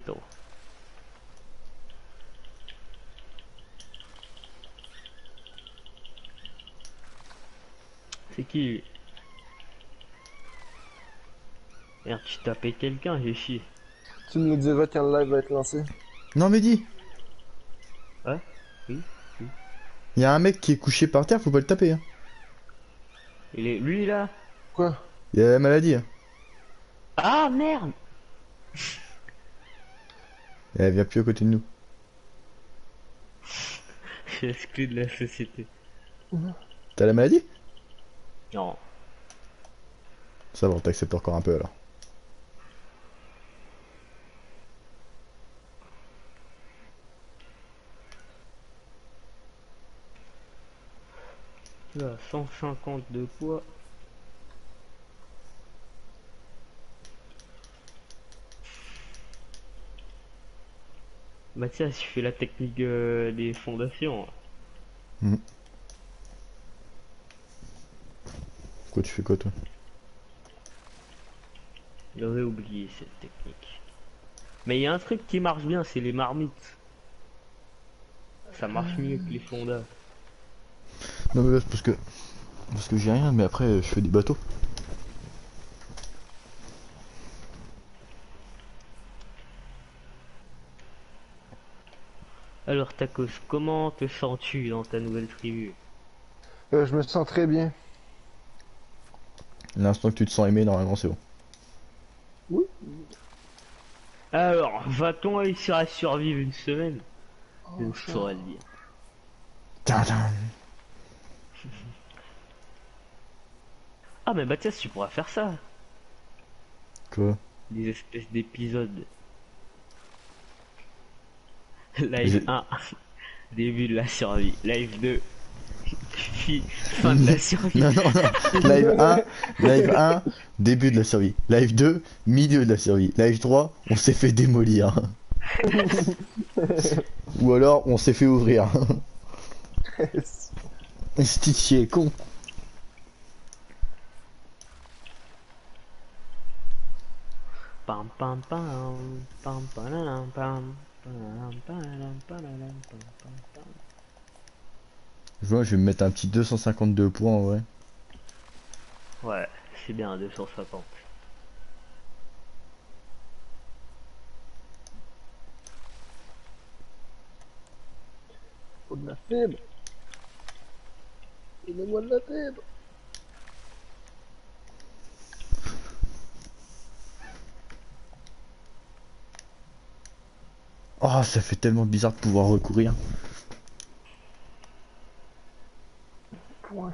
Attends. C'est qui lui? Merde, tu tapais quelqu'un, j'ai chié. Tu me le diras quand le live va être lancé. Non, Mehdi, Ouais? Oui? Oui. y a un mec qui est couché par terre, faut pas le taper. Hein. Il est... Lui là? Quoi? Il a la maladie. Hein. Ah merde! Elle vient plus à côté de nous. Je suis exclu de la société. T'as la maladie? Non. Ça va, on t'accepte encore un peu alors. Là, 150 de poids. Mathias, tu fais la technique des fondations. Hmm. Quoi, tu fais quoi toi? J'aurais oublié cette technique. Mais il y a un truc qui marche bien, c'est les marmites. Ça marche mieux que les fondas. Non mais c'est parce que j'ai rien, mais après je fais des bateaux. Alors Tacos, comment te sens-tu dans ta nouvelle tribu? Je me sens très bien. L'instant que tu te sens aimé, normalement c'est bon. Oui. Alors, va-t-on réussir à survivre une semaine? Je Oh, ne chat. saurais le dire. Tadam. Ah mais Mathias, tu pourras faire ça. Quoi? Des espèces d'épisodes. Live J'ai- 1, début de la survie. Live 2, fin de la survie. Non, non, non. Live un, début de la survie. Live 2, milieu de la survie. Live 3, on s'est fait démolir. Ou alors, on s'est fait ouvrir. Stitch est con. Pam pam pam pam pam pam pam pam pam pam. Je vois, je vais me mettre un petit 252 points en vrai. Ouais, c'est bien 250. Faut de la fibre. Donnez-moi de la fibre. Oh, ça fait tellement bizarre de pouvoir recourir. Point.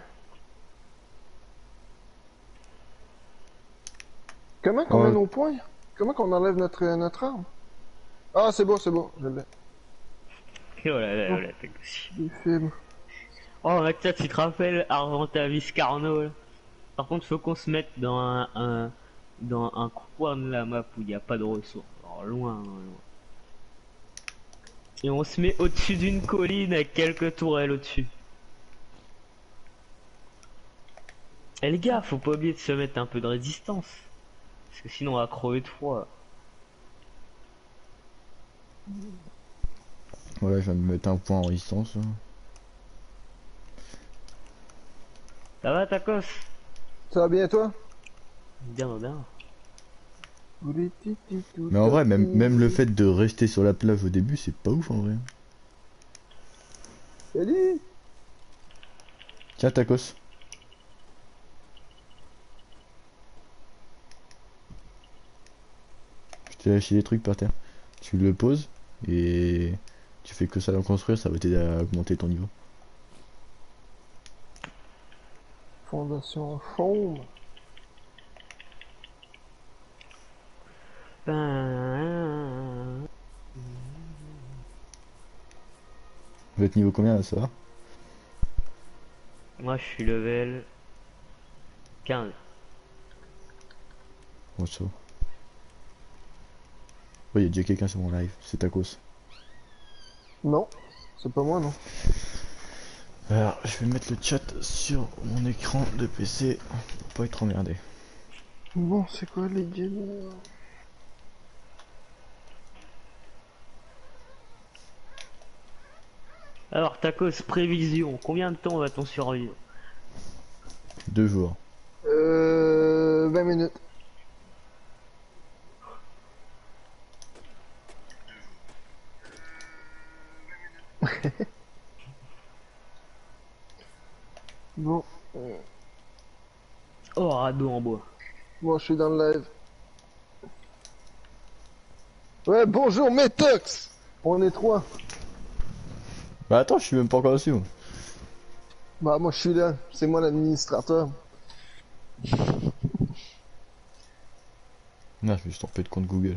Comment qu'on met Oh, nos points? Comment qu'on enlève notre arme? Ah, c'est bon, je l'ai. Oh là là, Oh, oh là, Tacos. des fibres. Oh Mathias, tu te rappelles Argentavis Carnot là? Par contre, faut qu'on se mette dans dans un coin de la map où il n'y a pas de ressources. Alors, loin, loin, loin. Et on se met au-dessus d'une colline avec quelques tourelles au-dessus. Eh les gars, faut pas oublier de se mettre un peu de résistance. Parce que sinon on va crever de froid. voilà, je vais me mettre un point en résistance. Là. Ça va Tacos? Ça va bien, toi? Bien, bien. Mais en vrai, même le fait de rester sur la plage au début, c'est pas ouf en vrai. Salut! Tiens, tacos. Je t'ai lâché des trucs par terre. Tu le poses et tu fais que ça d'en construire, ça va t'aider à augmenter ton niveau. Fondation chaume. Ben... Vous êtes niveau combien là, ça va? Moi je suis level 15. Bon, ça va. Ouais, y a déjà quelqu'un sur mon live, c'est tacos. Non, c'est pas moi, non. Alors, je vais mettre le chat sur mon écran de PC pour pas être emmerdé. Bon, c'est quoi les games? Alors, Tacos, prévision. Combien de temps va-t-on survivre? 2 jours. 20 minutes. Bon, Oh, radeau en bois. moi je suis dans le live. Ouais, bonjour Metox. On est trois. Bah attends, je suis même pas encore dessus, moi. Bah moi je suis là, c'est moi l'administrateur. Non, je me suis trompé de compte Google.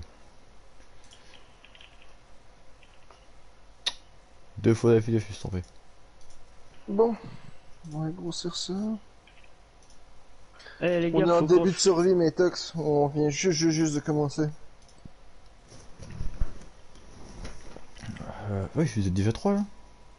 2 fois d'affilée, je me suis trompé. Bon, on va grossir ça. Eh les On gars, est en faut qu'on début de survie Metox, on vient juste de commencer. Ouais, je faisais déjà 3 là.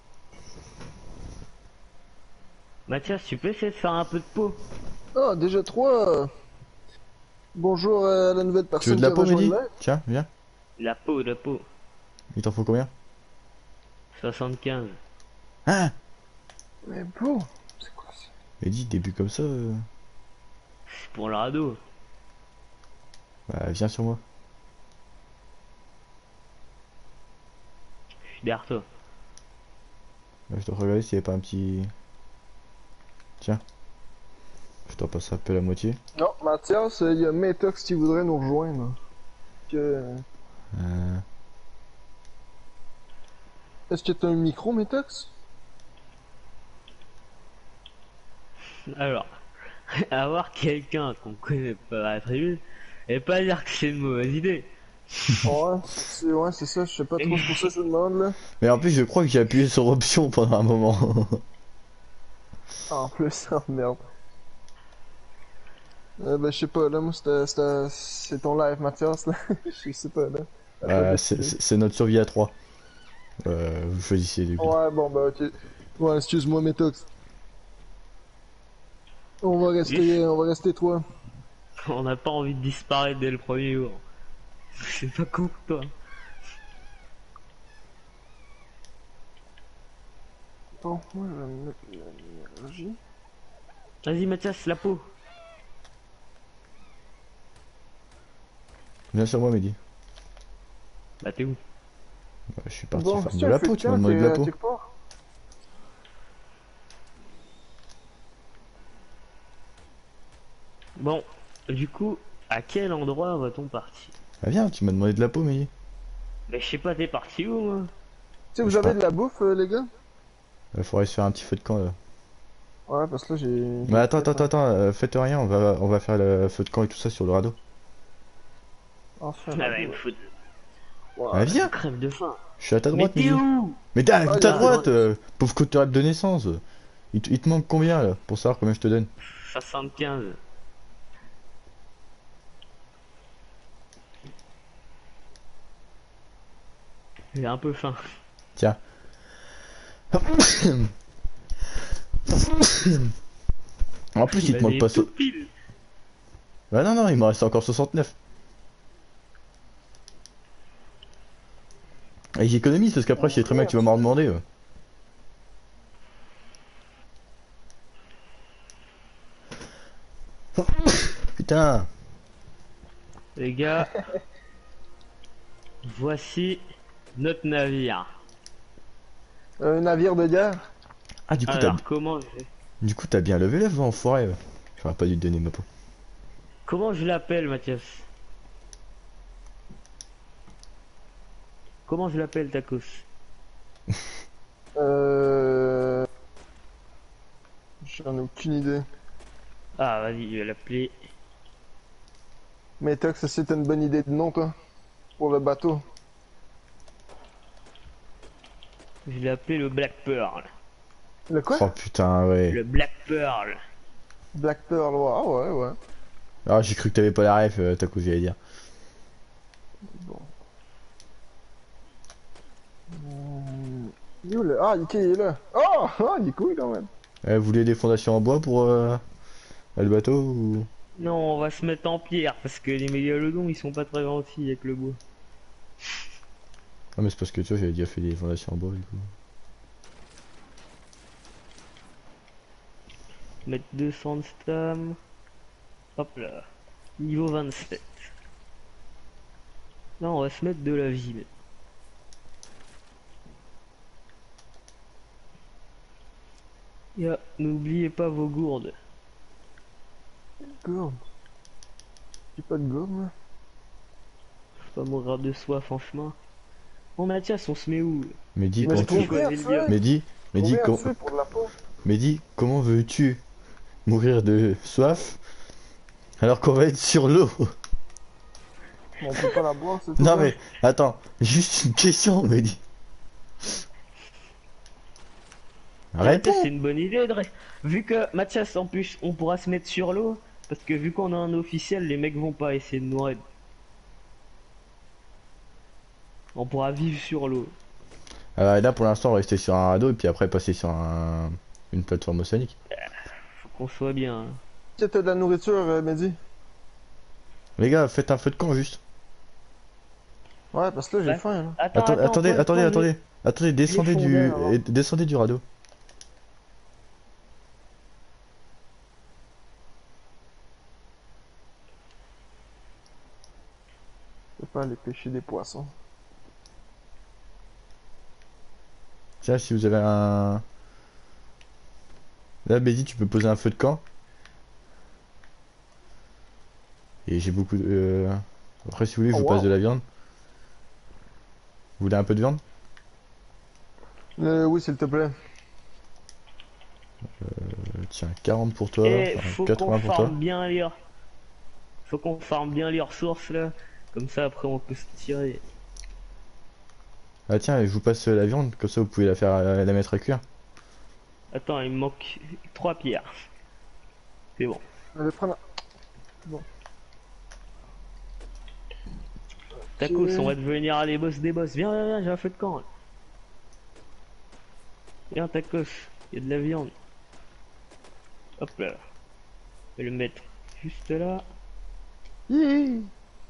Mathias, tu peux essayer de faire un peu de peau? Ah, déjà trois. Bonjour à la nouvelle Tu veux personne de qui la a peau, rejoint le Mehdi? live. Tiens, viens. La peau, la peau. Il t'en faut combien? 75. Hein? Mais bon, c'est quoi ça? Mehdi, début comme ça. C'est pour le radeau. Bah, viens sur moi. Je suis derrière toi. Là, je dois regarder s'il y avait pas un petit. Tiens. Je dois passer un peu la moitié. Non, Mathias, il y a Metox qui voudrait nous rejoindre. Que... Euh... Est-ce que t'as un micro, Metox? Alors, avoir quelqu'un qu'on connaît pas à tribu, et pas dire que c'est une mauvaise idée. Ouais, c'est ça, je sais pas trop, c'est pour ça que je demande là. Mais en plus, je crois que j'ai appuyé sur option pendant un moment. En plus, oh merde. Ben, je sais pas, là, moi, c'est ton live, Mathias, là. Je sais pas, là. C'est notre survie à 3. Vous choisissez du coup. Ouais, bon, bah, ok. Ouais, excuse-moi, Metox. On va rester trois. On n'a pas envie de disparaître dès le premier jour. C'est pas con que toi. Bon, moi, je vais me mettre l'énergie. Vas-y Mathias, la peau. Viens sur moi, Mehdi. Bah t'es où? Je suis parti Bon, faire si de la peau, tu m'as demandé de la peau. quelque part. Bon, du coup, à quel endroit va-t-on partir? Ah viens, tu m'as demandé de la peau, Mehdi. Mais je sais pas, t'es parti où moi? Tu sais, Je vous sais avez pas. de la bouffe, les gars? Il faudrait se faire un petit feu de camp là. Ouais, parce que là, j'ai... Mais attends, faites rien, on va faire le feu de camp et tout ça sur le radeau. Enfin, Ah bah il me faut de... Ah viens, crève de faim. je suis à ta Mais droite, t'es Mehdi. où? Mais t'es à Ah, ta là. droite, pauvre coturette de naissance. Il te manque combien là, pour savoir combien je te donne? 75. J'ai un peu faim. Tiens. En plus, il te Bah, manque j'ai pas tout ça. pile. Bah non, il m'en reste encore 69. Et j'économise parce qu'après, je sais très bien que tu vas m'en demander. Putain. Les gars, voici notre navire. Un navire de guerre? Ah, du coup, Alors, t'as bien levé l'œuf en forêt. J'aurais pas dû te donner ma peau. comment je l'appelle, Mathias? Comment je l'appelle, Tacos? J'en ai aucune idée. Ah, vas-y, je vais l'appeler. Mais Tox, c'est une bonne idée de nom, toi? Pour le bateau. Je l'ai appelé le Black Pearl. Le quoi? Oh putain, ouais. Le Black Pearl. Black Pearl, ouais, ah ouais, ouais. Ah, j'ai cru que t'avais pas la ref, t'as quoi j'allais dire. Bon. Il est où, là? Ah, il est là. Oh, oh, il est cool quand même. Vous voulez des fondations en bois pour le bateau ou... Non, on va se mettre en pierre parce que les mégalodons ils sont pas très gentils avec le bois. Ah mais c'est parce que tu vois, j'avais déjà fait des fondations en bois du coup. se mettre 200 de stam. Hop là. Niveau 27. Là, on va se mettre de la vie. N'oubliez pas vos gourdes. Gourde. J'ai pas de gourde, là. Faut pas mourir de soif en chemin. Bon, Mathias, on se met où? Mehdi, Mais quand j'ai tu... trouvé un feu. Mehdi, Mehdi, Trouvé un feu pour de la peau. Mehdi, comment veux-tu mourir de soif alors qu'on va être sur l'eau? On peut pas la boire, c'est tout. Non là. mais, attends, juste une question, Mehdi. Arrête. Mathias, c'est une bonne idée. Vu que Mathias, en plus, on pourra se mettre sur l'eau. Parce que vu qu'on a un officiel, les mecs vont pas essayer de nous raid. On pourra vivre sur l'eau. Là pour l'instant on va rester sur un radeau et puis après passer sur une plateforme océanique. Faut qu'on soit bien. Hein. Tiens, t'as de la nourriture, Mehdi? Les gars, faites un feu de camp juste. Ouais, parce que là, j'ai Ouais. faim, là. Attendez, descendez du radeau. Je peux pas aller pêcher des poissons. Tiens, si vous avez un... Là, Mehdi, tu peux poser un feu de camp. Et j'ai beaucoup de... Après, si vous voulez, je Oh, vous passe wow. de la viande. Vous voulez un peu de viande? Oui, s'il te plaît. Tiens, 40 pour toi, Et enfin, faut qu'on 80 pour toi. farme bien les... Faut qu'on farme bien les ressources là. Comme ça après on peut se tirer. Ah tiens, je vous passe la viande, comme ça vous pouvez la faire, la mettre à cuire. Attends, il me manque 3 pierres. C'est bon. Allez, prends la... Tacos, on va devenir les boss des boss. Viens, viens, viens, j'ai un feu de camp. Là. Viens, Tacos, il y a de la viande. Hop là. Je vais le mettre juste là. Hi.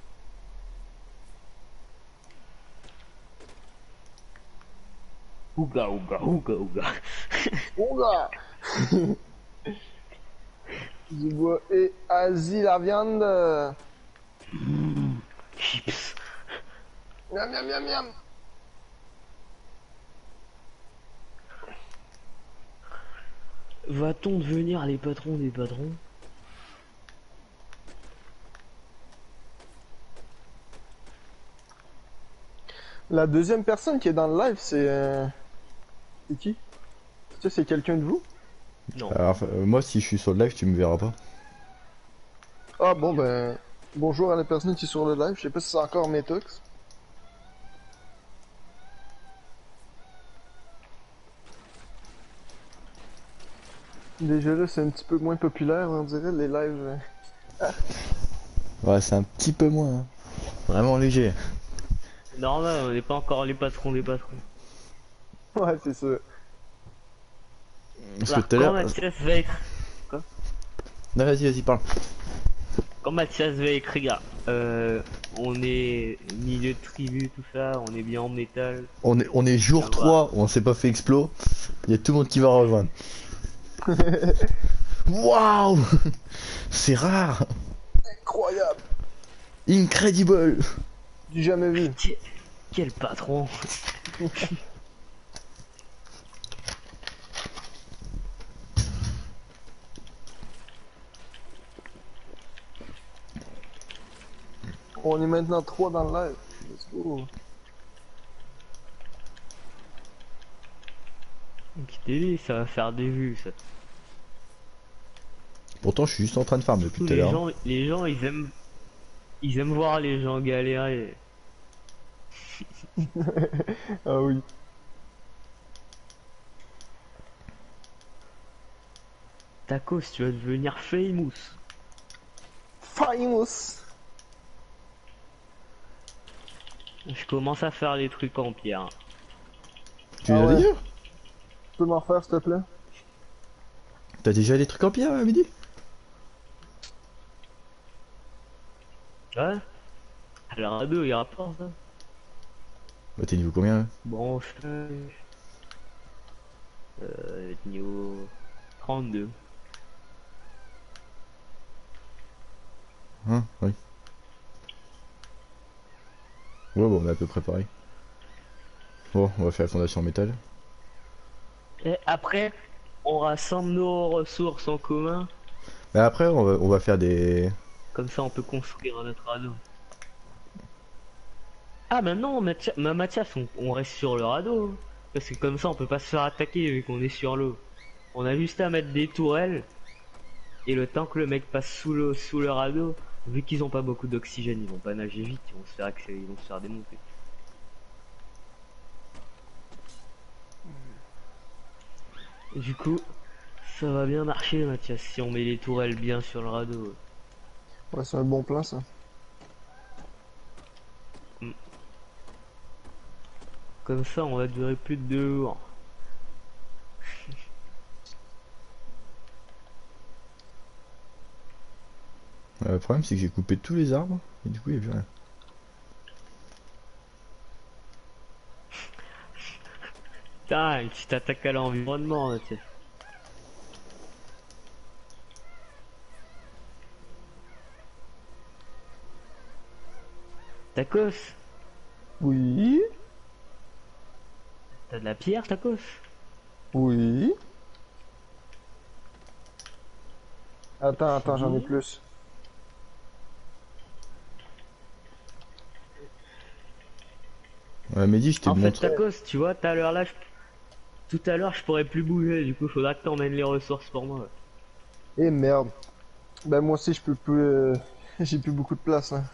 Ouga, ouga, ouga, ouga. Oula. Du bois et Asie la viande. Chips. Miam, miam, miam, miam. Va-t-on devenir les patrons des patrons? La deuxième personne qui est dans le live, c'est... C'est qui? Ça, c'est quelqu'un de vous? Non. Alors, moi, si je suis sur le live, tu me verras pas. Ah bon, ben... Bonjour à la personne qui est sur le live. Je sais pas si c'est encore Metox. Déjà là, c'est un petit peu moins populaire, on dirait, les lives. Ouais, c'est un petit peu moins. Hein. Vraiment léger. Normal, on n'est pas encore les patrons des patrons. Ouais, c'est ça. Parce que Alors, tout à quand l'heure... Mathias va être... Non, vas-y, parle. Quand Mathias va écrire, on est milieu de tribu, tout ça, on est bien en métal. On est jour Ça 3, on s'est pas fait explo. Il y a tout le monde qui va rejoindre. Waouh. C'est rare. Incroyable. Incredible. Du jamais vu. Quel patron! On est maintenant 3 dans le live. Let's go. Quittez les, ça va faire des vues ça. Pourtant, je suis juste en train de farm depuis tout à Les l'heure. gens ils aiment voir les gens galérer. Ah oui. Tacos, tu vas devenir famous. Famous. Je commence à faire les trucs en pierre. Tu Ah l'as ouais. déjà? Tu peux m'en faire, s'il te plaît? T'as déjà des trucs en pierre, Mehdi? Ouais? Alors à deux, il rapporte ça. Bah, t'es niveau combien? Là Bon, niveau 32. Hein, oui. Ouais, bon, on est à peu près pareil. Bon, on va faire la fondation en métal. Et après, on rassemble nos ressources en commun. Mais après, on va faire des... Comme ça, on peut construire notre radeau. Ah, maintenant, Mathias, on reste sur le radeau. Parce que comme ça, on peut pas se faire attaquer vu qu'on est sur l'eau. On a juste à mettre des tourelles. Et le temps que le mec passe sous l'eau, sous le radeau, vu qu'ils ont pas beaucoup d'oxygène, ils vont pas nager vite, ils vont se faire accélérer, ils vont se faire démonter. Et du coup, ça va bien marcher, Mathias, si on met les tourelles bien sur le radeau. Ouais, c'est un bon plan ça. Comme ça, on va durer plus de 2 jours. Le problème, c'est que j'ai coupé tous les arbres, et du coup, il n'y a plus rien. Putain, une petite attaque à l'environnement, Mathias. Tacos, Oui. t'as de la pierre, Tacos? Oui. Attends, j'en ai plus. Mehdi, je t'ai En fait, montré. Tacos, tu vois, tout à l'heure là, tout à l'heure, je pourrais plus bouger, du coup, faudra que t'emmènes les ressources pour moi. Eh merde. Ben moi aussi je peux plus... J'ai plus beaucoup de place hein.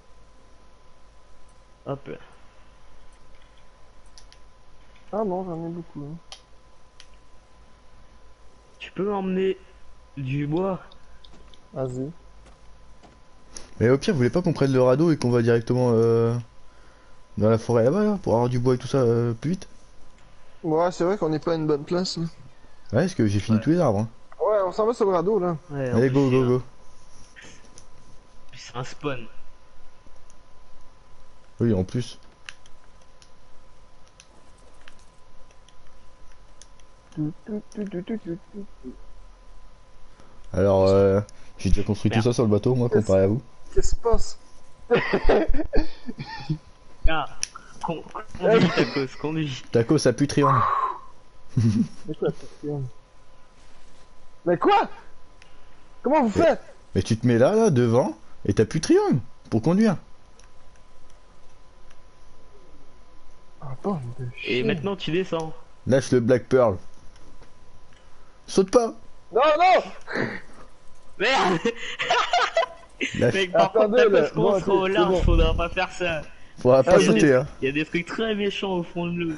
Hop là. Ah non, j'en ai beaucoup. Hein. Tu peux m'emmener du bois? Vas-y. Mais au pire, vous voulez pas qu'on prenne le radeau et qu'on va directement dans la forêt là-bas, là, pour avoir du bois et tout ça plus vite? Ouais, c'est vrai qu'on n'est pas à une bonne place là. Ouais, parce que j'ai fini Ouais. tous les arbres. Hein. Ouais, on s'en va sur le radeau là. Ouais, Allez, go, go, go. c'est un spawn. Oui, en plus. Alors, j'ai déjà construit tout Merde. ça sur le bateau, moi, comparé à vous. Qu'est-ce qui se passe? Ah, conduis, Tacos, conduis. Taco, ça pue triangle. Mais quoi, Pascal? Mais quoi? Comment vous faites? Mais tu te mets là, là, devant, et t'as plus de triangle pour conduire. Ah bon, de Et chien. maintenant, tu descends. Lâche le Black Pearl. Saute pas. Non, non! Merde. Lâche. Mec, par contre, Attendez, là. Tacos, quand Bon, on sera au c'est large, bon. faudra pas faire ça. Faudra pas Ah, sauter, hein. Il y a des trucs très méchants au fond de l'eau.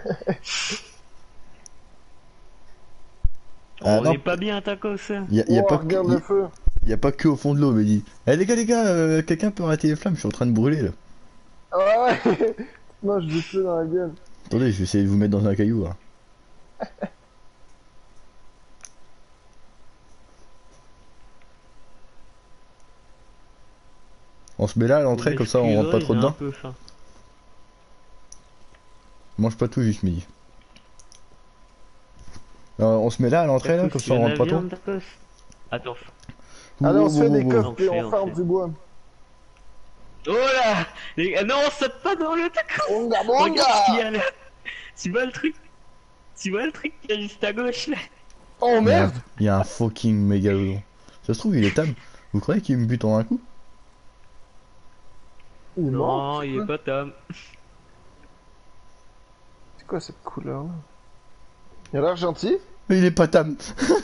Ah, On non. est pas bien, Tacos. Y a Oh, pas regarde que, le feu. y a pas que au fond de l'eau, mais dit. Eh les gars, quelqu'un peut arrêter les flammes, je suis en train de brûler là. Ah ouais. Non, je vais feu dans la gueule. Attendez, je vais essayer de vous mettre dans un caillou là. On se met là à l'entrée, comme ça on rentre pas trop J'ai un dedans. peu faim. Mange pas tout juste midi. On se met là à l'entrée là, Tacos, comme tu ça on veux de rentre pas la trop. viande, Tacos? Attends. Allez, on se fait des Ouh, coffres et On on fait. ferme du bois. Oh là les... Non, on saute pas dans le Tacos. Bonga, Regarde ce qu'il y bonga! a là. Tu vois le truc? Tu vois le truc qu'il y a juste à gauche là? Oh merde! Il y a un fucking mégalodon. Ça se trouve il est tame. Vous croyez qu'il me bute en un coup? Il est mort? Non, il est pas Tom. C'est quoi cette couleur là? Il a l'air gentil? Mais il est pas tame.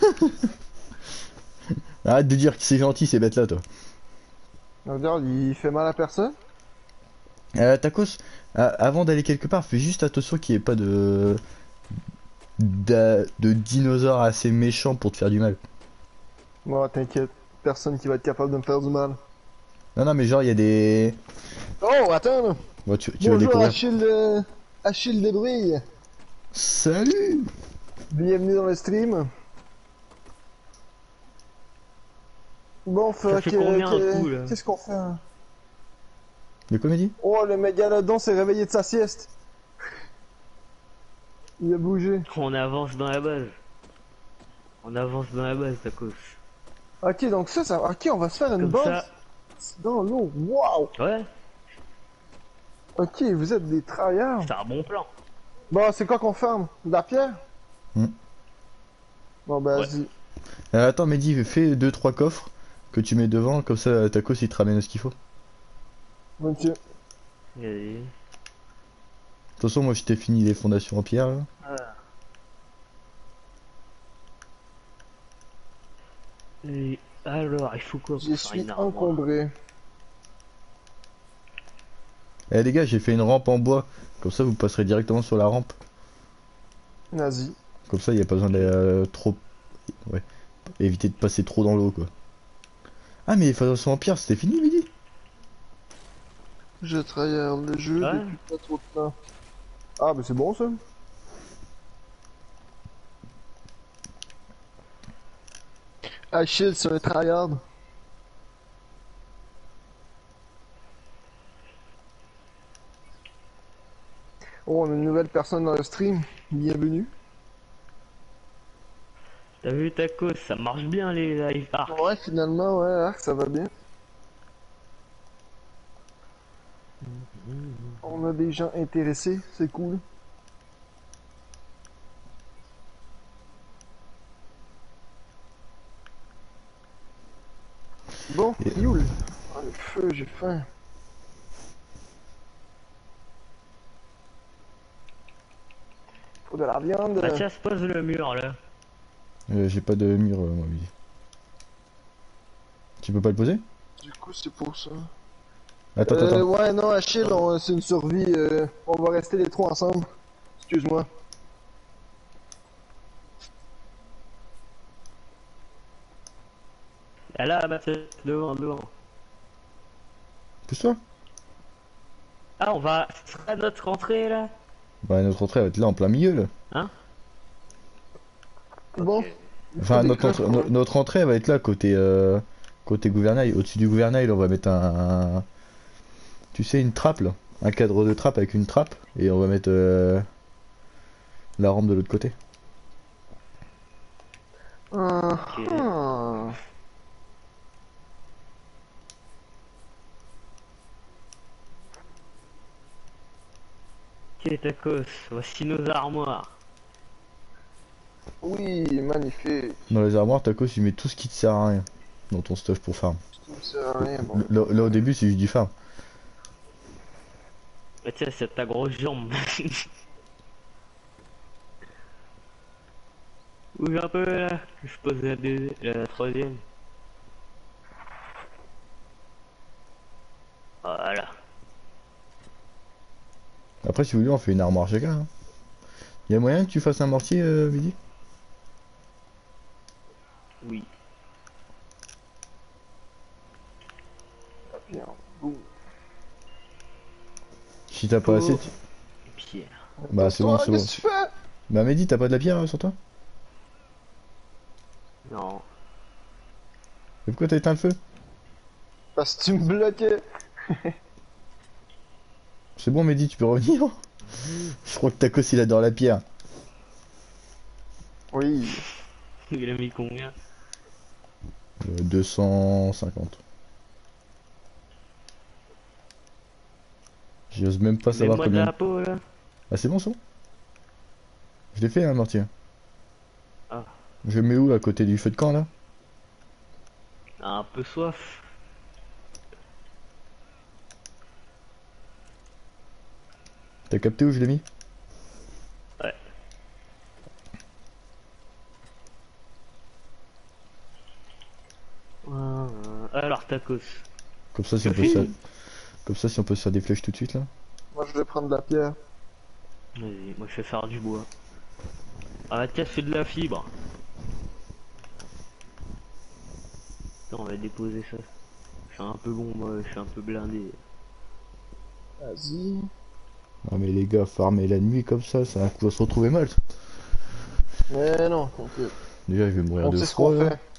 Arrête de dire que c'est gentil ces bêtes là toi. Regarde, il fait mal à personne? Tacos, avant d'aller quelque part, fais juste attention qu'il n'y ait pas de dinosaures assez méchants pour te faire du mal. Bon, t'inquiète. Personne qui va être capable de me faire du mal. Non, mais genre il y a des... Oh, attends là! Bon, tu vas Bonjour découvrir. Achille Debris. Salut. Bienvenue dans le stream. Bon, Ça fait combien un coup, là? qu'est-ce qu'on fait hein? De comédie? Oh, le mégalodon s'est réveillé de sa sieste. Il a bougé. On avance dans la base. On avance dans la base, Tacos. Ok, donc ça, ok, on va se faire une Comme base. ça, dans l'eau. Waouh. Ouais, Ok, vous êtes des tryhards. c'est un bon plan. Bon, c'est quoi qu'on ferme? De la pierre? Hmm. Bon, bah, Ouais. vas-y. Attends, Mehdi, fais 2-3 coffres que tu mets devant, comme ça, Tacos il te ramène ce qu'il faut. Ok. Et... De toute façon, moi, je t'ai fini les fondations en pierre, là. Ah. Et alors, il faut quoi Je pour faire suis une armoire? encombré. Eh les gars, j'ai fait une rampe en bois. Comme ça, vous passerez directement sur la rampe. Nazi. Comme ça, il n'y a pas besoin d'aller trop... Ouais. Éviter de passer trop dans l'eau, quoi. Ah, mais les fondations en pierre, c'était fini, Mehdi? Je tryhard le jeu Ouais. depuis pas trop de temps. Ah, mais c'est bon ça. Achille, c'est un tryhard. Oh, on a une nouvelle personne dans le stream. Bienvenue. T'as vu Tacos, ça marche bien les live arc. Ouais, finalement, ouais, Arc, ça va bien. On a des gens intéressés, c'est cool. Bon, Et- Youl. Ah, le feu, j'ai faim. Faut de la viande. Mathias pose le mur là. J'ai pas de mur, moi, Mehdi. Tu peux pas le poser? Du coup, c'est pour ça. Attends. Ouais, non, Achille, c'est une survie. On va rester les trois ensemble. Excuse-moi. Ah là, Mathias, devant. Pousse-toi. Ah, on va. Ce sera notre entrée là. Bah, notre entrée va être là, en plein milieu, là. Hein? Bon. Ok. Il faut Enfin, des notre, coffres, entrée- no- notre entrée, elle va être là, côté gouvernail. Au-dessus du gouvernail, là, on va mettre tu sais, une trappe, là. Un cadre de trappe avec une trappe. Et on va mettre la rampe de l'autre côté. Ok. Ah. Ok, Tacos, voici nos armoires. Oui, magnifique. Dans les armoires, Tacos, tu mets tout ce qui te sert à rien dans ton stuff pour farm. Ça me sert à rien, bon. Là, au début, c'est juste du farm. Mathias, c'est ta grosse jambe. Bouge un peu là. Je pose la troisième. Voilà. Après, si vous voulez, on fait une armoire chacun. Hein. Y a moyen que tu fasses un mortier, Vidi? Oui. Bien. Boum. Si t'as pas assez, Pierre. bah c'est bon, Toi, c'est bon. qu'est-ce que tu fais? Bah Mehdi, t'as pas de la pierre sur toi? Non. Et pourquoi t'as éteint le feu? Parce que tu me bloquais. C'est bon Mehdi, tu peux revenir? Je crois que Tacos il adore la pierre. Oui. Il a mis combien? 250. J'ose même pas savoir Mets-moi de combien. la peau là. Ah c'est bon ça? Je l'ai fait un mortier. Ah. Je le mets où à côté du feu de camp là? Un peu soif. T'as capté où je l'ai mis? Ouais. Alors Tacos. Comme ça si on peut se... Comme ça si on peut se faire des flèches tout de suite là. Moi, je vais prendre de la pierre. Vas-y, moi je vais faire du bois. Ah Mathias fait de la fibre. Attends, on va déposer ça. Je suis un peu bon moi, je suis un peu blindé. Vas-y. Ah mais les gars, farmer la nuit comme ça un coup à se retrouver mal. Ça. Mais non, t'inquiète. Déjà je vais mourir On de sait ce froid qu'on là. fait.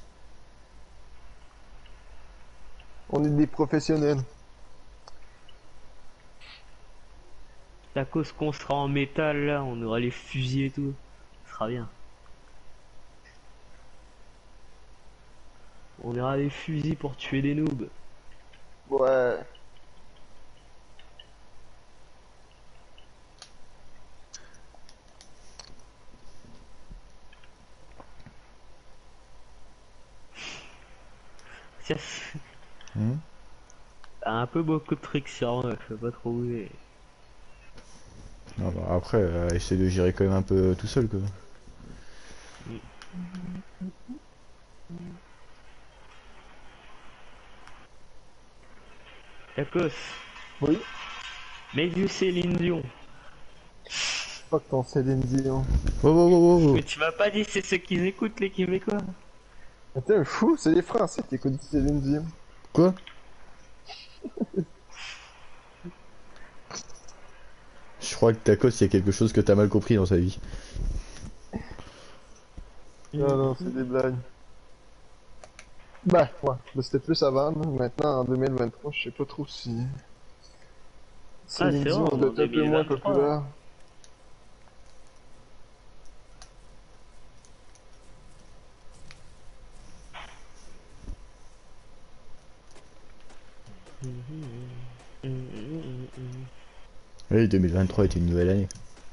On est des professionnels. Tacos qu'on sera en métal là, on aura les fusils et tout. Ce sera bien. On aura des fusils pour tuer des noobs. Ouais. Tiens, Hmm. t'as un peu beaucoup de trucs sur moi, je peux pas trouver. Non, bah, après, essaie de gérer quand même un peu tout seul, quoi. Tacos, Oui. mets du Céline Dion. Fuck ton Céline Dion. Oh, oh, oh, oh, Mais oh. tu m'as pas dit c'est ceux qu'ils écoutent les Québécois. Mais t'es un fou, c'est les Français qui écoutent Céline Dion. Quoi? Je crois que Tacos, il y a quelque chose que t'as mal compris dans sa vie. Non, non, c'est des blagues. Bah, ouais. Bah, c'était plus avant, là. Maintenant, en 2023, je sais pas trop si Ah, Céline c'est Dion vrai, on est doit en être un peu moins 2023. populaire. Oui, 2023 était une nouvelle année.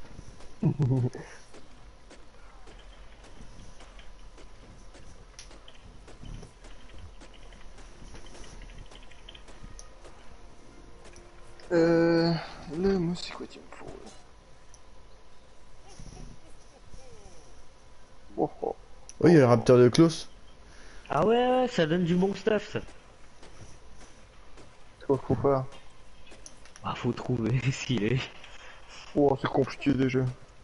Euh... Là, moi, c'est quoi qu'il me faut, là? Oh, oh. Oh, il y a le rapteur de Klaus. Ah ouais, ouais, ça donne du bon stuff ça. C'est quoi qu'il faut faire? Ah, faut trouver s'il est. Oh, c'est compliqué, déjà.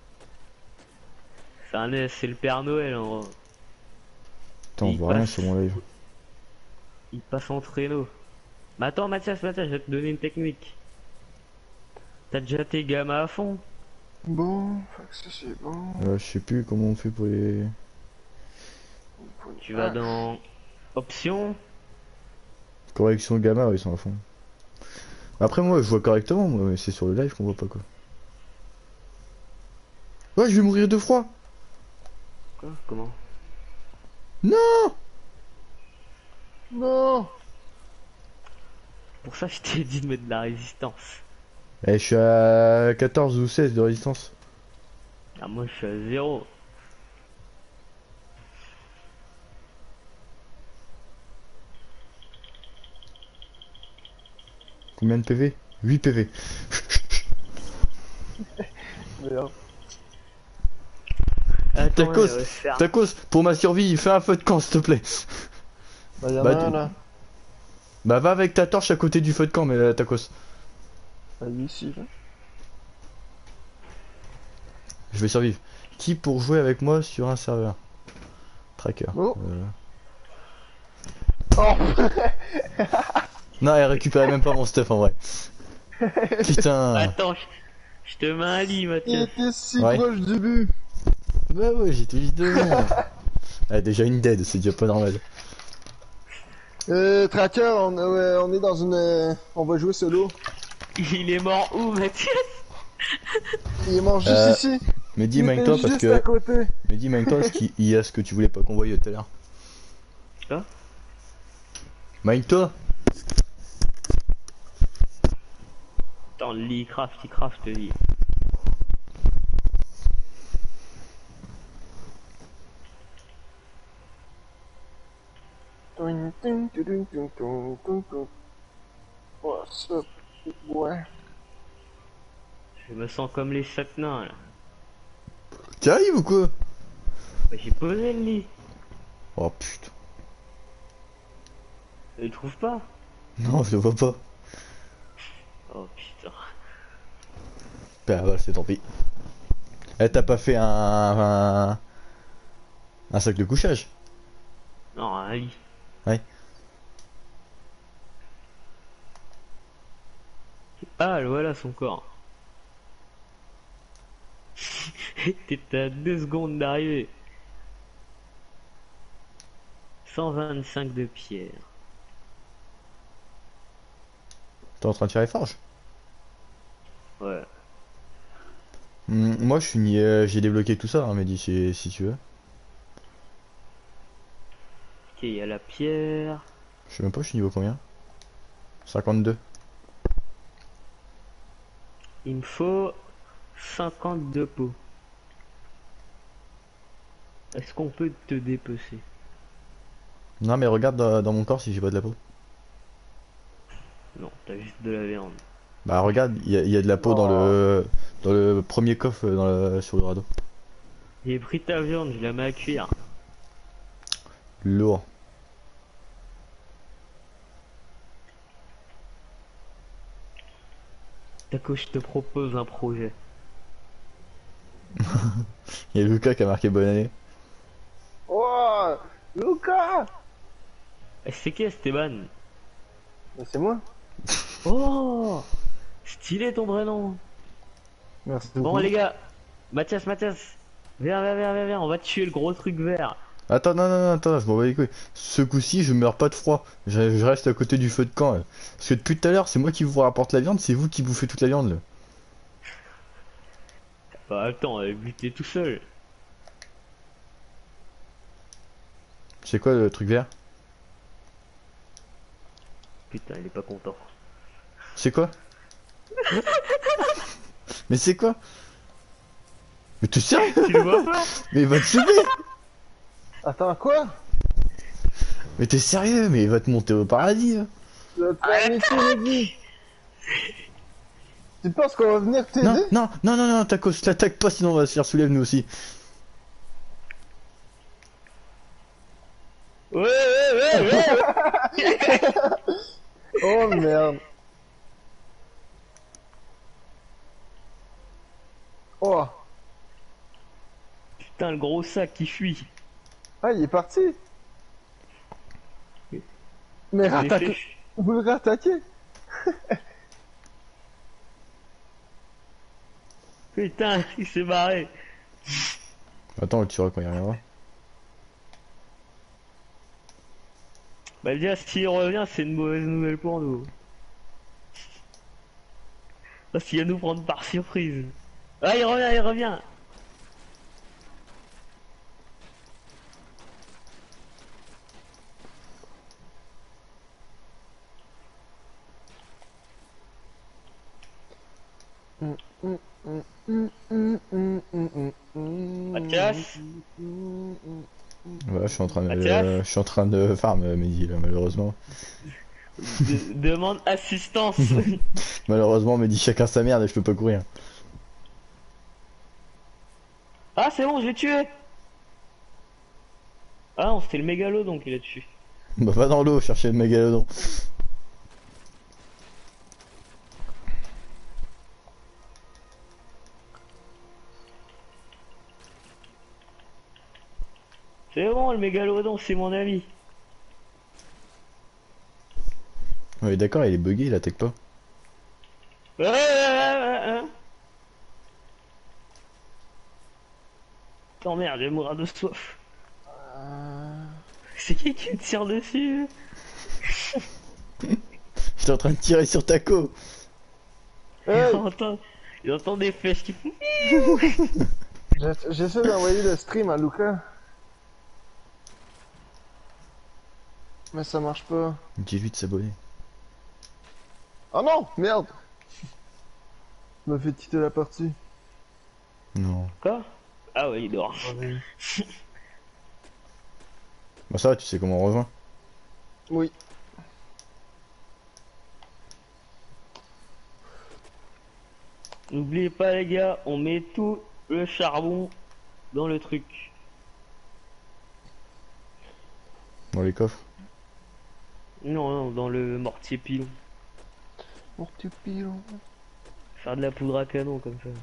C'est le Père Noël en gros. Attends, on Il voit rien sur passe, mon live. il passe en traîneau. Mais attends, Mathias, je vais te donner une technique. T'as déjà tes gammas à fond. Bon, fait que ça, c'est bon. Je sais plus comment on fait pour les... Tu vas dans Options. Correction gamma, ouais, ils sont à fond. Après, moi, je vois correctement, moi, mais c'est sur le live qu'on voit pas, quoi. Ouais, je vais mourir de froid. Quoi? Comment? Non! Non! Pour ça, je t'ai dit de mettre de la résistance. Eh, je suis à 14 ou 16 de résistance. Ah, moi, je suis à 0. Combien de PV? 8 PV. Merde. Attends, Tacos, je vais faire. Tacos, pour ma survie, fais un feu de camp, s'il te plaît. Bah, y'en Bah, a un, là. Bah, va avec ta torche à côté du feu de camp, mais Tacos. Bah, il est ici, là. Je vais survivre. Qui pour jouer avec moi sur un serveur? Tracker. Oh! Oh! Non, elle récupérait même pas mon stuff en vrai. Putain. Attends, je te mets un lit, Il Mathias. était si Ouais. proche du but! Bah ouais, j'étais juste devant. Elle a déjà une dead, c'est déjà pas normal. Tracker, on est dans une... on va jouer solo. Il est mort où, Mathias? Il est mort juste Euh, ici. Mais dis Il Mine-toi était parce juste à que... côté. Mais dis Mine-toi parce qu'il y a ce que tu voulais pas qu'on voie tout à l'heure. Quoi? Mine-toi. Attends, le lit, il craft, je te dis. What's up, ouais. Je me sens comme les 7 nains, là. T'arrives ou quoi? Bah, j'ai posé le lit. Oh putain. Tu le trouves pas? Non, je le vois pas. Oh putain. Bah voilà, c'est tant pis. Eh, t'as pas fait un sac de couchage? Non, un lit. Ouais. Ah, voilà son corps. T'étais à 2 secondes d'arriver. 125 de pierre. T'es en train de faire les forges? Ouais. Moi, je suis j'ai débloqué tout ça, hein, Mehdi, si tu veux. Ok, il y a la pierre. Je sais même pas, je suis niveau combien? 52. Il me faut 52 pots. Est-ce qu'on peut te dépecer? Non mais regarde dans mon corps si j'ai pas de la peau. Non, t'as juste de la viande. Bah regarde, il y a de la peau Oh. dans le premier coffre sur le radeau. J'ai pris ta viande, je la mets à cuire. Lourd. Taco, je te propose un projet. Il y a Lucas qui a marqué bonne année. Oh, Lucas! C'est qui Esteban? Mais c'est moi. Oh, stylé ton vrai nom. Merci Bon beaucoup. les gars, Mathias, viens, on va tuer le gros truc vert. Attends, non, attends, je m'en bats les couilles. Ce coup-ci, je meurs pas de froid. Je reste à côté du feu de camp. Là. Parce que depuis tout à l'heure, c'est moi qui vous rapporte la viande, c'est vous qui bouffez toute la viande. Là. Bah attends, buter tout seul. C'est quoi le truc vert? Putain, il est pas content. C'est quoi? Mais c'est quoi? Mais t'es sérieux? Tu le vois pas? Mais il va te souper! Attends, quoi? Mais t'es sérieux? Mais il va te monter au paradis. Là. Tu vas te faire niquer, Mehdi. Tu penses qu'on va venir Non, t'aider? non, Tacos, t'attaque pas sinon on va se faire soulève nous aussi. Ouais. Oh merde. Oh. Putain, le gros sac qui fuit. Ah, il est parti. Mais Je l'ai rattaquez. fait- Vous le rattaquez? Putain, il s'est barré. Attends, on le tuera quand il reviendra. Bah déjà, s'il revient, c'est une mauvaise nouvelle pour nous. Parce qu'il va nous prendre par surprise. Ah, il revient. Mathias, Ouais, Mathias, je suis en train de farm, Mehdi, là, malheureusement. demande assistance. Malheureusement, Mehdi, chacun sa merde et je peux pas courir. Ah, c'est bon, je l'ai tué. Ah non, c'était le mégalodon qui l'a tué. Bah, va dans l'eau chercher le mégalodon. C'est bon, le mégalodon, c'est mon ami. Ouais, d'accord, il est bugué, il attaque pas. Ouais. Oh merde, je vais mourir de soif. C'est qui me tire dessus? J'étais en train de tirer sur Taco. Hey, Il entend des flèches qui font. j'essaie d'envoyer le stream à Lucas. Mais ça marche pas. 18 s'abonner. Oh non, merde. Je me fait quitter la partie. Non. Quoi? Ah ouais, il dort. Bah ça va, tu sais comment on rejoint. Oui. N'oubliez pas les gars, on met tout le charbon dans le truc. Dans les coffres. Non, dans le mortier pilon. Mon petit pilon. Faire de la poudre à canon comme ça.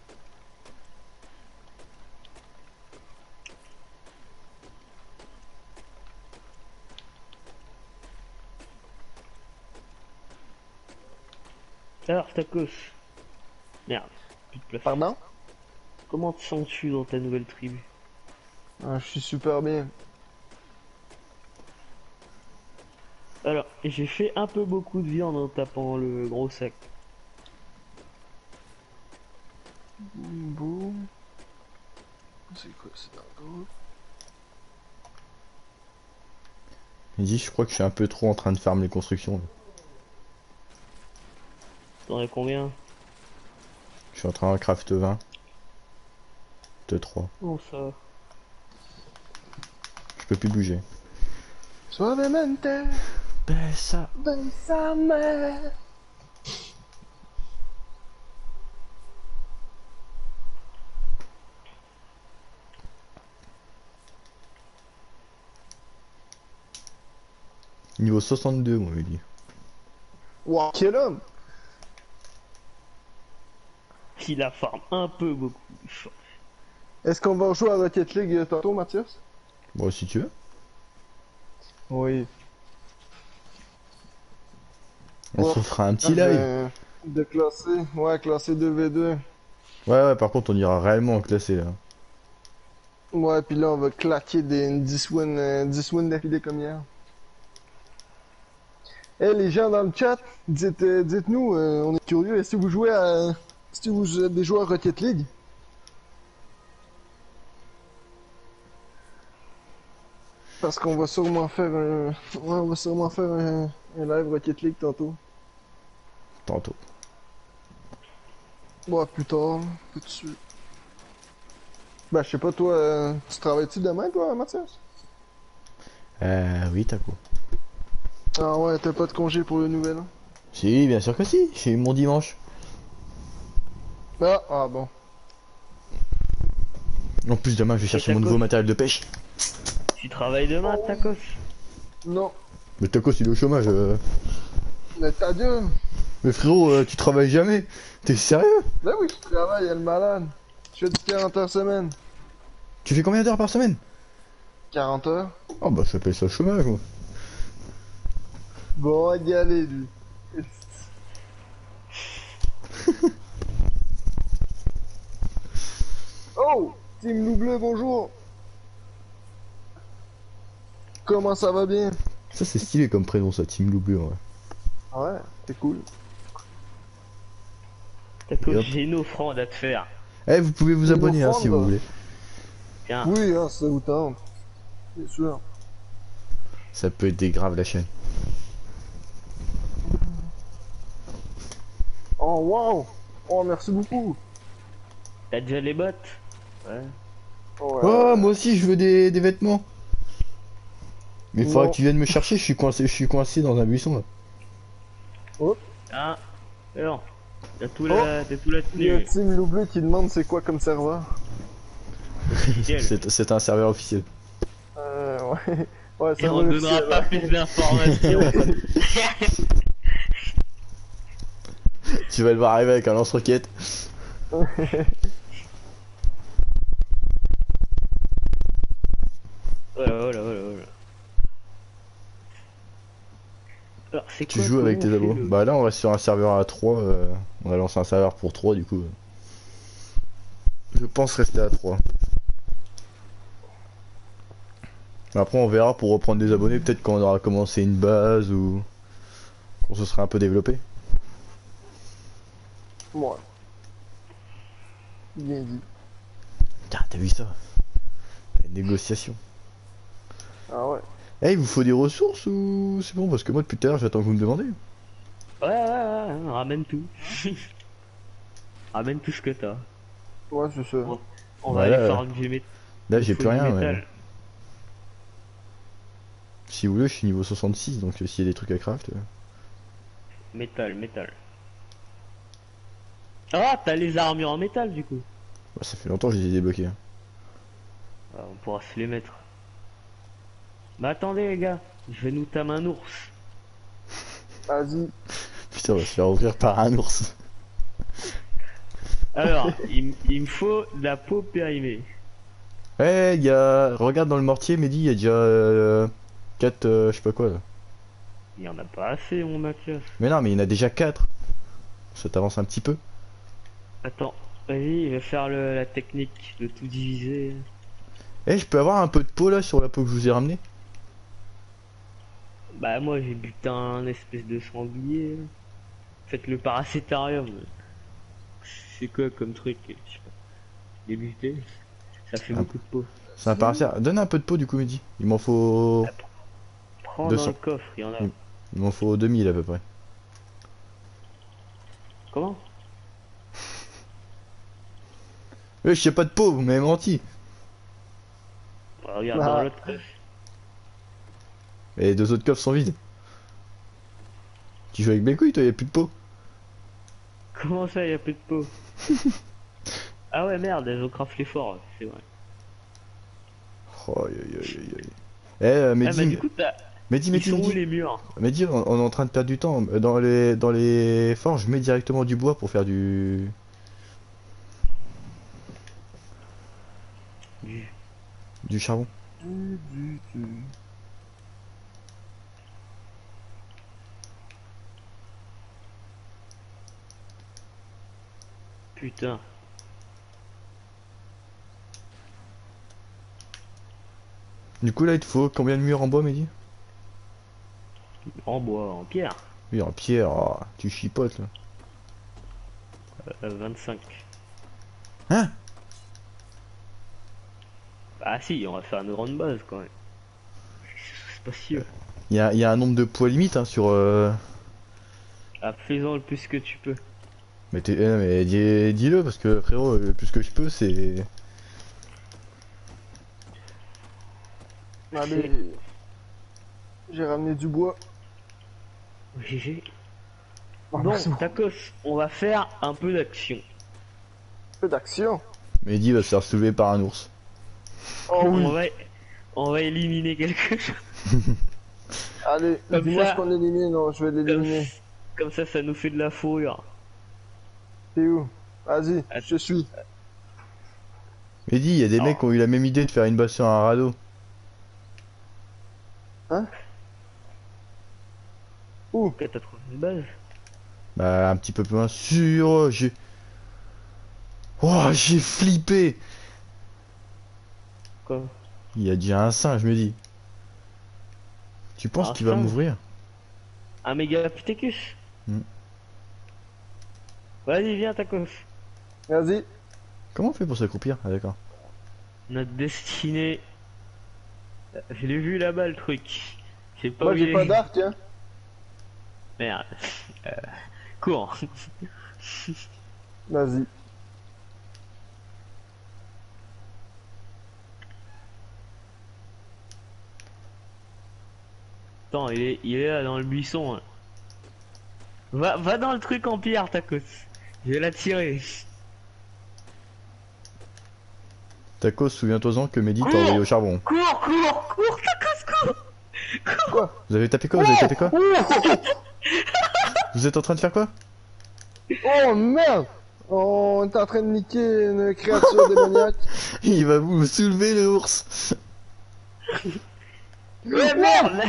Alors, Tacos. Merde, plus de place. Pardon? Comment te sens-tu dans ta nouvelle tribu? Ah, je suis super bien. Alors, j'ai fait un peu beaucoup de viande en tapant le gros sac. Boum. C'est quoi, c'est un Il dit, je crois que je suis un peu trop en train de farm les constructions. Là. T'en as combien? Je suis en train de craft 20. De 3. Oh ça va. Je peux plus bouger. Suavemente, Bessa. bésame. Niveau 62, moi, il dit. Wow, quel homme! Il la farm un peu beaucoup. Est-ce qu'on va jouer à Rocket League tantôt, Mathias? Bon, si tu veux. Oui. On se fera un petit live. De classé, ouais, classé 2v2. Ouais, par contre, on ira réellement en classé là. Ouais, puis là, on va claquer des 10 wins d'affilée comme hier. Eh, les gens dans le chat, dites-nous, on est curieux, est-ce que vous jouez à... Est-ce que vous êtes des joueurs Rocket League? Parce qu'on va sûrement faire un... Ouais, on va sûrement faire un live Rocket League tantôt. Tantôt. Ouais, plus tard, tout de suite. Ben, je sais pas, toi, tu travailles-tu demain, toi, Mathias? Oui, t'as quoi? Ah ouais, t'as pas de congé pour le nouvel an? Si, bien sûr que si. J'ai eu mon dimanche. Ah bon. En plus, demain, je vais chercher ta mon nouveau coach matériel de pêche. Tu travailles demain, Tacos? Non, Mais Tacos, il est au chômage. mais ta gueule! Mais frérot, tu travailles jamais. T'es sérieux? Ben oui, je travaille, elle est malade. Je fais du 40 heures semaine. Tu fais combien d'heures par semaine? 40 heures? Oh bah, ça s'appelle ça chômage, moi. Bon, y aller, lui. Oh! Team Loup Bleu, bonjour! Comment ça va bien? Ça, c'est stylé comme prénom, ça, Team Loup Bleu, ouais. Ouais, c'est cool. Tacos, Et hop. j'ai une offrande à te faire. Eh, vous pouvez vous Une abonner, hein, si offrande. vous voulez. Tiens, Oui, hein, ça vous tente. Bien sûr. Ça peut aider grave la chaîne. Oh, wow! Oh, merci beaucoup! t'as déjà les bottes? Ouais. Ouais. Oh, moi aussi, je veux des vêtements. Mais il faudra Non. que tu viennes me chercher, je suis coincé dans un buisson, là. Ah, alors, t'as tout Oh. t'as tout la Il y a tenue. Team Loup Bleu qui demande c'est quoi comme serveur. Officiel. C'est un serveur officiel. Ouais. Ouais, Et ça on va donnera pas plus d'informations. Tu vas le voir arriver avec un lance-roquette. Voilà. Alors, c'est Tu quoi, joues avec comment tes on fait abos. Bah là, on reste sur un serveur à 3. On a lancé un serveur pour 3, du coup. Je pense rester à 3. Après, on verra pour reprendre des abonnés, peut-être quand on aura commencé une base ou quand ce sera un peu développé. Ouais. Bien dit. Putain, t'as vu ça? La négociation. Ah ouais. Eh, il vous faut des ressources ou c'est bon? Parce que moi, depuis tout à l'heure, j'attends que vous me demandez. Ouais, ramène tout. Ramène tout ce que t'as. Ouais, c'est ça. On va Voilà, aller farm du métal. Là, j'ai plus rien, mais... métal. Si vous voulez, je suis niveau 66, donc s'il y a des trucs à craft... Métal. Ah, t'as les armures en métal du coup. Bah, ça fait longtemps que je les ai débloqués. Hein. Ah, on pourra se les mettre. Mais attendez les gars, je vais nous tamer un ours. Vas-y. Putain, on va se faire ouvrir par un ours. Alors, il me faut de la peau périmée. Eh, il y a... Regarde dans le mortier, Mehdi, il y a déjà... 4... je sais pas quoi, là. Il y en a pas assez mon Mathias. Mais non, mais il y en a déjà 4. Ça t'avance un petit peu. Attends, vas-y, je vais faire la technique de tout diviser. Eh, je peux avoir un peu de peau, là, sur la peau que je vous ai ramené? Bah moi j'ai buté un espèce de sanglier. Faites le paracétarium. C'est quoi comme truc? Je sais pas. J'ai buté. Ça fait beaucoup de peau. C'est un paracère. Donne un peu de peau, du coup, Mehdi. Il m'en faut... Prends 200. dans le coffre, il y en a. Il m'en faut 2000 à peu près. Comment? J'ai pas de peau, vous m'avez menti. Bah, regarde Ah. dans l'autre coffre. Et les deux autres coffres sont vides. Tu joues avec mes couilles, toi, y'a plus de peau. Comment ça, y a plus de peau? Ah ouais, merde, elles ont craft fort, c'est vrai. Oh, aïe, aïe, aïe, aïe, aïe. Ah, Mehdi, bah du coup, Mehdi, ils sont où Mehdi, les murs? Mehdi, on est en train de perdre du temps. Dans les forges, je mets directement du bois pour faire du charbon. Putain. Du coup, là, il te faut combien de murs en bois, Mehdi? En bois, en pierre. Oui, en pierre, oh, tu chipotes là. 25. Hein? Ah si, on va faire une grande base quand même. C'est pas sûr. Y a un nombre de poids limite hein, sur. Ah, fais-en le plus que tu peux. Mais dis-le parce que frérot, le plus que je peux, c'est. Allez. J'ai ramené du bois. GG. Oh, Bon, merci beaucoup. Tacos, on va faire un peu d'action. Un peu d'action. Mehdi va se faire soulever par un ours. Oh oui. On va éliminer quelque chose. Allez, Comme dis-moi ça. ce qu'on élimine, non, je vais l'éliminer. Comme ça nous fait de la fourrure. T'es où? Vas-y, Attends. je te suis. Mehdi, y a des Oh. mecs qui ont eu la même idée de faire une base sur un radeau. Où? Ok, t'as trouvé une base? Bah, un petit peu plus loin. J'ai. Oh, j'ai flippé! Quoi? Il y a déjà un singe, je me dis. Tu penses Un qu'il va singe? m'ouvrir? Un Megapithecus? Hmm. Vas-y, viens, Tacos. Vas-y. Comment on fait pour s'accroupir? Ah, d'accord. Notre destinée. Je l'ai vu là-bas le truc. J'ai pas Moi, où j'ai il pas est. d'arc, hein. Merde. Euh, Cours. Vas-y. Attends, il est là dans le buisson. Là. Va dans le truc en pierre, Tacos. Je vais l'attirer. Tacos, souviens-toi-en que Mehdi t'a Cours envoyé au charbon. Cours, Tacos, cours. Quoi? Vous avez tapé quoi? Vous avez tapé quoi? Vous êtes en train de faire quoi? Oh merde! On est en train de niquer une créature démoniaque. Il va vous soulever le ours. Ouais, merde.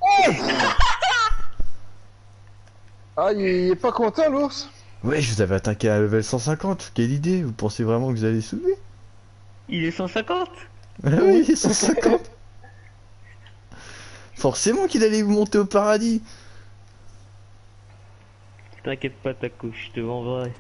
Ah, il est pas content, l'ours? Ouais, je vous avais attaqué à level 150. Quelle idée? Vous pensez vraiment que vous allez soulever? Il est 150. Ah oui, il est 150. Forcément qu'il allait vous monter au paradis. T'inquiète pas, Tacos, je te vendrai.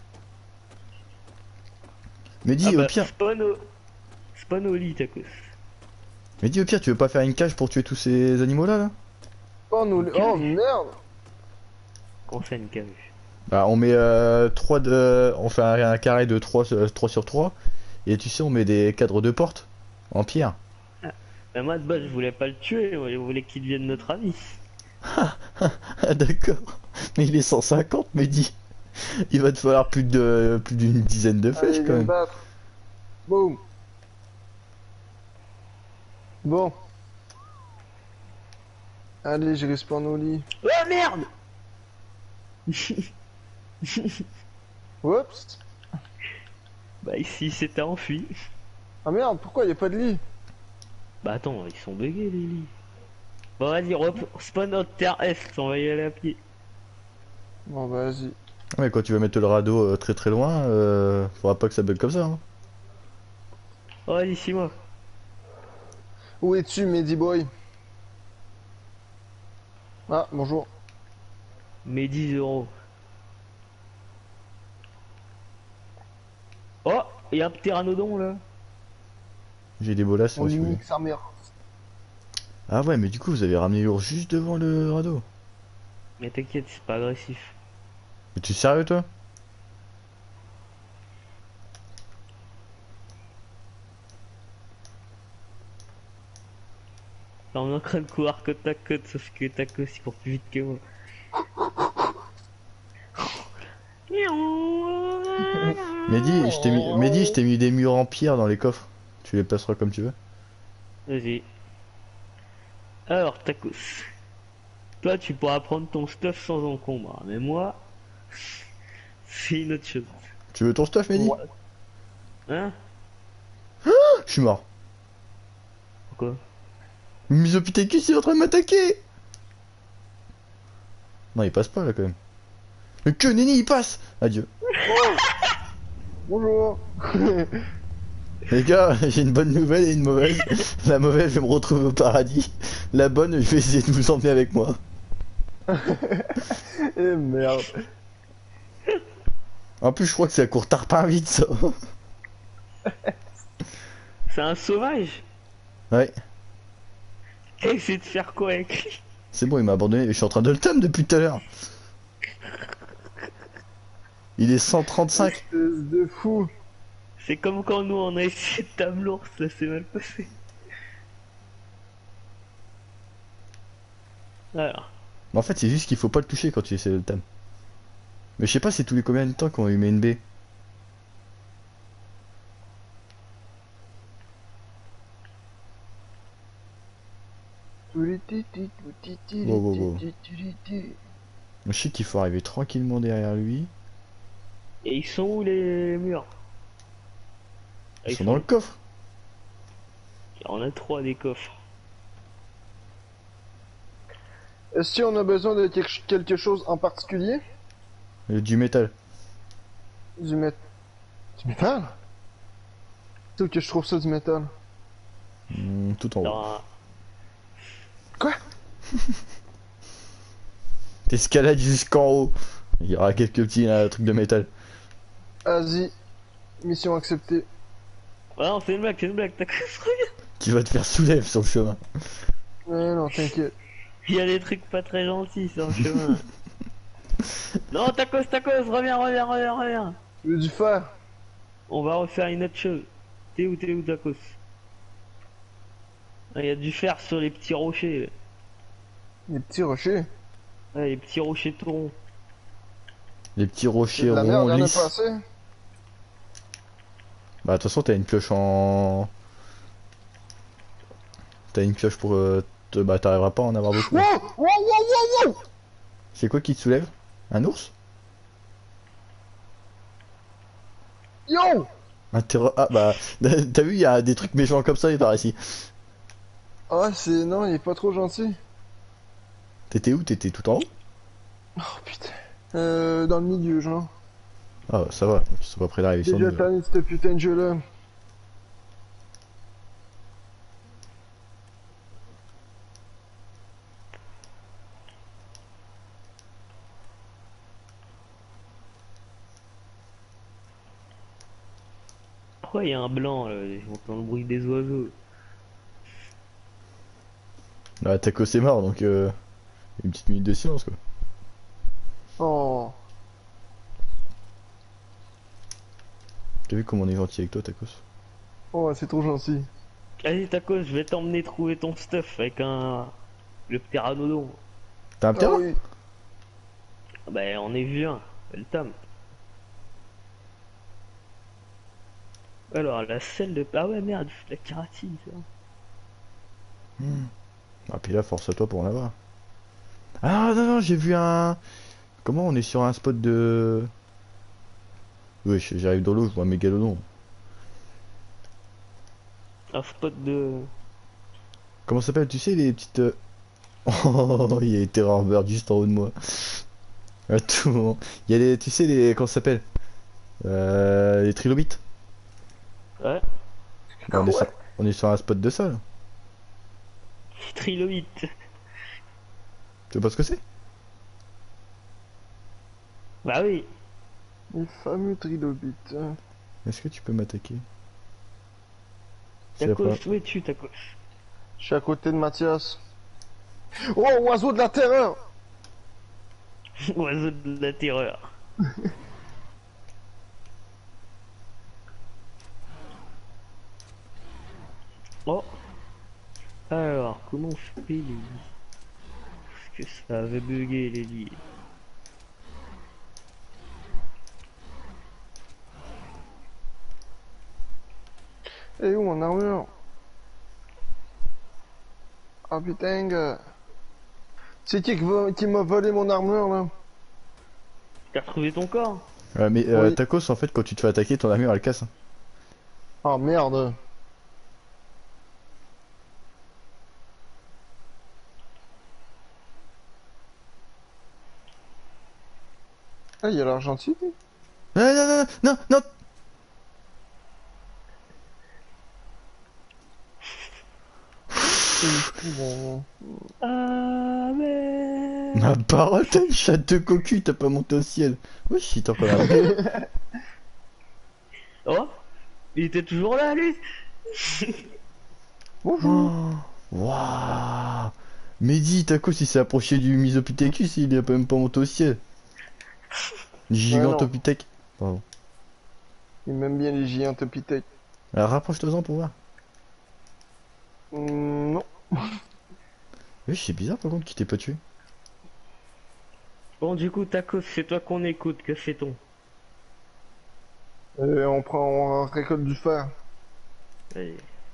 Mehdi, Ah bah, au pire, spawn au lit, Tacos. Mehdi, au pire, tu veux pas faire une cage pour tuer tous ces animaux là? Oh, oh merde! Comment ça, une cage? Bah, on met on fait un carré de 3 sur 3 et tu sais, on met des cadres de porte en pierre. Bah, moi, de base, je voulais pas le tuer, moi, je voulais qu'il devienne notre ami. Ah, d'accord. Mais il est 150, Mehdi. Il va te falloir plus d'une dizaine de flèches Allez, quand viens me même. battre. Boum. Bon. Allez, je respawn au lit. Oh merde. Oups. Bah, ici, il s'était enfui. Ah merde, pourquoi y a pas de lit? Bah, attends, ils sont buggés, les lits. Bon, vas-y, spawn notre terre Est, on va y aller à pied. Bon, bah, vas-y. Ouais, quand tu vas mettre le radeau très très loin, faudra pas que ça bug comme ça. Hein. Oh, vas-y, suis moi. Où es-tu, Mehdi Boy? Ah, bonjour. Mes 10 euros. Oh, il y a un pteranodon là. J'ai des bolasses, On moi, si vous voulez. limite sa mère. Ah ouais, mais du coup, vous avez ramené l'ours juste devant le radeau. Mais t'inquiète, c'est pas agressif. Mais tu es sérieux toi? Là, on est en train de courir côte à côte, sauf que Tacos il court plus vite que moi. Mehdi, je t'ai mis des murs en pierre dans les coffres. Tu les placeras comme tu veux. Vas-y. Alors, Tacos. Toi, tu pourras prendre ton stuff sans encombre. Mais moi, c'est une autre chose. Tu veux ton stuff, Mehdi? Ouais. Hein? Je suis mort. Pourquoi? Misopithecus, il est en train de m'attaquer. Non, il passe pas là quand même. Mais que Nenni, il passe. Adieu. Bonjour. Les gars, j'ai une bonne nouvelle et une mauvaise. La mauvaise, je vais me retrouver au paradis. La bonne, je vais essayer de vous emmener avec moi. Eh merde. En plus, je crois que ça court tarpin vite, ça. C'est un sauvage? Ouais. Essaye de faire quoi avec lui? C'est bon, il m'a abandonné. Je suis en train de le thumb depuis tout à l'heure. Il est 135. Espèce de fou. C'est comme quand nous on a essayé de tame l'ours, là c'est mal passé. Alors, Mais en fait, c'est juste qu'il faut pas le toucher quand tu essaies de le thumb. Mais je sais pas c'est tous les combien de temps qu'on lui met une baie. Wow, wow, wow. Je sais qu'il faut arriver tranquillement derrière lui. et ils sont où les murs? Ils sont dans le coffre. On a 3 des coffres. Est-ce qu'on a besoin de quelque chose en particulier? Du métal. Du métal? C'est où que je trouve ça du métal? Tout en haut. Dans Quoi? T'escalades jusqu'en haut. Il y aura quelques petits trucs de métal. Vas-y. Mission acceptée. Ouais, non, c'est une blague, Tacos, reviens. Tu vas te faire soulève sur le chemin. Ouais, non, t'inquiète. Il y a des trucs pas très gentils sur le chemin. Non, Tacos, reviens. Je veux du fer. On va refaire une autre chose. T'es où, Tacos? Ah, il y a du fer sur les petits rochers. Là. Les petits rochers. Ouais, les petits rochers tout ronds. Les petits rochers De la merde, ronds, y'en a lisses. pas assez. Bah, de toute façon, t'as une pioche en. T'as une pioche pour. Bah, t'arriveras pas à en avoir beaucoup. Wow! C'est quoi qui te soulève? Un ours? Yo! Un terror. Ah, bah, t'as vu, il y a des trucs méchants comme ça, par ici. Ah, c'est... Non, il est pas trop gentil. T'étais où? T'étais tout en haut? Oh, putain. Dans le milieu, genre. Ah, ça va, ils sont pas près d'arriver J'ai sur déjà nous. tanné de ce putain de jeu-là. Pourquoi il y a un blanc là? J'entends le bruit des oiseaux. Bah, Taco c'est mort, donc une petite minute de silence, quoi. Oh. T'as vu comment on est gentil avec toi, Tacos? Oh, c'est trop gentil. Allez, Tacos, je vais t'emmener trouver ton stuff avec le pteranodon. T'as un Ah pteron? oui. Bah, on est vu un, le tame. Alors, la selle de. Ah ouais, merde, la kératine, ça. Ah, puis là, force à toi pour en avoir. Ah, non, j'ai vu un. Comment on est sur un spot de. Oui, j'arrive dans l'eau, je vois un mégalodon. Un spot de. Comment ça s'appelle? Tu sais, les petites. Oh, il y a Terror Bird juste en haut de moi. À tout moment. Il y a les. Tu sais, les. Comment ça s'appelle? Les trilobites. Ouais, Bah, on est sur un spot de ça, là. trilobite. Tu sais pas ce que c'est? Bah oui. Les fameux trilobites. Est-ce que tu peux m'attaquer? C'est la Tacos, première- où es-tu, Tacos? Je suis à côté de Mathias. Oh, oiseau de la terreur! Oiseau de la terreur. Oh. Alors, comment on fait les lits? Parce que ça avait bugué les lits. Et où mon armure? Ah putain, gars. C'est qui m'a volé mon armure là? T'as retrouvé ton corps? Mais Oui. Tacos, en fait, quand tu te fais attaquer, ton armure elle casse. Hein. Oh merde. Ah, il a l'air gentil. Lui. Non, non, non, non, non. Bon. Ah mais... Ma parole, t'as une chatte de cocu, t'as pas monté au ciel. Oui, si t'en connais un. Oh, il était toujours là lui. Bonjour. Oh, waouh. Mehdi, Tacos, il s'est approché du Misopithecus, il est même pas monté au ciel. Gigantopithèque. Pardon. Il m'aime bien les gigantopithèques. Alors rapproche-toi-en pour voir. Non. Oui, c'est bizarre par contre qu'il t'ait pas tué. Bon du coup Tacos, c'est toi qu'on écoute, que fait-on? On récolte du fer. Allez.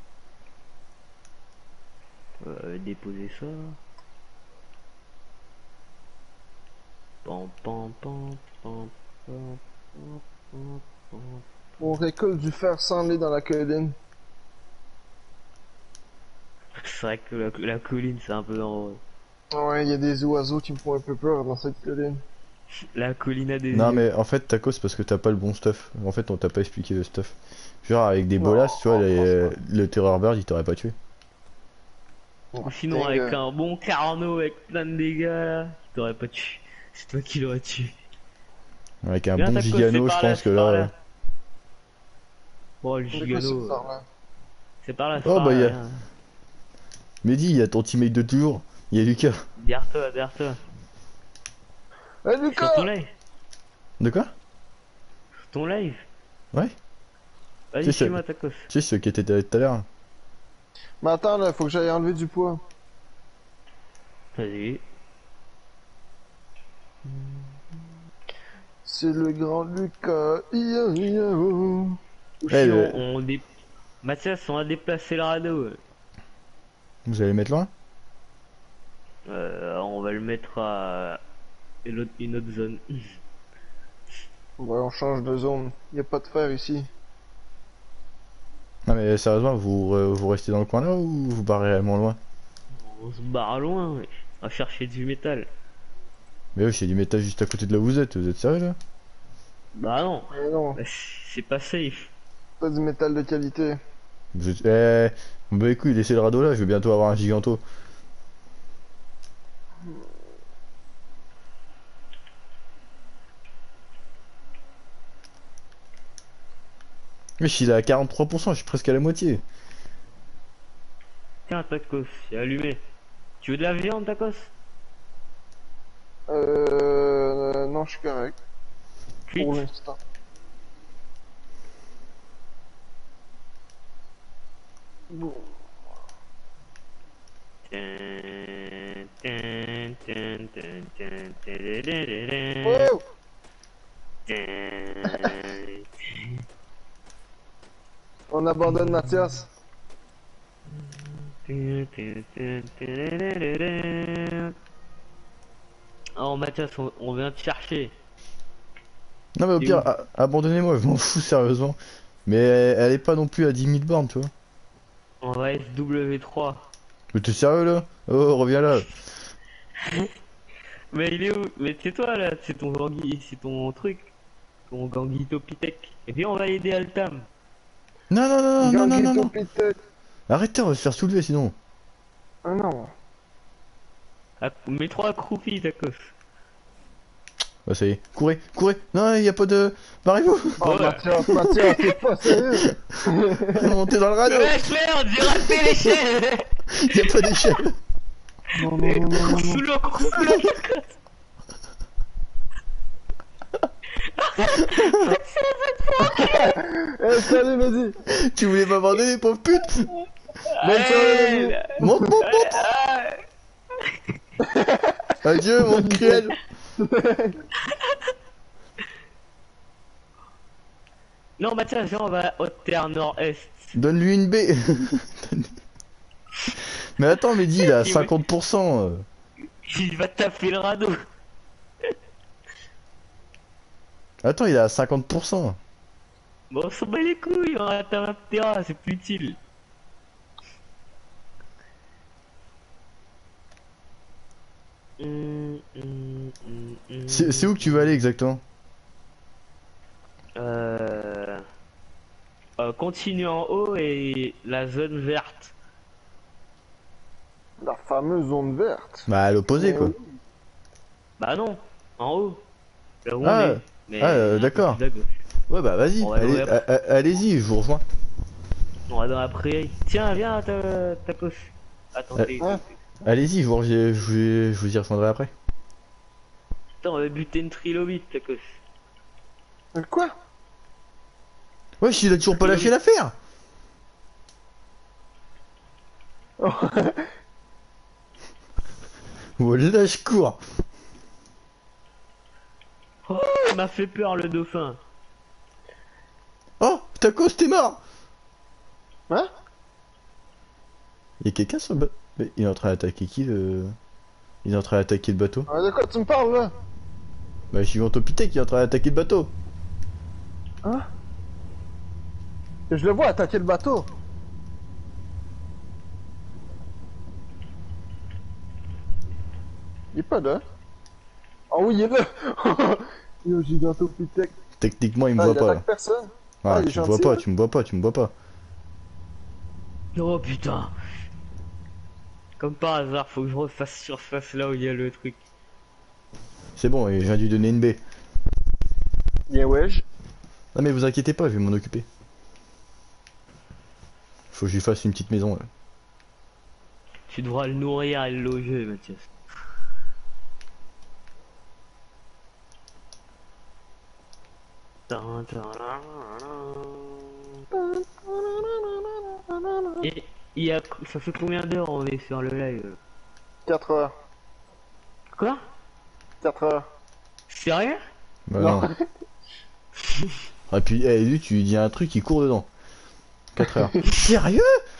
Déposer ça. Pam pam pam pam pam pam pam pam. On récolte du fer sans aller dans la colline. C'est vrai que la colline c'est un peu dangereux. Ouais, il y a des oiseaux qui me font un peu peur dans cette colline. La colline a des Non yeux. mais en fait Tacos parce que t'as pas le bon stuff. En fait on t'a pas expliqué le stuff. Genre avec des bolas, tu vois, le Terror Bird il t'aurait pas tué. Ou sinon Putain, avec gars. un bon carnot avec plein de dégâts là, qui t'aurait pas tué. C'est toi qui l'aurais tué. Avec un Viens, bon Tacos, gigano, c'est je par là, pense que c'est par là. là. Bon le C'est quoi gigano, cette part-là? c'est par là, c'est Oh par bah là. y a. Viens. Mehdi, il y a ton teammate de toujours. Il y a Lucas. Derrière toi. Hey Sur Lucas! ton live. De quoi? Sur ton live. Ouais. Vas-y C'est chez ça. moi Tacos. Tu sais ce qui était tout à l'heure. Mais attends là, faut que j'aille enlever du poids. Vas-y. C'est le grand Lucas. Ia, ia, oh. Ou Eh, sinon le- Mathias, on a déplacé le radeau. Vous allez mettre loin? On va le mettre à une autre zone. Ouais, on change de zone. Y a pas de fer ici. Non mais sérieusement, vous restez dans le coin là ou vous barrez réellement loin? On se barre loin, ouais. À chercher du métal. Mais oui, c'est du métal juste à côté de là où vous êtes sérieux là? Bah non, Mais non, bah, c'est pas safe. pas du métal de qualité. Vous êtes... Eh... Bah écoute, laissez le radeau là, je vais bientôt avoir un giganto. Mais je suis à 43%, je suis presque à la moitié. Tiens, Tacos, c'est allumé. Tu veux de la viande, Tacos? Non, je suis correct. Cuite. Pour l'instant. Bon. Oh! On abandonne Mathias. Oh Mathias, on vient te chercher. Non mais au Et pire, où? abandonnez-moi, je m'en fous sérieusement. Mais elle est pas non plus à 10 000 bornes, tu vois. On va SW3. Mais t'es sérieux là? Oh, reviens là. Mais il est où? Mais c'est toi là, c'est ton gangui, c'est ton truc. Ton Gangitopithèque. Et puis on va aider Altam. Non, non, non, non, non, non, non. Gangitopithèque. Arrêtez, on va se faire soulever sinon. Ah non. Mets 3 accroupis, Tacos. Bah ça y est, courez, courez. Non, y a pas de... Barrez-vous. Oh Ouais. Mathias, t'es pas sérieux. Montez dans le radeau. Ouais, merde, j'ai raté l'échelle. Y a pas d'échelle. Non, non, non, non, non, non. Sous l'eau, Tacos. Eh, salut, vas-y. Tu voulais m'abandonner, pauvre pute. Bonne soirée, vas-y. Monte, monte, monte. Adieu, mon cruel. Non, Mathias, viens, on va au terre nord-est. Donne-lui une baie. Mais attends, Mehdi, il a 50%. Il va taper le radeau. Attends, il a 50%. Bon, on s'en bat les couilles, on atteint un terrain, c'est plus utile. C'est où que tu vas aller exactement? Euh... continue en haut et la zone verte. La fameuse zone verte. Bah, à l'opposé, quoi. Bah non, en haut. Là où on Ah, est. Mais ah, un peu d'accord. plus à gauche. Ouais, bah, vas-y. On va Allez, dans la- allez-y, je vous rejoins. On va dans la prairie. Tiens, viens, Tacos. Attends, Ouais. Allez-y, je vous y rejoindrai après. Attends, on va buter une trilobite, Tacos. Quoi? Wesh, il a toujours pas lâché l'affaire. Voilà, je cours. Oh, il m'a fait peur le dauphin. Oh, Tacos, t'es mort. Hein? Y'a quelqu'un sur le bateau. Il est en train d'attaquer qui le. Il est en train d'attaquer le bateau. Ah, de quoi tu me parles là? Bah, je suis Topité qui est en train d'attaquer le bateau. Hein? Je le vois attaquer le bateau. Il est pas là. Ah oui, il est là. Yo, Gigantopithèque. Techniquement, il me Ah, voit il pas. attaque personne. Ah, il est tu me vois gentil, pas, hein. tu me vois pas, tu me vois pas. Oh putain. Comme par hasard, faut que je refasse surface là où il y a le truc. C'est bon, et je viens de lui donner une baie. Bien wesh. Non mais vous inquiétez pas, je vais m'en occuper. Faut que je lui fasse une petite maison. Là. Tu devras le nourrir et le loger, Mathias. Et ça fait combien d'heures on est sur le live? 4 heures. Quoi? 4 heures. Sérieux? Bah Non. non. Ah puis, lui, tu lui dis un truc, il court dedans. 4 heures. Sérieux?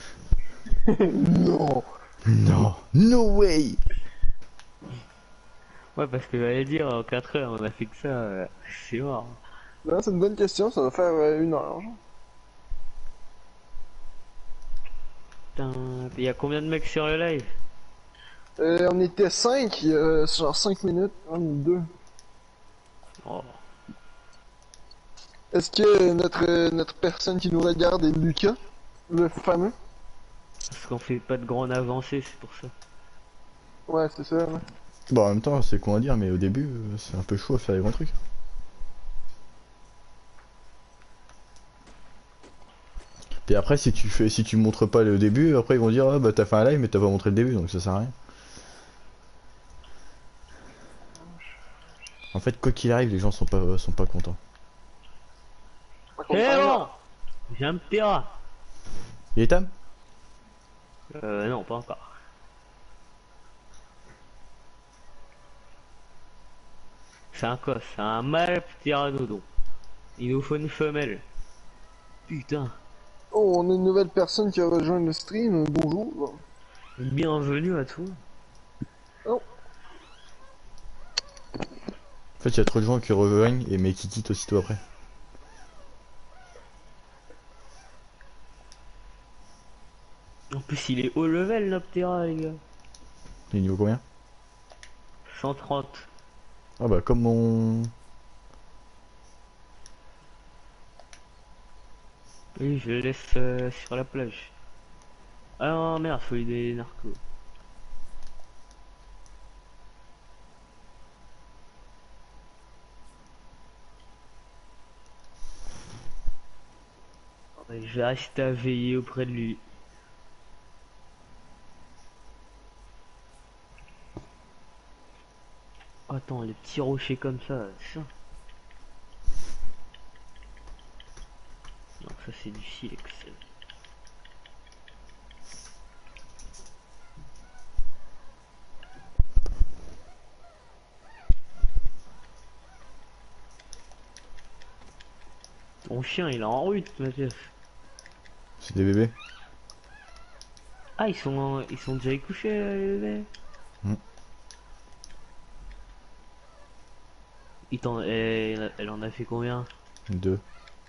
Non. Non. No way. Ouais, parce que j'allais dire, en 4 heures, on a fait que ça, c'est mort. Non, c'est une bonne question, ça va faire 1 heure. Putain, il y a combien de mecs sur le live? On était 5, genre 5 minutes, 1 ou 2. Oh. Est-ce que notre personne qui nous regarde est Lucas, le fameux? Parce qu'on fait pas de grande avancée, c'est pour ça. Ouais, c'est ça. Ouais. Bon, en même temps, c'est con à dire, mais au début, c'est un peu chaud à faire les grands trucs. Puis après, si tu montres pas le début, après ils vont dire, ah, bah t'as fait un live, mais t'as pas montré le début, donc ça sert à rien. En fait, quoi qu'il arrive, les gens sont pas contents. Par C'est contre, bon! J'ai un petit rat. Il est Tam? Non, pas encore. C'est un cos, c'est un mâle pteranodon. Il nous faut une femelle. Putain. Oh, on a une nouvelle personne qui a rejoint le stream. Bonjour. Bienvenue à toi. Oh. En fait, il y a trop de gens qui rejoignent, et mais qui quittent aussitôt après. En plus, il est haut level, Noptera, les gars. Il est niveau combien? 130. Ah bah, comme mon... Oui, je le laisse sur la plage. Ah non, merde, faut aider les narcos. Ouais, je vais rester à veiller auprès de lui. Attends, les petits rochers comme ça, c'est ça. ça c'est du silex. Mon chien il est en route, Mathias. C'est des bébés. Ah ils sont déjà couchés les bébés. Hmm. Elle en a fait combien? Deux.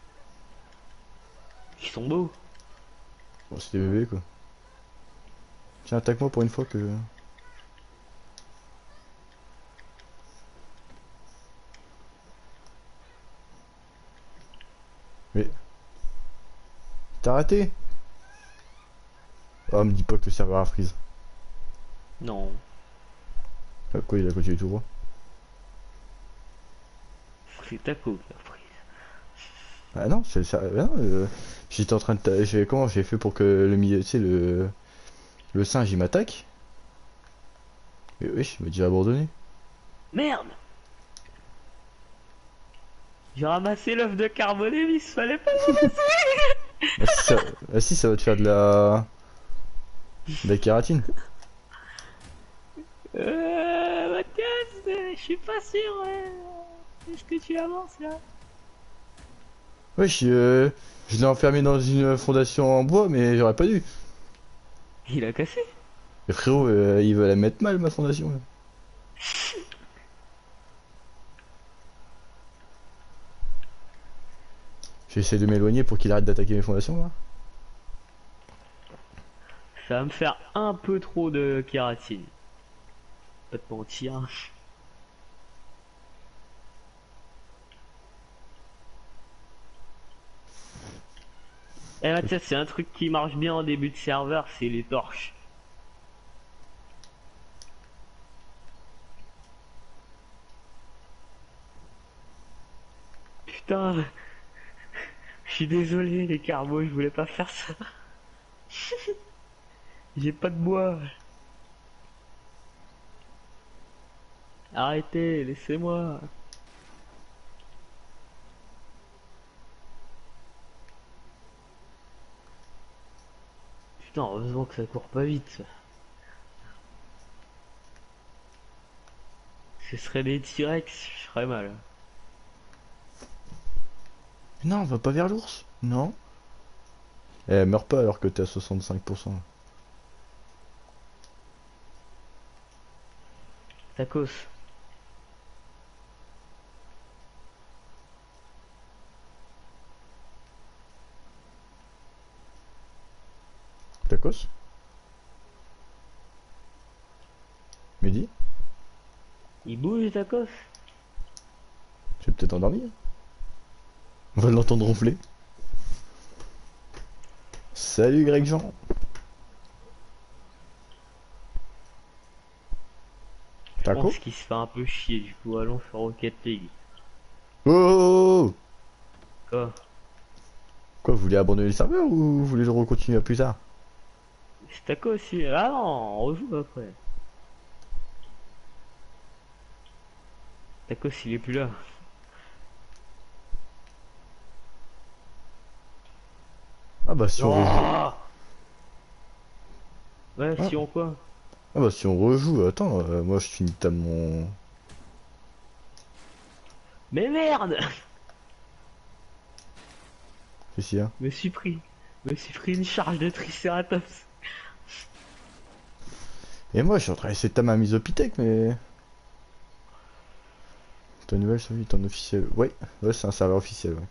Ils sont beaux. Bon, c'est des bébés quoi. Tiens, attaque-moi pour une fois que... Mais... T'as raté? Oh, me dis pas que le serveur a freeze. Non. Ah, quoi, il a continué tout droit. C'est Taco qui a pris. Ah non, c'est le serveur... Ah non, j'étais en train de... Comment j'ai fait pour que le milieu... Tu sais, le singe, il m'attaque? Mais oui, il m'a dit abandonné. Merde. J'ai ramassé l'œuf de carboné, mais il fallait pas. Ah si, ah, si, ça va te faire de la... De la kératine. Mathias, je suis pas sûr. Est-ce que tu avances là? Wesh, je l'ai enfermé dans une fondation en bois, mais j'aurais pas dû. Il a cassé. Et frérot, il veut la mettre mal, ma fondation. Là. J'essaie de m'éloigner pour qu'il arrête d'attaquer mes fondations, là. Ça va me faire un peu trop de kératine. Pas te mentir. Eh Mathias, c'est un truc qui marche bien en début de serveur, c'est les torches. Putain, je suis désolé les carbos, je voulais pas faire ça. J'ai pas de bois. Arrêtez, laissez-moi. Putain, heureusement que ça court pas vite. Ça. Ce serait des T-Rex, je serais mal. Non, on va pas vers l'ours. Non. Eh, meurs pas alors que t'es à 65%. Tacos. Tacos? Mehdi? Il bouge Tacos. Tu es peut-être endormi? Hein. On va l'entendre ronfler. Salut Greg Jean. Je Taco? pense qu'il se fait un peu chier, du coup allons sur Rocket League. Oh, oh, oh, oh. Quoi? Quoi, vous voulez abandonner le serveur ou vous voulez le recontinuer à plus tard? C'est Tacos aussi. Ah non, on rejoue après. Tacos il est plus là. Ah bah si on rejoue. Oh ouais, Ah. si on quoi? Ah bah si on rejoue, attends, moi je finis ta mon... Mais merde! Qu'est-ce qu'il y a? Me suis pris une charge de Triceratops. Et moi je suis en train d'essayer de taper ma mise au Pitec mais... Ta nouvelle survie est en officiel. Ouais, ouais c'est un serveur officiel, ouais.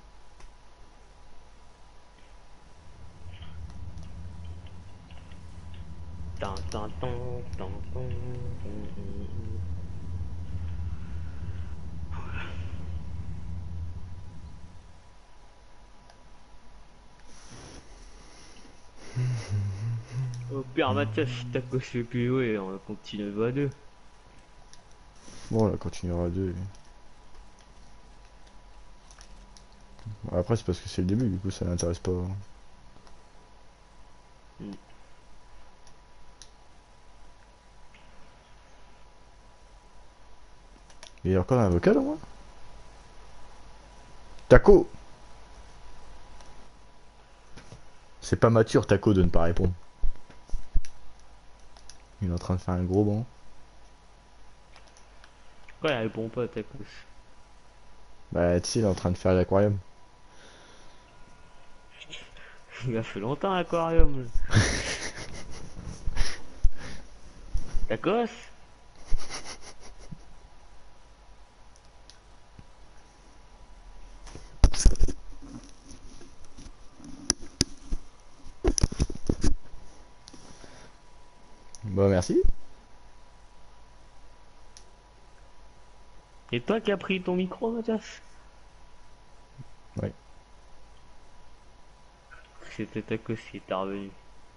Tan, tan, tan, tan, tan. Au pire, Mathias, si Tacos fait plus jouer, on va continuer 2 à 2. Bon, on la continuera à deux. Après c'est parce que c'est le début, du coup ça l'intéresse pas. Mm. Il y a encore un avocat au moins? Taco! C'est pas mature, Taco, de ne pas répondre. Il est en train de faire un gros banc. Pourquoi il répond pas à ta cause? Bah, tu sais, il est en train de faire l'aquarium. Il a fait longtemps l'aquarium. Ta cause? Bah, merci. Et toi qui as pris ton micro, Mathias? Ouais. C'était ta cause qui est revenu.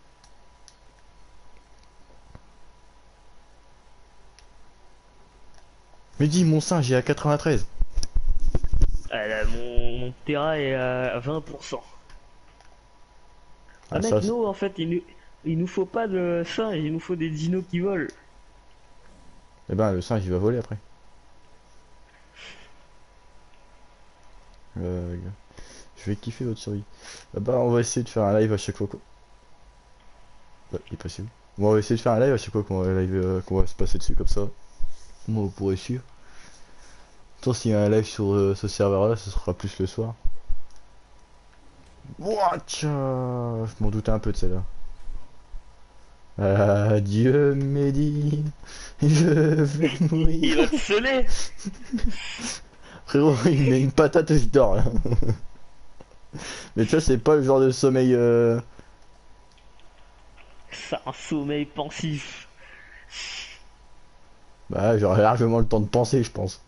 Mais dis, mon singe, il est à 93. Ah là, mon terrain est à 20%. Ah Ah, ça, mec, nous en fait, il nous faut pas de ça, il nous faut des dinos qui volent. eh ben, le singe, il va voler après. Euh, je vais kiffer votre survie. Bah, on va essayer de faire un live à chaque fois. Bah, il est passé où? Bon, on va essayer de faire un live à chaque fois qu'on va se passer dessus comme ça. Moi, vous pourrez suivre. Tant s'il y a un live sur ce serveur-là, ce sera plus le soir. Watch! Je m'en doutais un peu de celle-là. Adieu, Mehdi. Je vais Il mourir. va te sonner. Frérot, il met une patate et il dort là. Mais tu vois, c'est pas le genre de sommeil. C'est un sommeil pensif. Bah, j'aurais largement le temps de penser, je pense.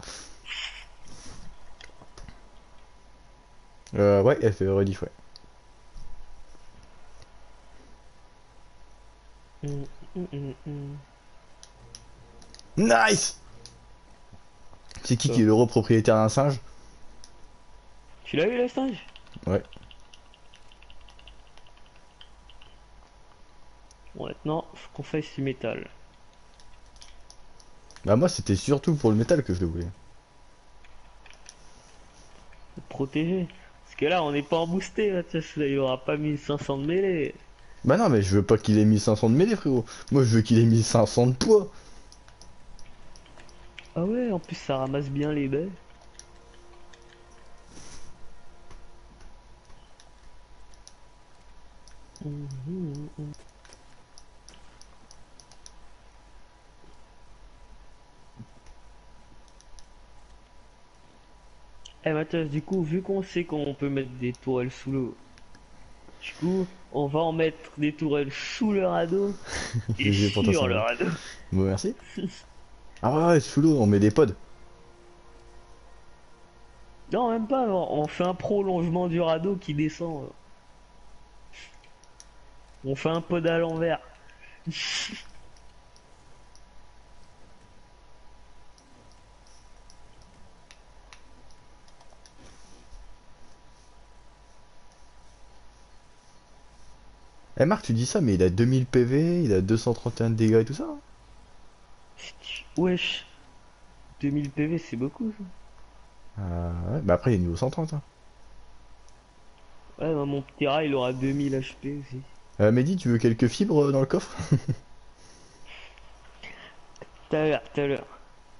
Ouais, elle fait rediff, ouais. Hum, hum, hum, hum. Nice! C'est qui Quoi? est l'heureux propriétaire d'un singe? Tu l'as eu le stage? Ouais. Bon, maintenant, faut qu'on fasse du métal. Bah, moi, c'était surtout pour le métal que je le voulais. Faut te protéger. Parce que là, on n'est pas en boosté, là, tu sais, il aura pas 1500 de mêlée. Bah, non, mais je veux pas qu'il ait 1500 de mêlée, frérot. Moi, je veux qu'il ait 1500 de poids. Ah ouais, en plus, ça ramasse bien les baies. Hum, hum, hum. Eh Mathias, du coup, vu qu'on sait qu'on peut mettre des tourelles sous l'eau, du coup, on va en mettre des tourelles sous le radeau et GG pour ta sur le symbole. radeau. Bon, merci. Ah ouais, sous l'eau, on met des pods. Non, même pas, on fait un prolongement du radeau qui descend. On fait un pod à l'envers. Eh Marc, tu dis ça, mais il a 2000 PV, il a 231 de dégâts et tout ça, hein. Wesh, 2000 PV, c'est beaucoup ça. Ouais, bah après il est niveau 130, hein. Ouais, bah, mon petit rat, il aura 2000 HP aussi. Mehdi, tu veux quelques fibres dans le coffre? Tout à l'heure, tout à l'heure.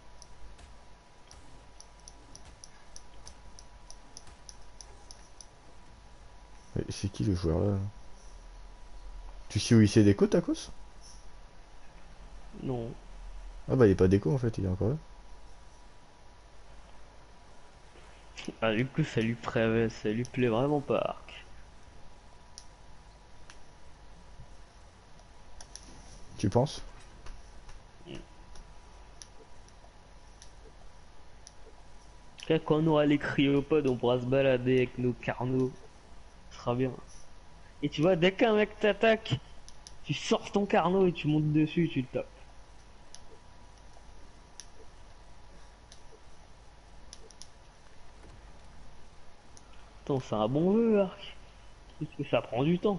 C'est qui le joueur là? Tu sais où il s'est déco, Tacos? Non. Ah bah il est pas déco en fait, il est encore là. Ah, du coup, ça lui plaît vraiment pas, Arc. Tu penses? Quand on aura les cryopodes, on pourra se balader avec nos carnaux. Ce sera bien. Et tu vois, dès qu'un mec t'attaque, tu sors ton carnot et tu montes dessus, tu le tapes. Attends, c'est un bon jeu, Arc. Parce que ça prend du temps.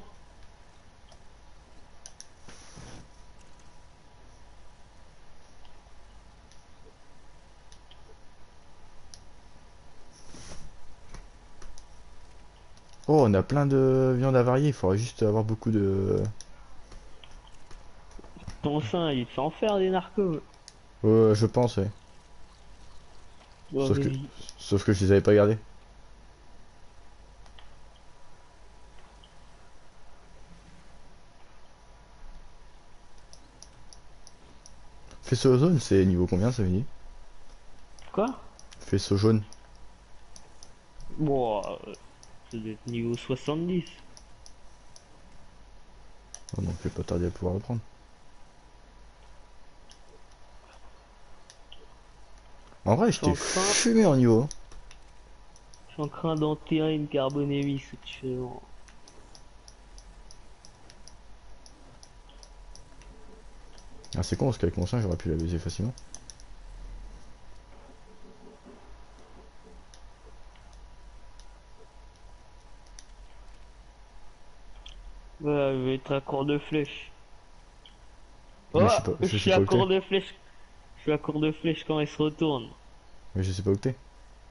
Oh, on a plein de viande avariée, il faudrait juste avoir beaucoup de... Ton sein, il fait en faire des narcos. Je pense, ouais. Bon, Sauf que, vas-y. sauf que je les avais pas gardés. Faisceau jaune, c'est niveau combien ça veut dire? Quoi? Faisceau jaune. Bon, ça doit être niveau 70. Oh non, je vais pas tarder à pouvoir le prendre. En vrai, Je suis en j'étais train, fumé en niveau. je suis en train d'enterrer une carbonémie actuellement. Ah, c'est con parce qu'avec mon sein, j'aurais pu la baiser facilement. Voilà, je vais être à court de flèches. Mais Oh, je je sais suis pas à où t'es. court de flèches. Je suis à court de flèches quand elle se retourne. Mais je sais pas où t'es.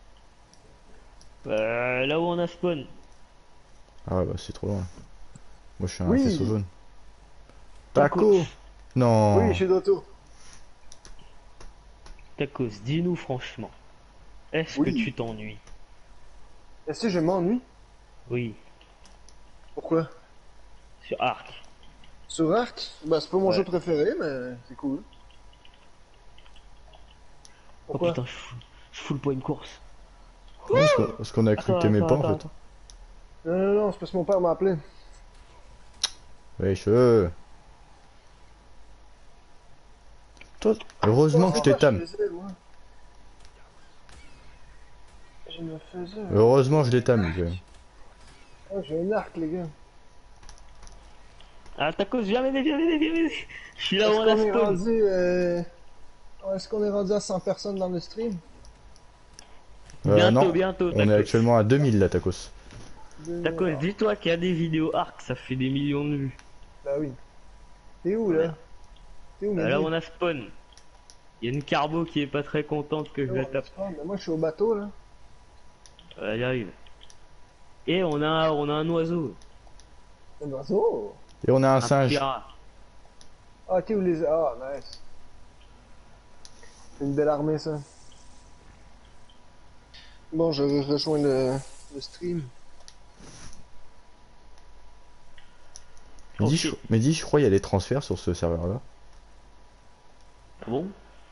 Là où on a spawn. Ah ouais, bah c'est trop loin. Moi, je suis un faisceau Oui, jaune. Taco! Tacos. oui, je Non! suis de retour. Tacos, dis-nous franchement. Est-ce que Oui. tu t'ennuies? Est-ce que je m'ennuie? Oui. Pourquoi? Sur Arc. Sur Ark? Bah, c'est pas mon jeu Ouais. préféré, mais c'est cool. Oh Pourquoi? putain, je fous le point une course. Ouais, parce qu'on a cru que Attends, t'aimais attends, pas en attends, fait. attends. Non, non, non, c'est parce que mon père m'a appelé. Wesh, toi, Je heureusement que je pensais pas que je t'étame. faisais, moi. Je me faisais. Heureusement, je l'étame, lui, quand même. Ah, j'ai un arc, les gars. Ah, Tacos, viens m'aider, viens m'aider, viens m'aider. Je suis là où Est-ce on a qu'on est spawn. rendu, est-ce qu'on est rendu à 100 personnes dans le stream? Bientôt, Non. bientôt, On est Tacos. actuellement à 2000 là, Tacos. Tacos, dis-toi qu'il y a des vidéos Arc, ça fait des millions de vues. Bah oui. T'es où, Ouais. là? T'es où, Là où Mehdi? on a spawn. Il y a une carbo qui est pas très contente que je Oh, la on tape. spawn. Mais moi, je suis au bateau, là. Elle arrive. Et on a un oiseau. Un oiseau? Et on a un Un singe. pirat. Ah, t'es où les... Ah, nice. C'est une belle armée, ça. Bon, je rejoins le stream. Ok. Mehdi, je crois qu'il y a des transferts sur ce serveur là. Ah bon?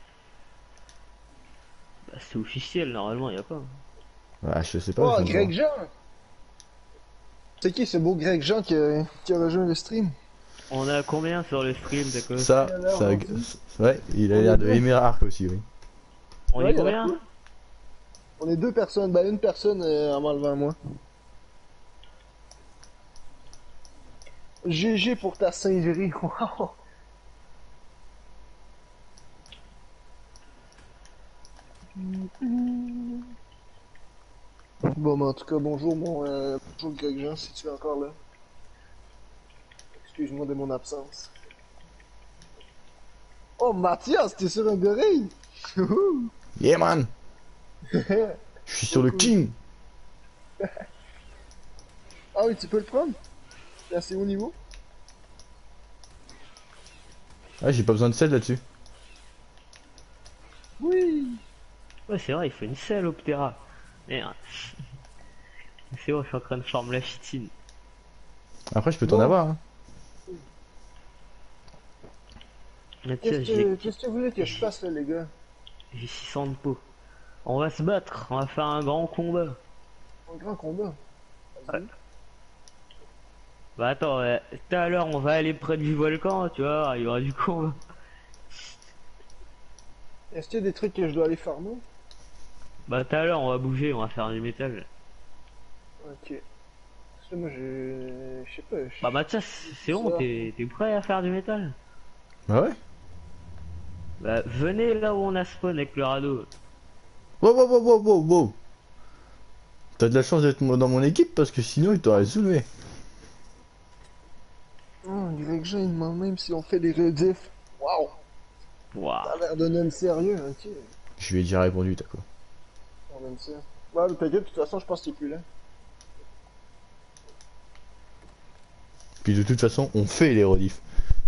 Bah, c'est officiel, normalement, y a pas. Ah, je sais pas, je Oh, viens de voir. Greg Jean! C'est qui ce beau Greg Jean qui a rejoint le stream? On a combien sur le stream, Tacos? Ça, Il a l'air ça, gentil. ouais, il a On est l'air de deux. aimer Arc aussi, oui. On Ouais, est il a l'air combien? cool. On est deux personnes. Bah, une personne en m'enlevant moi. GG pour ta singerie. Wow. Bon, mais en tout cas, bonjour, bonjour Greg Jean, si tu es encore là. Excuse-moi de mon absence. Oh, Mathias, t'es sur un gorille! Youhou. Yeah man! Je suis sur le Cool. king! Ah oui, tu peux le prendre? C'est assez haut niveau? Ah, j'ai pas besoin de sel là-dessus. Oui! Ouais, c'est vrai, il faut une selle Optera. Merde. C'est bon, je suis en train de former la chitine. Après, je peux t'en Bon. avoir, hein. Mathias, j'ai Qu'est-ce que vous voulez que je fasse, là, les gars? 600 de peau. On va se battre, on va faire un grand combat. Un grand combat. Vas-y. Bah attends, tout à l'heure on va aller près du volcan, tu vois, il y aura du combat. Est-ce qu'il y a des trucs que je dois aller farmer? Bah tout à l'heure on va bouger, on va faire du métal. Ok. Parce que moi, je sais pas. Bah Mathias, c'est bon, Ça. t'es prêt à faire du métal? Bah ouais. Bah venez là où on a spawn avec le radeau. Wow, wow, wow, wow, wow, wow. T'as de la chance d'être dans mon équipe parce que sinon il t'aurait soulevé. Oh, Greg Jean, il demande même si on fait des rediffs. Waouh! Waouh. T'as l'air d'un homme sérieux, ok. Je lui ai déjà répondu, d'accord. On aime ça. Ouais, mais t'inquiète, de toute façon, je pense qu'il est plus là. Puis de toute façon, on fait les rediffs.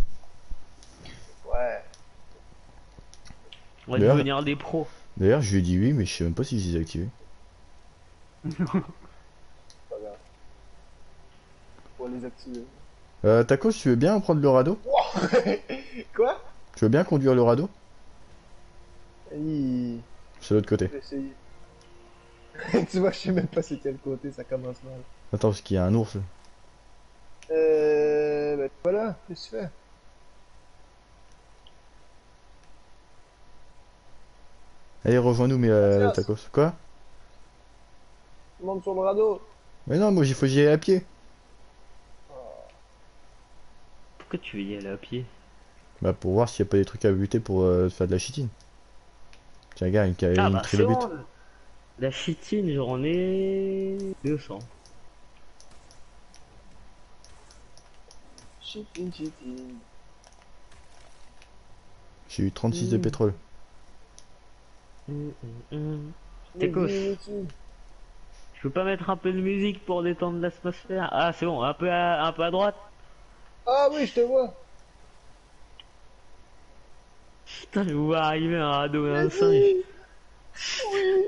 Ouais. On va D'ailleurs- devenir des pros. D'ailleurs, je lui ai dit oui, mais je sais même pas si c'est activé. Pas grave. Pour les activer. Tacos, tu veux bien prendre le radeau? Quoi? Tu veux bien conduire le radeau? Il... C'est de l'autre côté. J'ai essayé. Tu vois, je sais même pas c'est quel côté, ça commence mal. Attends, parce qu'il y a un ours. Bah voilà, qu'est-ce que tu fais? Allez, rejoins-nous, mais Mathias. Tacos. Quoi? Monte sur le radeau. Mais non, moi, il faut que j'y aille à pied. Pourquoi tu veux y aller à pied? Bah, pour voir s'il y a pas des trucs à buter pour faire de la chitine. Tiens, regarde, une Ah bah c'est trilobite. bon. La chitine, j'en ai 200. Chitin, chitin. J'ai eu 36 de pétrole. Tacos. Tu Je peux pas mettre un peu de musique pour détendre l'atmosphère? Ah c'est bon, un peu à droite. Ah oui, je te vois. Putain, je vois arriver un radeau et un singe. Oui.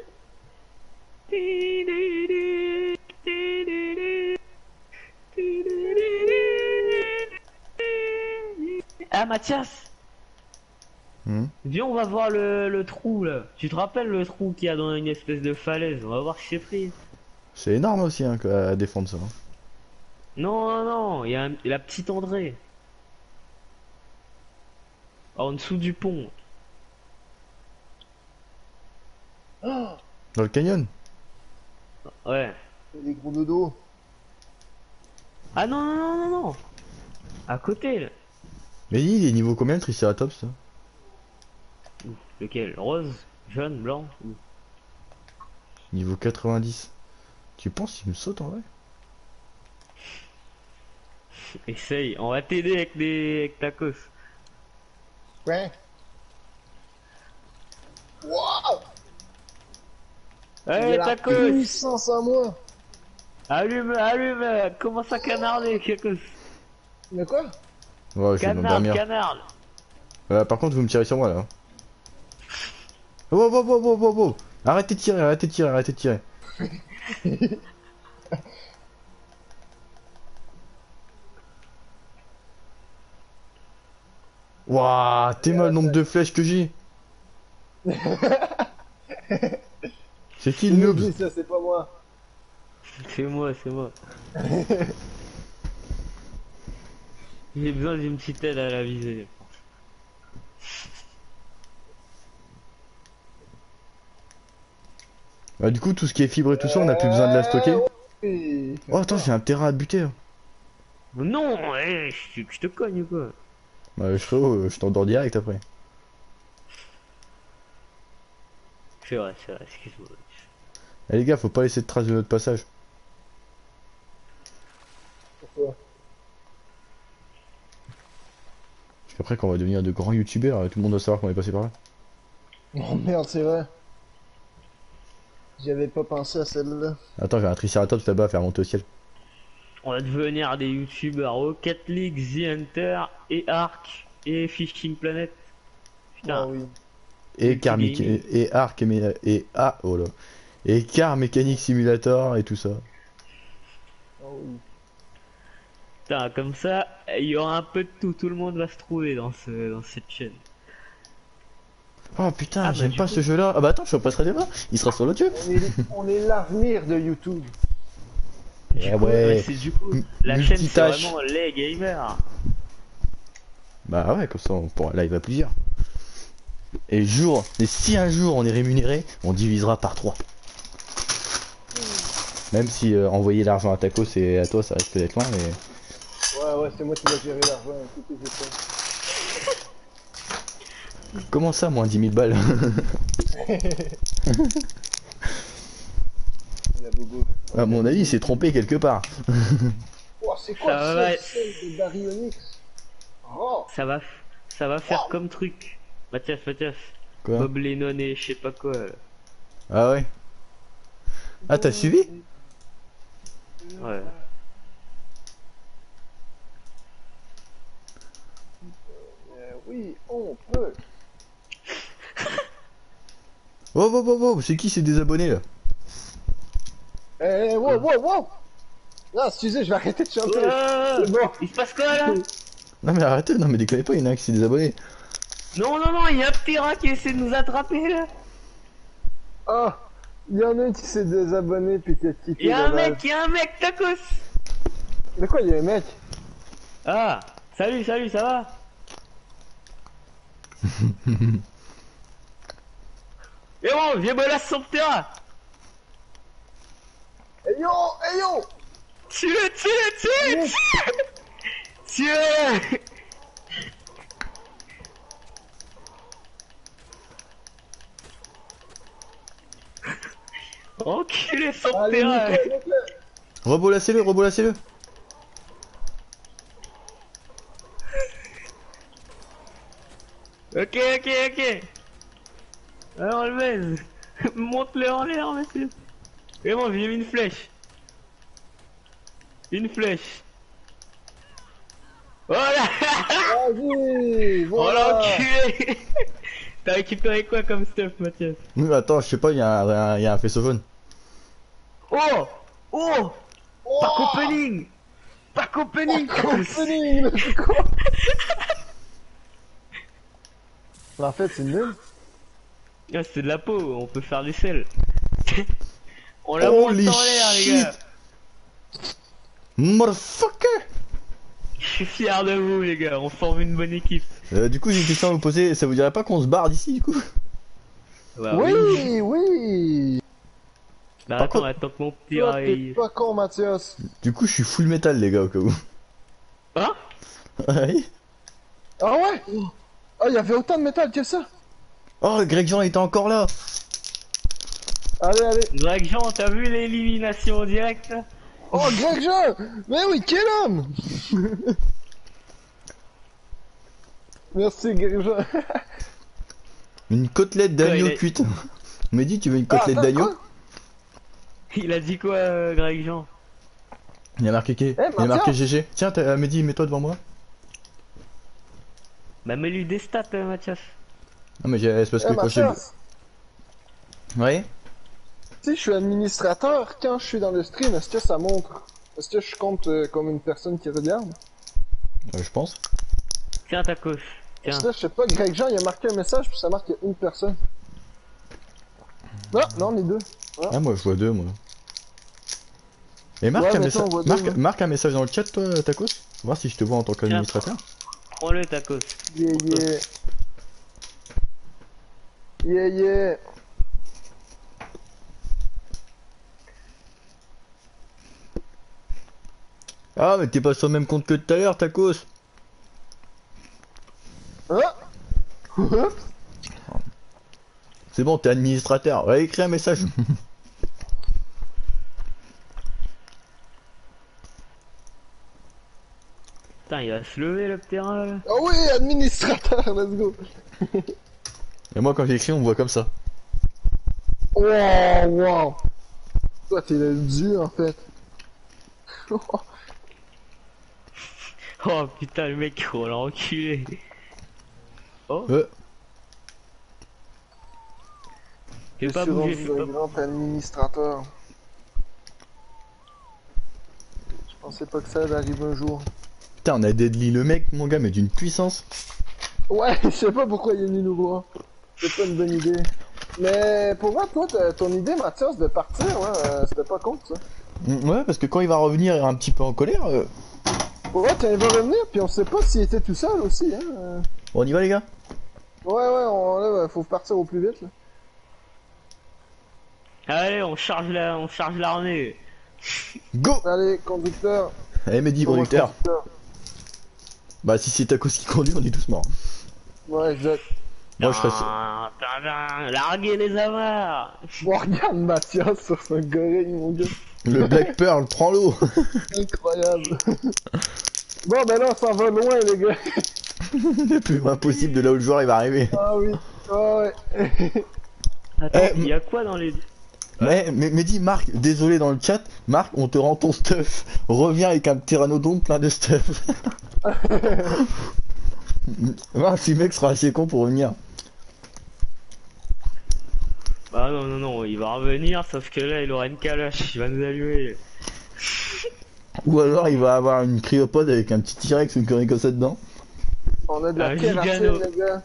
Ah Mathias, Hmm. viens on va voir le trou là. Tu te rappelles le trou qu'il y a dans une espèce de falaise? On va voir si c'est pris. C'est énorme aussi hein, à défendre ça. Hein. Non, non, non, il y a la petite André. En dessous du pont. Oh, Dans le canyon? Ouais. les gros dodos. Ah non, non, non, non, non. À côté là. Mais il est niveau combien le Triceratops ça? Lequel? Rose? Jaune? Blanc? Niveau 90. Tu penses qu'il me saute en vrai? Essaye, on va t'aider avec tacos. Ouais. Waouh. Hey la tacos! puissance à moi. Allume, allume! Commence à canarder, tacos! Mais quoi? Ouais, je vais Canarde, m'endormir. canarde! Par contre, vous me tirez sur moi là. Hein. Wow, wow, wow, wow, wow, wow. Arrêtez de tirer, arrêtez de tirer, arrêtez de tirer. Waouh, t'es mal le nombre de flèches que j'ai. C'est qui le noob? Ça, c'est pas moi. C'est moi, c'est moi. J'ai besoin d'une petite aide à la visée. Bah, du coup, tout ce qui est fibre et tout ça, on a plus besoin de la stocker. Oui. Oh, attends, j'ai un terrain à buter. Hein. Non, je te cogne ou quoi? Bah, je t'endors direct après. C'est vrai, excuse-moi. Eh les gars, faut pas laisser de traces de notre passage. Pourquoi? Parce qu'après, quand on va devenir de grands youtubeurs, tout le monde doit savoir qu'on est passé par là. Oh merde, c'est vrai. J'y avais pas pensé à celle-là. Attends, j'ai un Triceratops là-bas à faire monter au ciel. On va devenir des youtubeurs Rocket League, The Hunter et Ark et Fishing Planet. Putain. Ah oui. Et Car Gaming. et Arc oh là. Et Car Mécanique Simulator et tout ça. Ah oui. Putain, comme ça, il y aura un peu de tout le monde va se trouver dans cette chaîne. Oh putain, Ah, bah, j'aime du pas coup- ce jeu-là. Ah bah attends, je passerai des mains. Il sera sur le jeu. On est l'avenir de YouTube. Du coup, ouais. c'est du coup, la chaîne c'est Multitâche. vraiment les gamers. Bah ouais, comme ça on pourra live à plusieurs. Et si un jour on est rémunéré, on divisera par 3. Même si envoyer l'argent à Tacos et à toi ça risque d'être loin, mais Ouais, c'est moi qui vais gérer l'argent et tout les efforts. comment ça, moins 10 000 balles? La bobo. À mon avis, il s'est trompé quelque part. Oh, c'est quoi Ça va, celle de Baryonyx? Oh, Ça va faire comme truc. Mathias, Quoi? Bob Lennon et je sais pas quoi. Ah ouais. Ah t'as suivi? Ouais. Oui, on peut. Oh, oh, oh, oh, c'est qui ces désabonnés là? Eh, wow, wow, wow. Non, excusez, je vais arrêter de chanter. C'est bon. Il se passe quoi là? Non mais arrêtez, non mais déconnez pas, il y en a un qui s'est désabonné. Non, non, non, il y a un petit rat qui essaie de nous attraper là. Ah, il y en a un qui s'est désabonné puis qui a quitté. Il y a un le live. mec, il y a un mec, tacos. De quoi, il y a un mec? Ah, salut, salut, ça va? Et bon, viens me lasser son petit rat. Hey yo, hey yo. Tue-le, tue-le, tue-le, tue-le. Tue-le. Enculé son Allez, terrain. nique-le. Rebolassez-le, rebolassez-le. Ok, ok, ok. Alors le baise. Monte-le en l'air, monsieur. Et bon, j'ai mis une flèche. Une flèche. Voilà. Vas-y, Oh voilà. l'enculé. T'as récupéré quoi comme stuff, Mathias? Attends, je sais pas, il y a un faisceau jaune. Oh. Oh. Pack opening. Pack opening. Opening, mais c'est quoi? En fait, c'est nul. Ah, c'est de la peau, on peut faire du sel. On la monte en Holy l'air, les gars. Motherfucker. Je suis fier de vous, les gars. On forme une bonne équipe. Du coup, j'ai une question à vous poser, ça vous dirait pas qu'on se barre d'ici du coup? Bah, Oui, oui. Bah, Par attends, contre- attends que mon petit Toi, t'es arrive. pas con, Mathias. Du coup, je suis full metal les gars au cas où. Hein? Ouais. Ah ouais? Ah, il y avait autant de métal que ça. Oh, Greg Jean était encore là. Allez, allez. Greg Jean, t'as vu l'élimination en direct là? Oh, Greg Jean. Mais oui, quel homme. Merci, Greg Jean. Une côtelette d'agneau Ouais, il est- cuite. On m'a dit tu veux une côtelette attends, d'agneau? quoi? Il a dit quoi, Greg Jean? Il y a marqué qui? Il y a Mathias. marqué GG. Tiens, Mehdi, mets-toi devant moi. Bah, mets-lui des stats, Mathias. Non mais c'est parce Eh, que quand j'ai... Mathias. Ouais. Tu sais, je suis administrateur. Quand je suis dans le stream, est-ce que ça montre? Est-ce que je compte comme une personne qui regarde? Je pense. Tiens, ta coche. Tiens. Parce que là, je sais pas, Greg Jean, il a marqué un message, puis ça marque qu'il y a une personne. Non, non, on est deux. Ah moi je vois deux moi. Et marque, Ouais, un, mettons, on voit deux, marque, ouais. marque un message dans le chat toi, Tacos. Voir si je te vois en tant qu'administrateur. Prends-le, ta coche. Yeah, yeah. Yeah, yeah. Ah mais t'es pas sur le même compte que tout à l'heure Tacos. Ah. C'est bon, t'es administrateur. Ouais, écris un message. Putain, il va se lever le terrain là. Ah oui, administrateur, let's go. Et moi quand j'écris on me voit comme ça. Wow, wow. Toi, t'es le dieu, en fait. Oh putain, le mec, oh l'enculé. Oh, Je fais pas suis bouger, rendu fais un pas grand administrateur. Je pensais pas que ça allait arriver un jour. Putain, on a deadly le mec, mon gars, mais d'une puissance. Ouais, je sais pas pourquoi il est venu nous voir. C'est pas une bonne idée. Mais pour moi, toi, ton idée, Mathias, de partir, ouais, c'était pas con, ça. Ouais, parce que quand il va revenir un petit peu en colère, Ouais, quand il va revenir, puis on sait pas s'il était tout seul aussi, hein. on y va les gars. Ouais, là, faut partir au plus vite, là. Allez, on charge l'armée. Go. Allez, conducteur. Allez Mehdi, conducteur. Bah si c'est Tacos qui conduit, on est tous morts. Ouais, exact. Moi je serais... Larguez les amarres. Bon, regarde Mathias sur son gorille, mon gars. Le Black Pearl, prends l'eau. Incroyable. Bon, ben là, on s'en va loin, les gars. Le plus loin possible de là où le joueur il va arriver. Ah oui. Ah ouais. Attends, Eh, il y a quoi dans les... Mais dis Marc, désolé dans le chat, Marc, on te rend ton stuff. Reviens avec un pteranodon plein de stuff. Ah, si le mec sera assez con pour revenir. Bah non, non, non, il va revenir, sauf que là, il aura une calache, il va nous allumer. Ou alors il va avoir une cryopode avec un petit T-Rex ou une connerie comme ça dedans. On a de la Un kératine, gigano. les gars.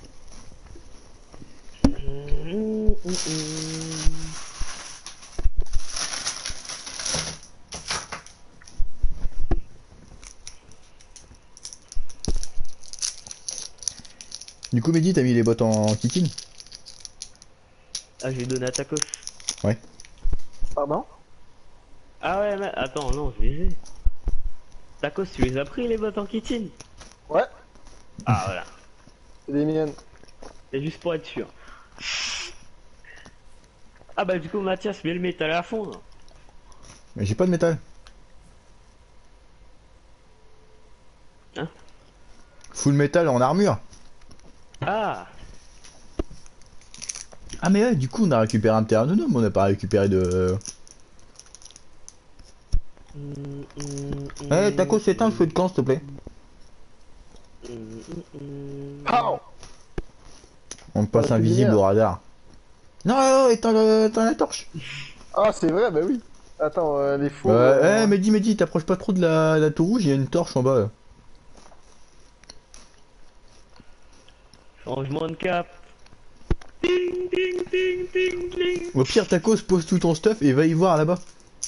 Du coup, Mehdi, t'as mis les bottes en kikine? Ah, je vais donner à Tacos. Pardon? Ah ouais, mais attends, non, je les ai. Tacos, tu les as pris les bottes en kitchen? Ouais, Ah voilà, c'est les miennes. c'est juste pour être sûr. Ah bah du coup, Mathias, mets le métal à fond. Là. Mais j'ai pas de métal. Hein? Full métal en armure. Ah, Ah mais ouais, du coup on a récupéré un pteranodon, mais on n'a pas récupéré de... Eh, Taco, éteins le feu de camp, s'il te plaît. Pow! On passe la invisible lumière. au radar. Non, non, éteins la torche. Ah, c'est vrai, bah oui. Attends, les faux. Mehdi, t'approches pas trop de la tour rouge, il y a une torche en bas. Là. changement de cap. Ding, ding, ding, ding, ding. Au pire, Tacos, pose tout ton stuff et va y voir là-bas.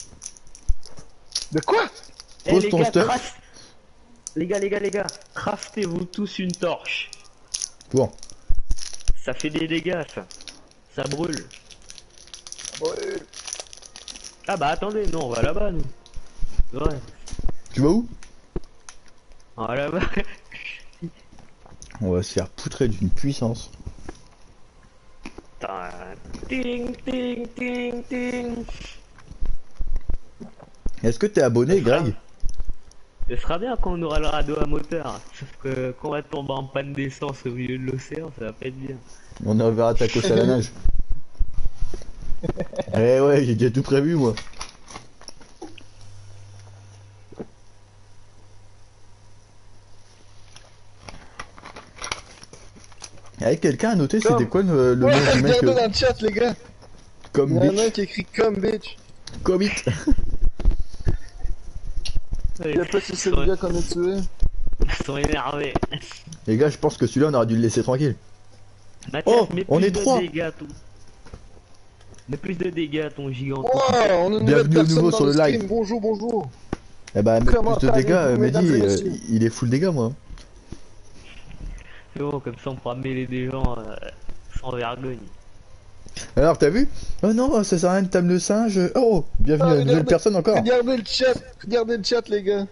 De quoi? Eh, Pose les ton gars, stuff. les gars, craftez-vous tous une torche. Bon. Ça fait des dégâts, ça. Ça brûle. Ouais. Ah bah attendez, non, on va là-bas, nous. Ouais, Tu vas où? on va là-bas. On va se faire poutrer d'une puissance. Ting, ting, ting, ting. Est-ce que t'es abonné, Greg? Ce sera bien quand on aura le radeau à moteur. Sauf que quand on va tomber en panne d'essence au milieu de l'océan, ça va pas être bien. On enverra Tacos à la nage. Eh ouais, j'ai déjà tout prévu, moi. Eh, quelqu'un a noté c'était quoi le nom Ouais, du mec regardez dans le chat, les gars. Il comme y en a un bitch? qui écrit comme bitch. Comme it. Il y a pas si c'est le gars qu'on a tué. Ils sont énervés. Les gars, je pense que celui-là on aurait dû le laisser tranquille. Mathias, Oh, mets on plus est de trois. dégâts à ton... Mets plus de dégâts à ton gigant. Wow, on a une nouvelle Bienvenue au personne nouveau dans sur le stream. live. Bonjour, bonjour. Eh bah, mettre Comment plus de dégâts, allez-vous, Mehdi, mesdames et messieurs il est full dégâts, moi. C'est bon, comme ça on pourra mêler des gens sans vergogne. Alors, t'as vu? Oh non, ça sert à rien de tamer le singe. Oh, bienvenue Ah, à une nouvelle regardez- personne encore. regardez le chat, les gars.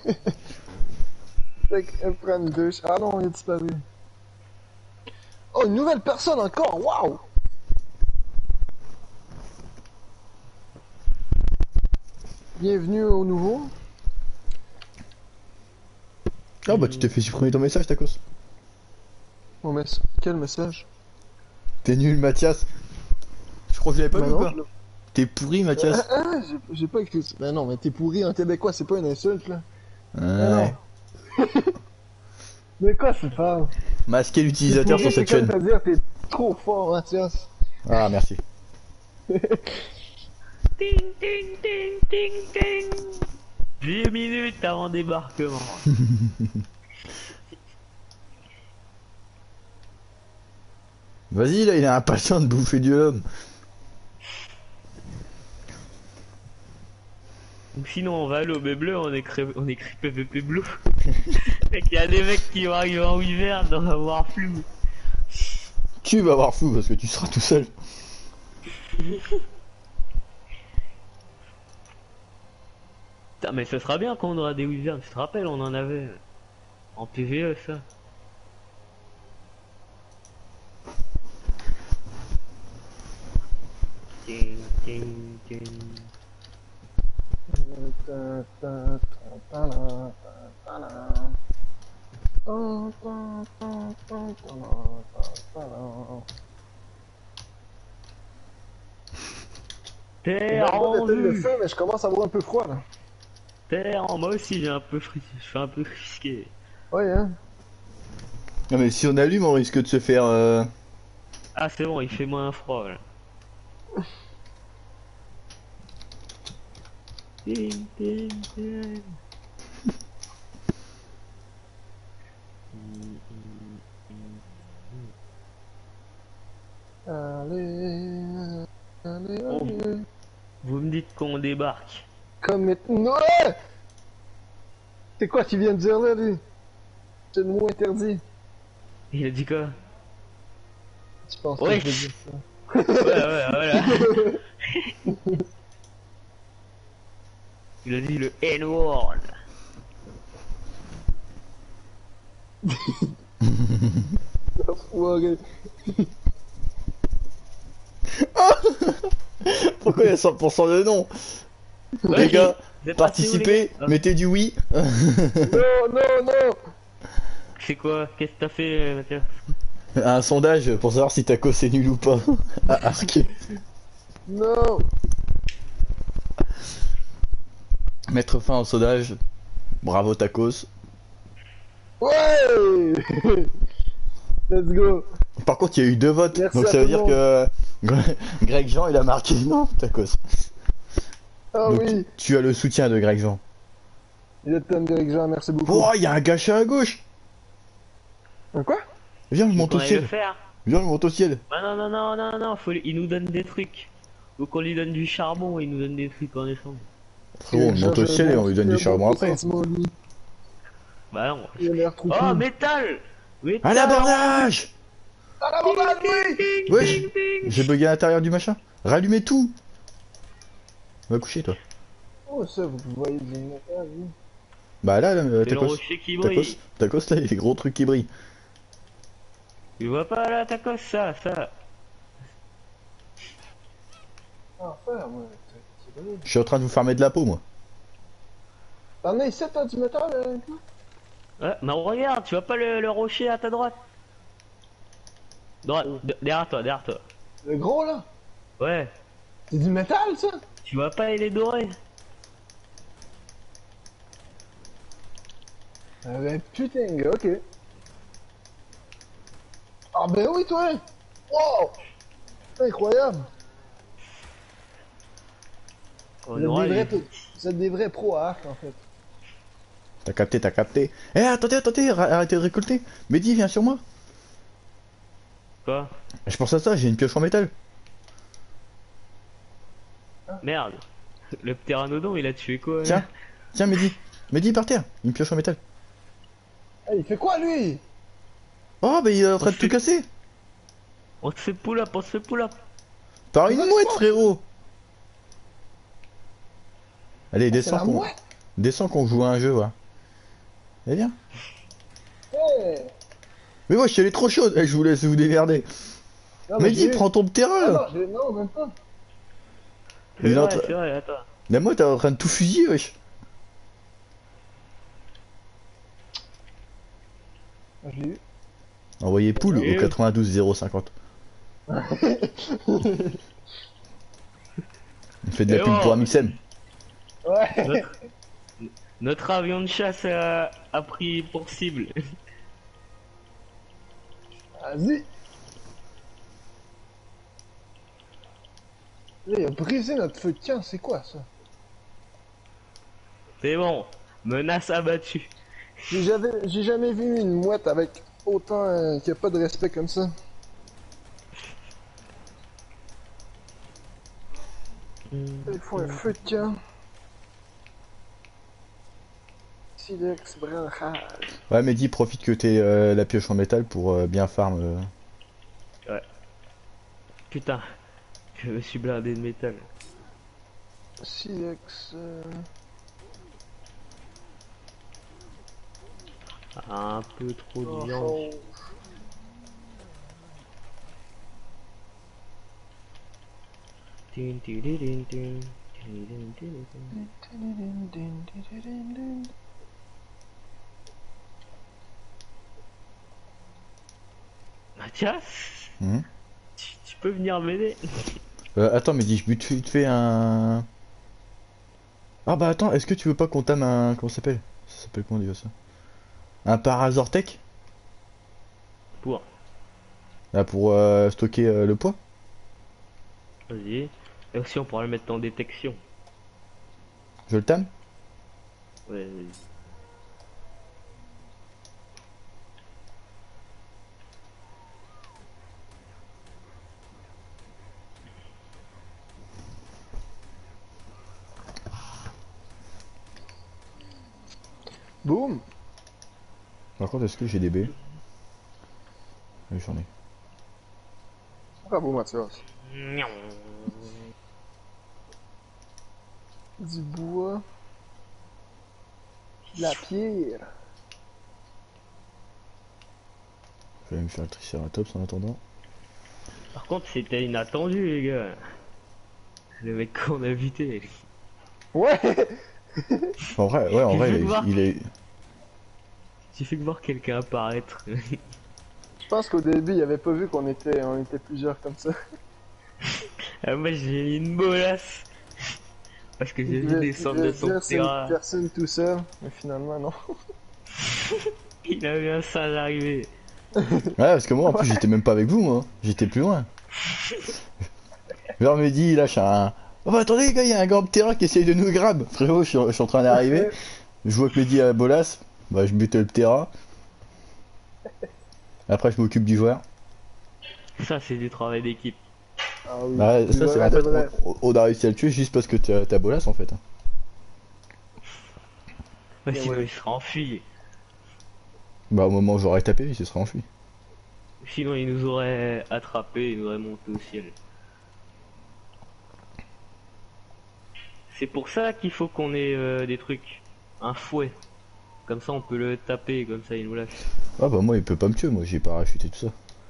Fait qu'elle prend une douche. Ah non, il a disparu. Oh, une nouvelle personne encore, waouh! Bienvenue au nouveau. Oh bah, tu t'es fait supprimer ton message, Tacos. Oh, mais quel message? T'es nul, Mathias. Je crois que je l'avais pas Bah vu, non, quoi. je l'ai- T'es pourri, Mathias. j'ai pas écrit ça. Ben non, mais t'es pourri en québécois, c'est pas une insulte, là. Ouais. De quoi c'est pas? Masquer l'utilisateur sur cette C'est chaîne. comme te dire, t'es trop fort, Mathias. Ah, merci. Ting, ting, ting, ting, ting. 10 minutes avant débarquement. Vas-y, là, il est impatient de bouffer du homme. Donc sinon on va à l'aube bleue, on écrit PVP bleu. Fait qu'il y a des mecs qui vont arriver en hiver, on va voir flou. Tu vas avoir fou parce que tu seras tout seul. Putain, mais ce sera bien quand on aura des wyverns, tu te rappelles, on en avait en PVE ça. Ting, ting, ting. Terre en J'aimerais le vue. feu, mais je commence à avoir un peu froid, là. Terre en moi aussi j'ai un peu je suis un peu risqué. Ouais, hein. Non mais si on allume, on risque de se faire... Ah, c'est bon, il fait moins froid là. Tin, tin, tin. Allez, allez, Oh. allez. Vous me dites qu'on débarque. Comme maintenant. C'est quoi qu'il vient de dire là, lui? C'est le mot interdit. Il a dit quoi? Tu penses Ouais. que je vais dire ça? Ouais, voilà. Il a dit le N-word. Ouais, Pourquoi il y a 100% de non? Les gars, participez, mettez du oui. non, non, non. C'est quoi? Qu'est-ce que t'as fait, Mathieu? Un sondage pour savoir si Tacos est nul ou pas. À Arc. Non. Mettre fin au sondage. Bravo Tacos. Ouais. Let's go. Par contre, il y a eu 2 votes. Merci donc à ça veut tout dire le que Greg Jean il a marqué non, Tacos. Ah Donc, oui. tu as le soutien de Greg Jean. Je t'aime, Derek Jean, merci beaucoup. Oh, il y a un gâchis à gauche. Quoi? Viens, je monte Qu'on au aille ciel. le faire. Viens, je monte au ciel. Ah non, il nous donne des trucs. Faut qu'on lui donne du charbon et il nous donne des trucs en échange. Frérot, on monte au ciel et on lui donne du charbon après. Bah non. Il a l'air trop Oh, cool. métal! Métal! À l'abordage. Ah la bombarde, oui. Wesh, j'ai bugué à l'intérieur du machin. Rallumez tout. Va coucher toi. Oh, ça, vous voyez du métal, oui. Bah là, C'est le Tacos. rocher qui brille. Tacos là, il y a des gros trucs qui brillent. Tu vois pas là, Tacos, ça. Ah, frère, moi, c'est vrai. Je suis en train de vous farmer de la peau moi. T'en as ici, toi, du métal, toi? Ouais, mais regarde, tu vois pas le rocher à ta droite? Droite, derrière toi. Le gros, là? Ouais. C'est du métal, ça? Tu vois pas, il est doré. Ah ben, putain, gars, ok. Ah ben oui, toi! Wow! C'est incroyable! On Vous aura êtes, les... vous êtes des vrais pros à arc, en fait. T'as capté. Eh, attendez, arrêtez de récolter. Mehdi, viens sur moi. Quoi? Je pense à ça, j'ai une pioche en métal. Merde. Le pteranodon, il a tué quoi? Tiens, Mehdi. Mehdi, par terre. Une pioche en métal. Eh, il fait quoi, lui? Oh, bah il est en train de tout casser. On se fait pull up. Par une mouette, frérot. Allez, C'est la mouette! descends qu'on joue à un jeu, ouais. Eh viens. Eh! Mais moi, je suis allé trop chaude. Eh, je vous laisse vous démerder. Non, Mehdi, j'ai- prends ton terrain, Ah là. non, non, même pas. Il est en train- C'est vrai, attends. Mais moi, t'es en train de tout fusiller, wesh. Ah, je l'ai eu. Envoyez poule au 92 050. On fait de la Et pub oh. pour Amixem. Ouais! Notre avion de chasse a pris pour cible. Vas-y! Là, il a brisé notre feu de camp, c'est quoi ça? C'est bon. Menace abattue. J'ai jamais vu une mouette avec autant qu'il n'y a pas de respect comme ça. Il faut un feu de camp. Silex, branchage. Ouais, Mehdi, profite que t'aies la pioche en métal pour bien farm. Putain. Je me suis blindé de métal. Silex. Un peu trop de viande. Tin, tin, tin, tin, tin, tin, tin, tin. Mathias, Mhm. tu peux venir m'aider? Attends, Mehdi, je te fais un. Ah bah attends, est-ce que tu veux pas qu'on tame un. Comment ça s'appelle? Ça s'appelle comment déjà ça? Un Parazortech? Pour. Là, pour stocker le poids. Vas-y. Et aussi, on pourra le mettre en détection. Je le tame. Ouais, vas-y. Boum. Par contre, est-ce que j'ai des baies? Oui, j'en ai. Bravo, Mathias. Du bois. De la pierre. Je vais me faire le triceratops en attendant. Par contre, c'était inattendu, les gars. Le mec qu'on a invité. Ouais. En vrai, ouais, en Il vrai, veut voir. il est. Il suffit de voir quelqu'un apparaître. Je pense qu'au début, il avait pas vu on était plusieurs comme ça. Ah, moi, j'ai mis une molasse. Parce que j'ai Il vu devait, il descendre devait de se son dire c'est une terrain. personne tout seul, mais finalement non. Il a vu un singe arriver. Ouais, parce que moi, en plus, j'étais même pas avec vous, moi. J'étais plus loin. Vers midi, il lâche un. Oh, bah, attendez, les gars, il y a un grand terrain qui essaye de nous grab. Frérot, je suis en train d'arriver. Je vois que Mehdi a la bolas. Bah, je bute le terrain. Après, je m'occupe du joueur. Ça, c'est du travail d'équipe. Ah oui, Bah, du ça, c'est vrai en de fait. vrai. On a réussi à le tuer juste parce que t'as bolas, en fait. Ouais, Et sinon, ouais. il serait enfui. Bah, au moment où j'aurais tapé, il se serait enfui. Sinon, il nous aurait attrapé, il nous aurait monté au ciel. C'est pour ça qu'il faut qu'on ait des trucs. Un fouet. Comme ça, on peut le taper, comme ça, il nous lâche. Ah, bah, moi, il peut pas me tuer, moi, j'ai parachuté tout ça.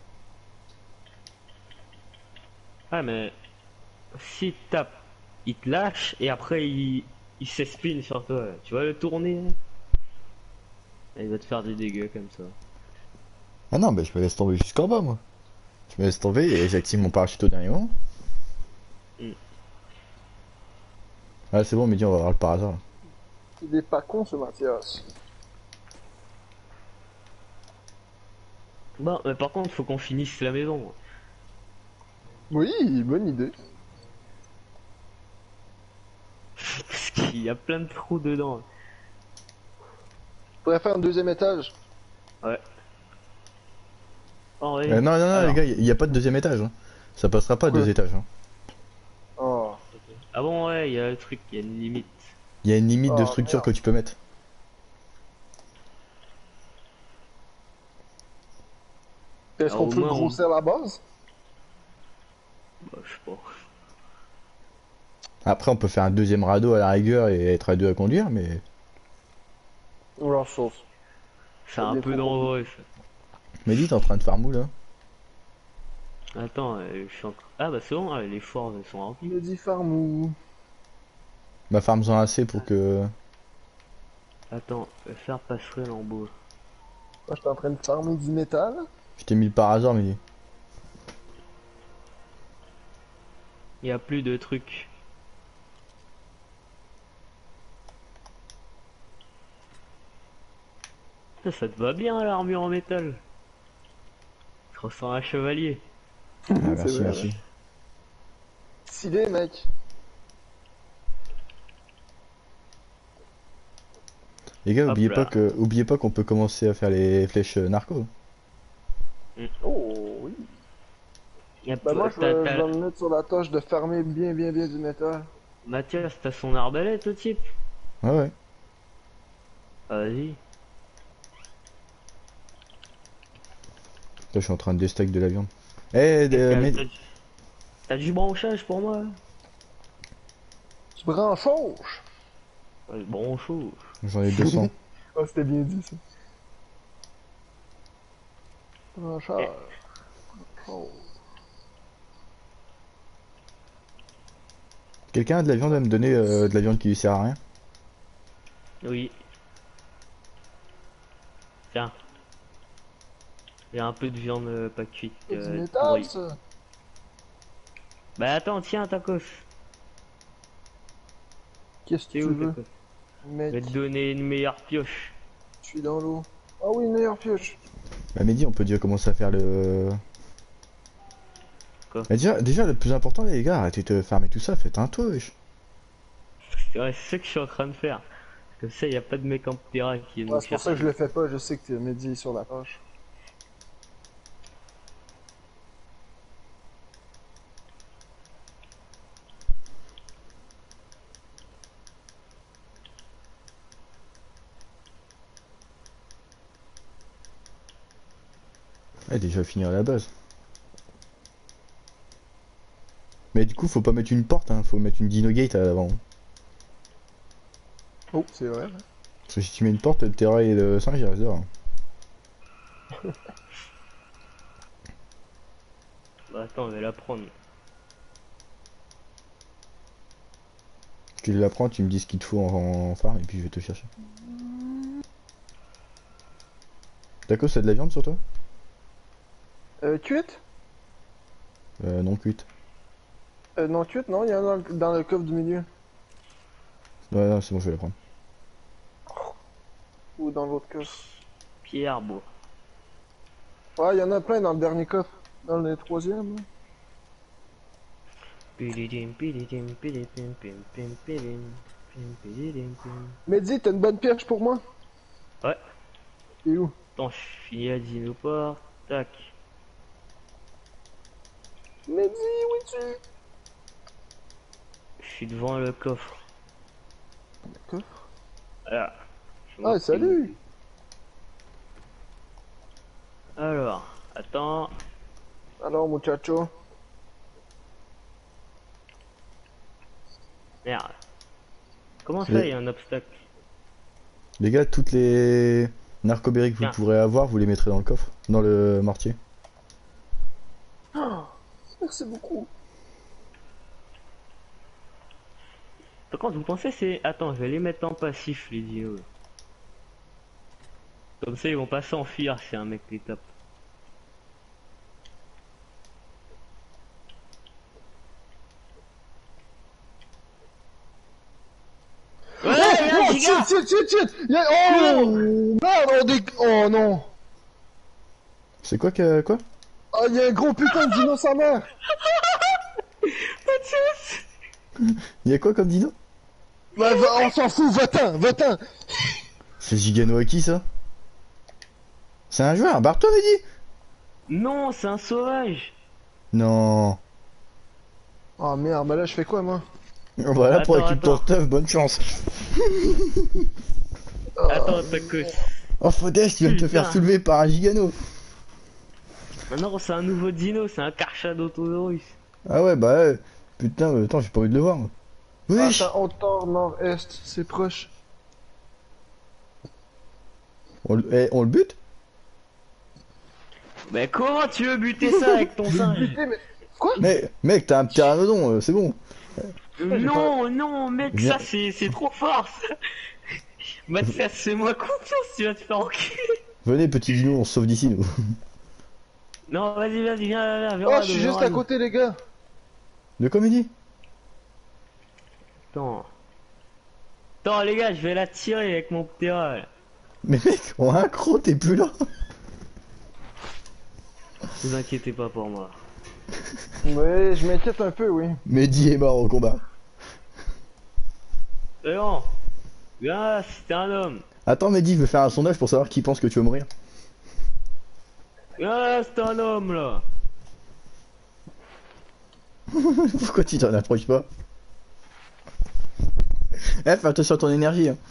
Ah, mais si tu tapes, il te lâche et après, il s'espine sur toi. Tu vas le tourner. Et il va te faire des dégâts comme ça. Ah non, bah, je me laisse tomber jusqu'en bas, moi. Je me laisse tomber et j'active mon parachute au dernier moment. Mm. Ah, c'est bon, Mehdi, on va voir le par hasard. Là. Il est pas con ce Mathias. Bon, mais par contre, faut qu'on finisse la maison. Oui, bonne idée. Parce qu'il y a plein de trous dedans. Je pourrais faire un deuxième étage. Ouais. En vrai. Non, non, non, les Alors. gars, il y a pas de deuxième étage. Hein. Ça passera pas à Pourquoi? deux étages. Hein. Oh, Ah bon, ouais, il y a le truc, il y a une limite. Il y a une limite de oh structure merde. que tu peux mettre. Est-ce Alors, qu'on au peut moins, grossir la base? Bah, je sais pas. Après, on peut faire un deuxième radeau à la rigueur et être à deux à conduire, mais. La sauce. C'est un peu dangereux ça. Mehdi, t'es en train de faire mou là. Attends, je suis en train. Ah bah c'est bon, les forts elles sont remplies. Me dit Farmou. Ma farm-en assez pour que. Attends, faire passerelle en bois. Moi, j'étais en train de farmer du métal. Je t'ai mis le par hasard, Mehdi. Il y a plus de trucs. Ça te va bien l'armure en métal. Tu ressens un chevalier. Ah, C'est merci, vrai, merci. Stylé, mec. Les gars, Hop là. oubliez pas qu'on peut commencer à faire les flèches narco. Oh, oui. Y a Bah, moi, je vais t'as- me mettre sur la tâche de farmer bien du métal. Mathias, t'as son arbalète au type. Ouais, ouais. Ah, vas-y. Là, je suis en train de déstack de la viande. Eh, T'as du branchage pour moi? Tu branchage. Bon chaud. j'en ai 200. Oh, c'était bien dit, ça. Branchage. Oh. Quelqu'un a de la viande à me donner de la viande qui sert à rien? Oui. Tiens. Il y a un peu de viande pas cuite. C'est du métal, pourrie. ça. Bah attends, tiens, tacos. Qu'est-ce que C'est tu où veux, tacos? Je mec? vais te donner une meilleure pioche. Je suis dans l'eau. Ah oui, une meilleure pioche. Bah Mehdi, on peut déjà commencer à faire le... Quoi? Mais déjà, le plus important les gars, arrêtez de farmer tout ça, faites un tour, wesh. Ouais, c'est ce que je suis en train de faire. Comme ça, y a pas de mec en terrain qui est Ouais, c'est pour ça que je le fais pas, je sais que t'es Mehdi sur la page. Ouais, déjà finir à la base. Mais du coup, faut pas mettre une porte, hein, faut mettre une dino gate avant. Oh, c'est vrai. Parce que si tu mets une porte, le terrain et le singe, il reste dehors. Bah attends, on va la prendre. Tu la prends, tu me dis ce qu'il te faut en farm et puis je vais te chercher. D'accord, c'est de la viande sur toi? Cuite? Non cuite. Non, cuite, non, il y en a dans le coffre du milieu. Ouais, non, c'est bon, je vais la prendre. Ou dans l'autre coffre. Pierre, bon. Ouais, il y en a plein dans le dernier coffre. Dans le troisième. Là. Mehdi, t'as une bonne pioche pour moi? Ouais. Et où? Attends, je finis la dino-port. Tac. Mehdi, où es-tu? Je suis devant le coffre. Le coffre? Voilà. Ah, salut! Alors, attends. Alors, muchacho. Merde. Comment C'est- ça, il y a un obstacle? Les gars, toutes les narcoberries que vous Tiens. pourrez avoir, vous les mettrez dans le coffre, dans le mortier. Oh, merci beaucoup. Par contre, vous pensez c'est... Attends, je vais les mettre en passif, les dinos. Comme ça, ils vont pas s'enfuir si un mec les tape. Ouais, Oh, les gars. shit! Oh, merde, oh non! C'est quoi que... quoi? Oh, il y a un gros putain de dino sa mère! Il y a quoi comme dino? Bah, on s'en fout, va-t'en! C'est Gigano à qui ça? C'est un joueur, barre-toi Mehdi! Non, c'est un sauvage. Non. Oh merde, bah là, je fais quoi, moi? Voilà pour Attends, équipe ton attends. stuff, bonne chance. Attends, Tacos. Oh Fodès, tu viens de te faire Putain. soulever par un Gigano. Non, c'est un nouveau dino, c'est un Karcha d'Autosaurus. Ah ouais, bah ouais. Putain, attends, j'ai pas envie de le voir. Moi. Wesh! Attends, hauteur nord-est, c'est proche. On le bute? Mais comment tu veux buter ça avec ton singe? Buté, mais... Quoi? Mais, mec, t'as un pteranodon, c'est bon. Non, non, mec, Viens. ça c'est trop fort ça. Mathias, fais-moi confiance, tu vas te faire enculer. Venez, petit dino, on se sauve d'ici, nous. Non, vas-y, viens, Oh, je suis juste à côté, les gars! De comédie? Attends. Attends, les gars, je vais la tirer avec mon ptera là. Mais mec, on a un croc, t'es plus là. Vous inquiétez pas pour moi. Ouais, je m'inquiète un peu, oui. Mehdi est mort au combat. C'est bon. Viens, c'était un homme. Attends, Mehdi, je vais faire un sondage pour savoir qui pense que tu vas mourir. Viens, c'était un homme là. Pourquoi tu t'en approches pas? Eh, fais attention à ton énergie. Hein.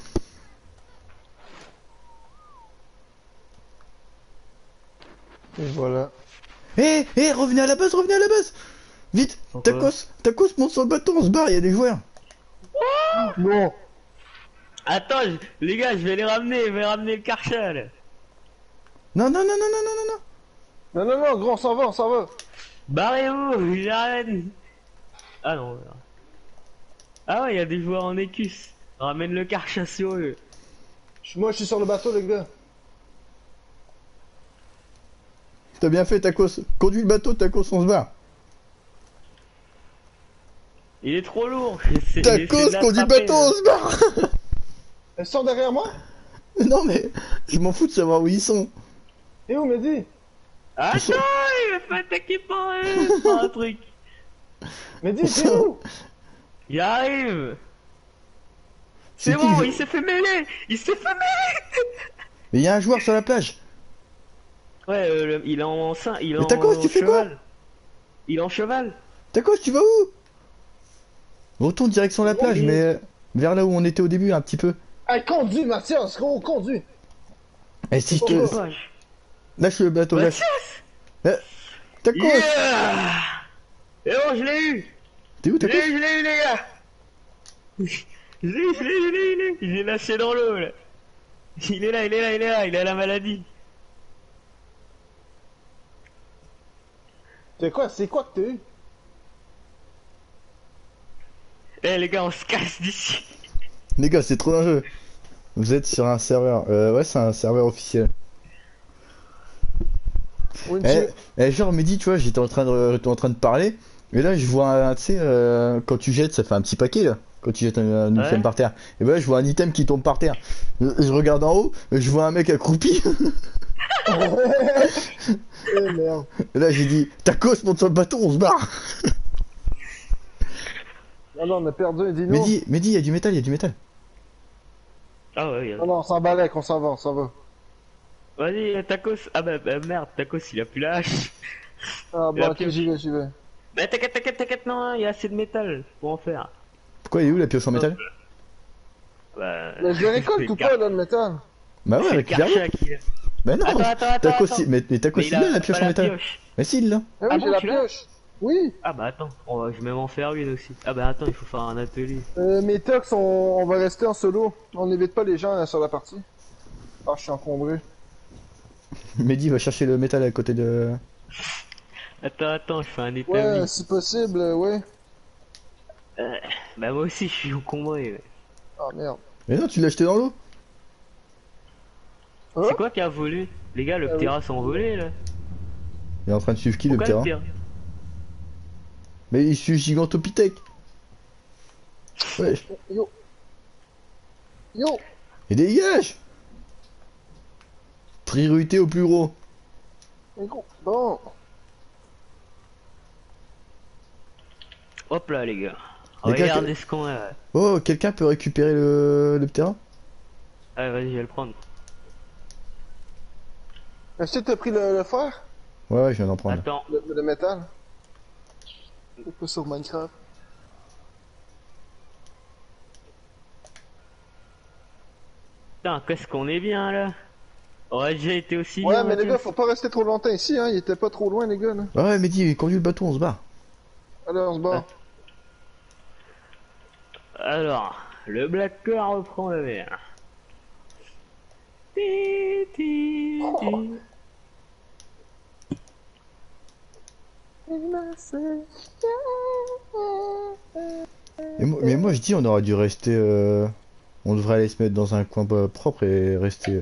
Et voilà. Revenez à la base, revenez à la base! Vite! Pourquoi? Tacos, monte sur le bateau, on se barre, il y a des joueurs! Non! Attends, les gars, je vais les ramener, je vais ramener le Karcha là. Non! Non, gros, on s'en va! Barrez-vous, j'arrête. Ah non. Ah ouais, il y a des joueurs en écus. Ramène le Karcha sur eux. Moi, je suis sur le bateau, les gars. T'as bien fait, Tacos. Conduis le bateau, Tacos, on se barre. Il est trop lourd. Tacos, conduis le bateau, on se barre! Elles sont derrière moi? Non, mais je m'en fous de savoir où ils sont. Et où, Mehdi? Attends, il va pas attaquer par un truc. Mehdi, t'es où? Il arrive. C'est C'est qui bon, le- il s'est fait mêler. Il s'est fait mêler. Mais il y a un joueur sur la plage. Ouais, il est en il est Mais Tacos, tu fais quoi? cheval. Il est en cheval. Tacos, tu vas où? Retourne direction la plage, Oui. mais vers là où on était au début, un petit peu. Hey, conduis, Mathias, gros, conduis. Et si je Oh, te... Ouais. Lâche le bateau, lâche. Tacos! Yeah. Et bon, je l'ai eu. T'es où, Tacos? Je l'ai eu, les gars. Je l'ai eu. Je l'ai lâché dans l'eau, là. Il est là, il a la maladie. C'est quoi que t'as eu? Eh, les gars, on se casse d'ici. Les gars, c'est trop dangereux. Vous êtes sur un serveur. Ouais, c'est un serveur officiel. Oui, Genre, Mehdi, tu vois, j'étais en train de parler. Et là, je vois tu sais, quand tu jettes, ça fait un petit paquet, là. Quand tu jettes un item Ouais. par terre. Et ben là, je vois un item qui tombe par terre. Je regarde en haut, je vois un mec accroupi. Eh merde. Et là, j'ai dit, Tacos, monte sur le bateau, on se barre. Ah non, on a perdu un dino. Mehdi, il y a du métal. Ah ouais, Ah non, on s'en balèque, on s'en va. Vas-y, Tacos. Ah bah, merde, Tacos, il a plus la hache. Ah Et la bon, ok, pioche. j'y vais. Mais t'inquiète, non, il y a assez de métal pour en faire. Pourquoi il est où la pioche en métal? Bah, Mais je le récolte ou pas, là, le métal? Bah ouais, c'est le récupère-le. Karchak, il a. Bah non, Attends. Tacos, mais Tacos, Mais il a la pioche pas en la métal. pioche. Mais si, il l'a. Ah oui, Ah j'ai bon, la tu l'as? pioche. Oui. Ah bah attends, je vais m'en faire une aussi. Ah bah attends, il faut faire un atelier. Mes tox, on va rester en solo. On n'évite pas les gens là, sur la partie. Ah, je suis encombré. Mehdi va chercher le métal à côté de... Attends, je fais un établi. Ouais, si possible, ouais. Bah moi aussi, je suis encombré. Ouais. Ah merde. Mais non, tu l'as acheté dans l'eau. Hein? C'est quoi qui a volé? Les gars, le Ah oui. Ptera s'est envolé là. Il est en train de suivre qui, le Pourquoi Ptera? Mais il suit Gigantopithèque. Ouais. Yo. Et dégage! Priorité au plus gros. Mais gros. Bon. Hop là, les gars. Les gars, Regardez ce qu'on a. Oh, quelqu'un peut récupérer le Ptera? Allez, vas-y, je vais le prendre. Est-ce que t'as pris le fer? Ouais, je viens d'en prendre. Attends. Le métal? C'est pas sur Minecraft. Putain, qu'est-ce qu'on est bien là. On a déjà été aussi Ouais, bien. mais les Mathieu. gars, faut pas rester trop longtemps ici, hein. Il était pas trop loin, les gars, là. Ouais, Mehdi, conduis le bateau, on se barre. Allez, on se bat. Alors, le Black Car reprend la mer. Ti, ti, ti. Mais moi je dis on aurait dû rester on devrait aller se mettre dans un coin propre et rester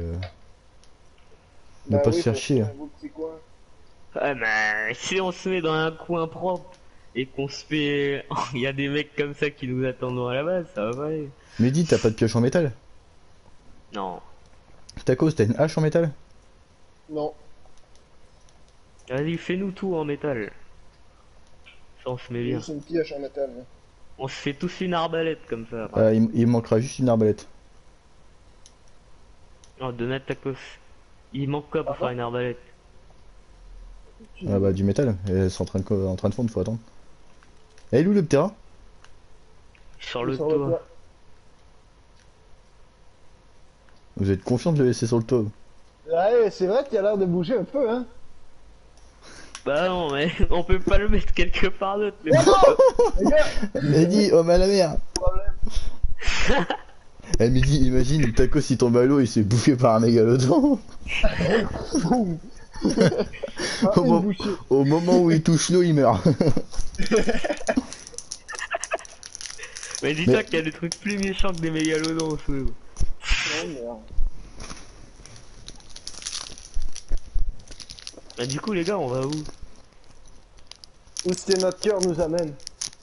ne Bah pas oui, se faire faut chier. faire un beau petit coin. Ah mais si on se met dans un coin propre et qu'on se fait... Il y a des mecs comme ça qui nous attendent à la base, ça va pas aller. Mehdi, t'as pas de pioche en métal? Non. Tacos, t'as une hache en métal? Non. Vas-y, fais-nous tout en métal. Ça on se met bien. Juste une pioche en métal, là. On se fait tous une arbalète comme ça. Il me manquera juste une arbalète. Non, Donat Tacos. Il manque quoi pour faire une arbalète? Ah bah du métal, elles sont en train de fondre, faut attendre. Eh, où le Ptera? Sur le Sur toit. Vous êtes confiant de le laisser sur le toit? Ouais, c'est vrai qu'il a l'air de bouger un peu, hein. Bah non, mais on peut pas le mettre quelque part d'autre. Mais Les gars, Mehdi, oh à la mer! Eh Mehdi, imagine, Tacos il tombe à l'eau, il se fait bouffer par un mégalodon. boum. Ah, Au une mo- bouchée. Au moment où il touche l'eau, il meurt. Mais dis-toi Mais- qu'il y a des trucs plus méchants que des mégalodons sous l'eau. Oh, merde. Bah du coup les gars, on va où? Où est-ce que notre cœur nous amène?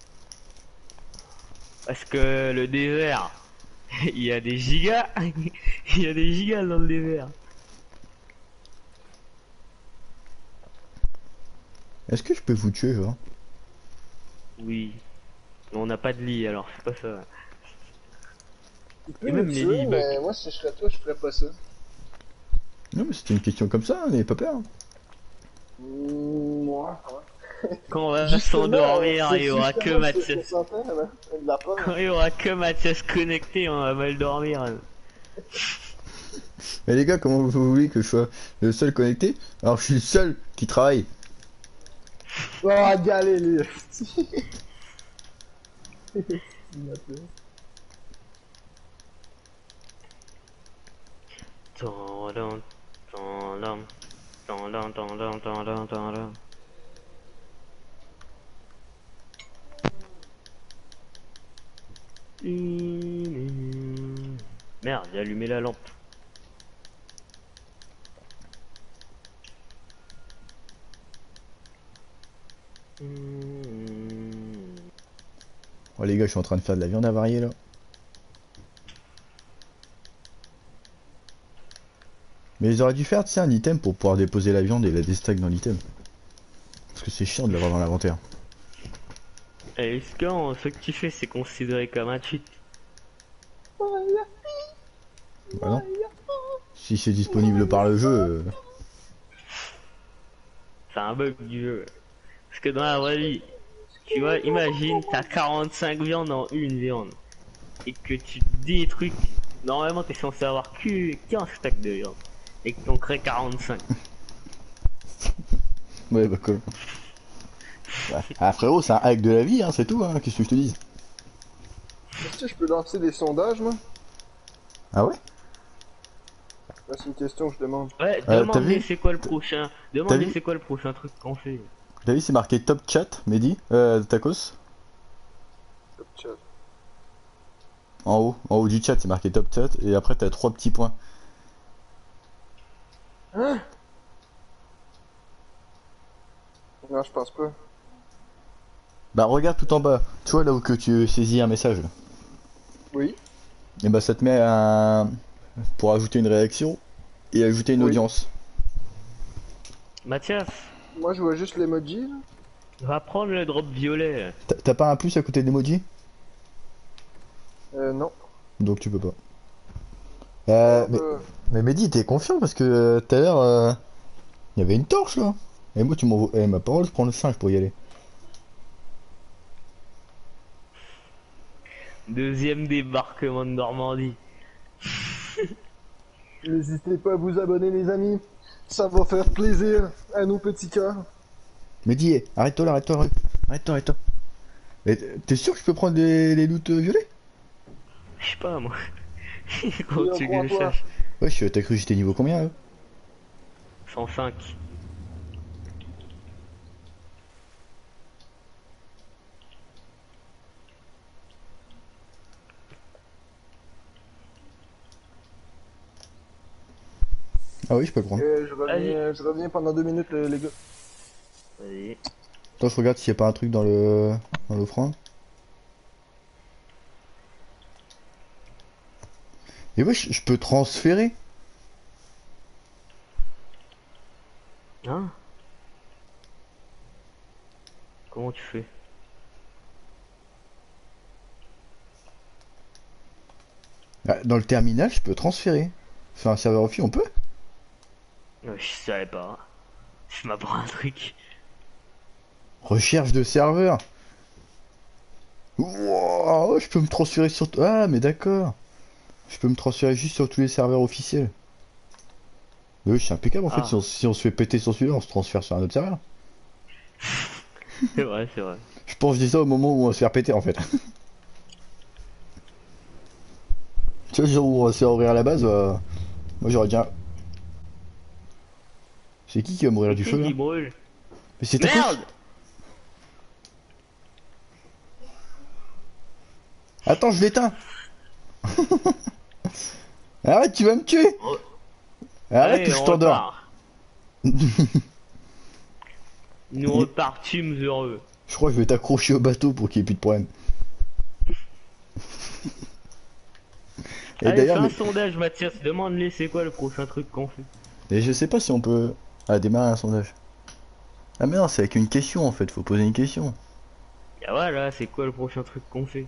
Parce que le désert, il y a des gigas, il y a des gigas dans le désert. Est-ce que je peux vous tuer, genre? Oui. Mais on n'a pas de lit alors, c'est pas ça. Tu peux Et me même les tuer, lits, mais moi, si je serais toi, je ferais pas ça. Non, mais c'était une question comme ça, n'ayez pas peur. Moi, Quand on va justement, s'endormir, c'est il y aura que justement ce que je Mathias. sentais, là. De la part. Quand il y aura que Mathias connecté, on va mal dormir. Mais les gars, comment vous voulez que je sois le seul connecté? Alors je suis le seul qui travaille. Oh, galé, lui. Tadam, tadam, tadam, tadam, tadam, tadam. Merde, j'ai allumé la lampe. Oh les gars, je suis en train de faire de la viande avariée là. Mais ils auraient dû faire, tu sais, un item pour pouvoir déposer la viande et la déstack dans l'item. Parce que c'est chiant de l'avoir dans l'inventaire. Est-ce que ce que tu fais c'est considéré comme un cheat? Bah non. Si c'est disponible par le jeu, C'est un bug du jeu. Parce que dans la vraie vie, tu vois, imagine t'as 45 viandes en une viande. Et que tu détruis. Normalement t'es censé avoir qu'un stack de viande. Et que t'en crées 45. ouais bah quoi. Bah, ah frérot, c'est un hack de la vie, hein, c'est tout, hein, qu'est-ce que je te dis. Est-ce que je peux lancer des sondages, moi? Ah ouais? C'est une question que je demande. Ouais, t'as demande-lui vu c'est quoi le prochain. Demande-lui vu c'est quoi le prochain truc qu'on fait. T'as vu, c'est marqué top chat, Mehdi, Tacos. Top chat. En haut du chat, c'est marqué top chat, et après t'as 3 petits points. Hein? Non, je pense pas. Bah regarde tout en bas, tu vois là où que tu saisis un message. Oui. Et bah ça te met un... pour ajouter une réaction et ajouter une Oui. audience. Mathias, Moi, je vois juste l'emoji, là. va prendre le drop violet. T'as pas un plus à côté de l'emoji? Non. Donc tu peux pas. Alors, Mais Mehdi, t'es confiant parce que tout à l'heure, il y avait une torche là. Et moi tu m'envoies... Eh, ma parole, je prends le singe pour y aller. Deuxième débarquement de Normandie. n'hésitez pas à vous abonner, les amis. Ça va faire plaisir à nos petits cœurs. Mehdi, arrête-toi là, arrête-toi, arrête-toi. Mais t'es sûr que je peux prendre les loots violets? Je sais pas moi. Oui, Quand on tu croit en le toi. saches. Ouais, t'as cru que j'étais niveau combien là? 105. Ah oui, je peux le prendre. Je reviens pendant 2 minutes, les gars. Vas-y. Attends, je regarde s'il y a pas un truc dans l'offrande. Et ouais, je peux transférer. Hein? Comment tu fais? Ah, dans le terminal, je peux transférer. Sur un serveur offi, on peut? Je savais pas. Je m'apprends un truc. Recherche de serveur. Wow, je peux me transférer sur... Ah, mais d'accord. Je peux me transférer juste sur tous les serveurs officiels. Mais oui, c'est impeccable en fait. Ah. Si on se fait péter sur celui-là, on se transfère sur un autre serveur. C'est vrai, c'est vrai. Je pense que je dis ça au moment où on va se faire péter en fait. Tu vois, le jour où on va se faire ouvrir à la base, moi j'aurais déjà... C'est qui va mourir du Qui feu là? brûle? Mais c'est ta Merde! Attends, je l'éteins. Arrête, tu vas me tuer. Oh. Arrête Allez, ou je on t'endors. repart. Nous repartîmes heureux. Je crois que je vais t'accrocher au bateau pour qu'il n'y ait plus de problème. Et Allez, fais d'ailleurs, un sondage, Mathias. Demande-les c'est quoi le prochain truc qu'on fait. et je sais pas si on peut... Ah, démarrer un sondage. Ah mais non, c'est avec une question en fait, faut poser une question. Ah voilà, c'est quoi le prochain truc qu'on fait?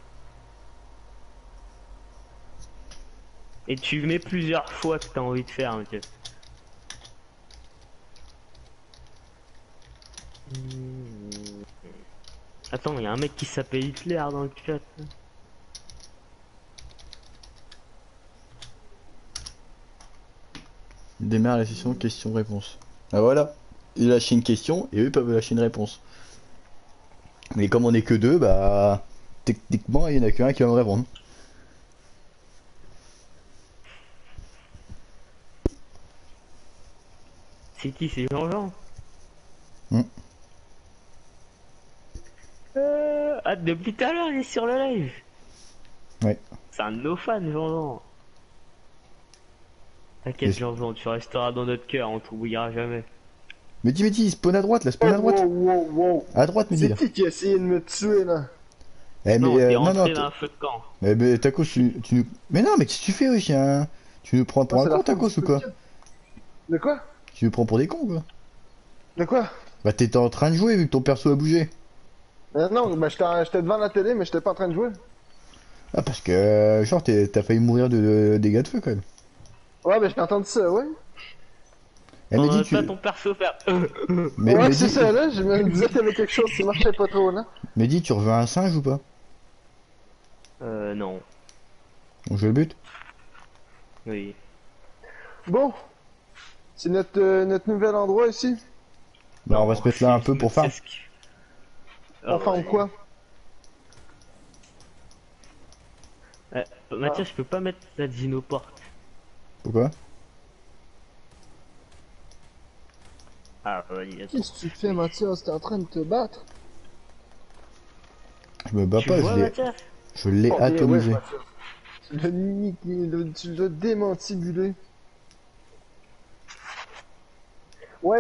Et tu mets plusieurs fois que t'as envie de faire, Mathieu. Hmm. Attends, il y a un mec qui s'appelle Hitler dans le chat. Démarre la session question-réponse. Ah voilà, il a lâché une question et eux peuvent lâcher une réponse. Mais comme on est que deux, bah techniquement il y en a qu'un qui va me répondre. C'est qui? C'est Jean-Jean? Hmm. Ah, depuis tout à l'heure, il est sur le live. Ouais. C'est un de nos fans, Jean-Jean. T'inquiète, Mais, Jean-Jean, tu resteras dans notre cœur, on t'oubliera jamais. Mehdi, spawn à droite, là, spawn Oh, à wow, droite. wow, wow. À droite, Mehdi, C'est là. qui a essayé de me tuer, là? Eh mais Non, t'es non, non, rentré dans un feu de camp. mais Tacos, tu nous... Mais non, mais qu'est-ce que tu fais, wesh, hein? Tu nous prends Ah, pour un c'est la con, faute du Tacos, ou quoi? podcast. De quoi? Tu nous prends pour des cons, quoi? De quoi? Bah t'étais en train de jouer vu que ton perso a bougé. Non, bah j'étais devant la télé, mais j'étais pas en train de jouer. Ah parce que, genre, t'as failli mourir de dégâts de feu, quand même. Ouais, bah j'ai entendu ça, ouais. Eh, On Mehdi, entend tu... ton perso faire. Mais, Ouais, c'est Mehdi, ça, là. Je me disais qu'il y avait quelque chose qui marchait pas trop, là. Mehdi, tu reviens un singe ou pas? Non. On joue le but? Oui. Bon, c'est notre nouvel endroit ici. Bah on va se mettre là un peu pour farm. On forme quoi? Mathias, je peux pas mettre la dinoporte. Pourquoi? Ah, vas-y, attends. Qu'est-ce que tu fais, Mathias? T'es en train de te battre? Je me bats Tu pas, vois, Mathias? je l'ai Ok, ouais, atomisé. Mathias. Tu l'as niqué, tu l'as démantibulé. Ouais,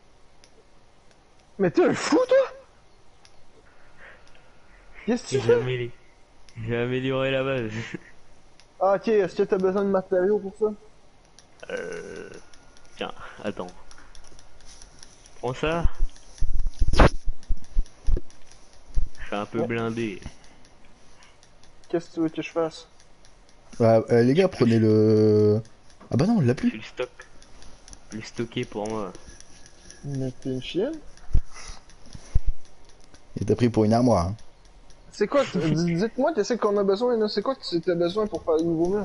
mais t'es un fou, toi? Qu'est-ce que tu J'ai fais? amélioré. J'ai amélioré la base. Ah, ok, est-ce que t'as besoin de matériaux pour ça? Tiens, attends. Prends ça. Je suis un peu Ouais. blindé. Qu'est-ce que tu veux que je fasse? Bah, les gars, prenez le... Ah bah non, on l'a Je suis plus. le stock. Le stocké pour moi. Mais t'es une chienne? Il t'a pris pour une armoire, hein. C'est quoi? Dites-moi qu'est-ce qu'on a besoin, là? C'est quoi que t'as besoin pour faire le nouveau mur?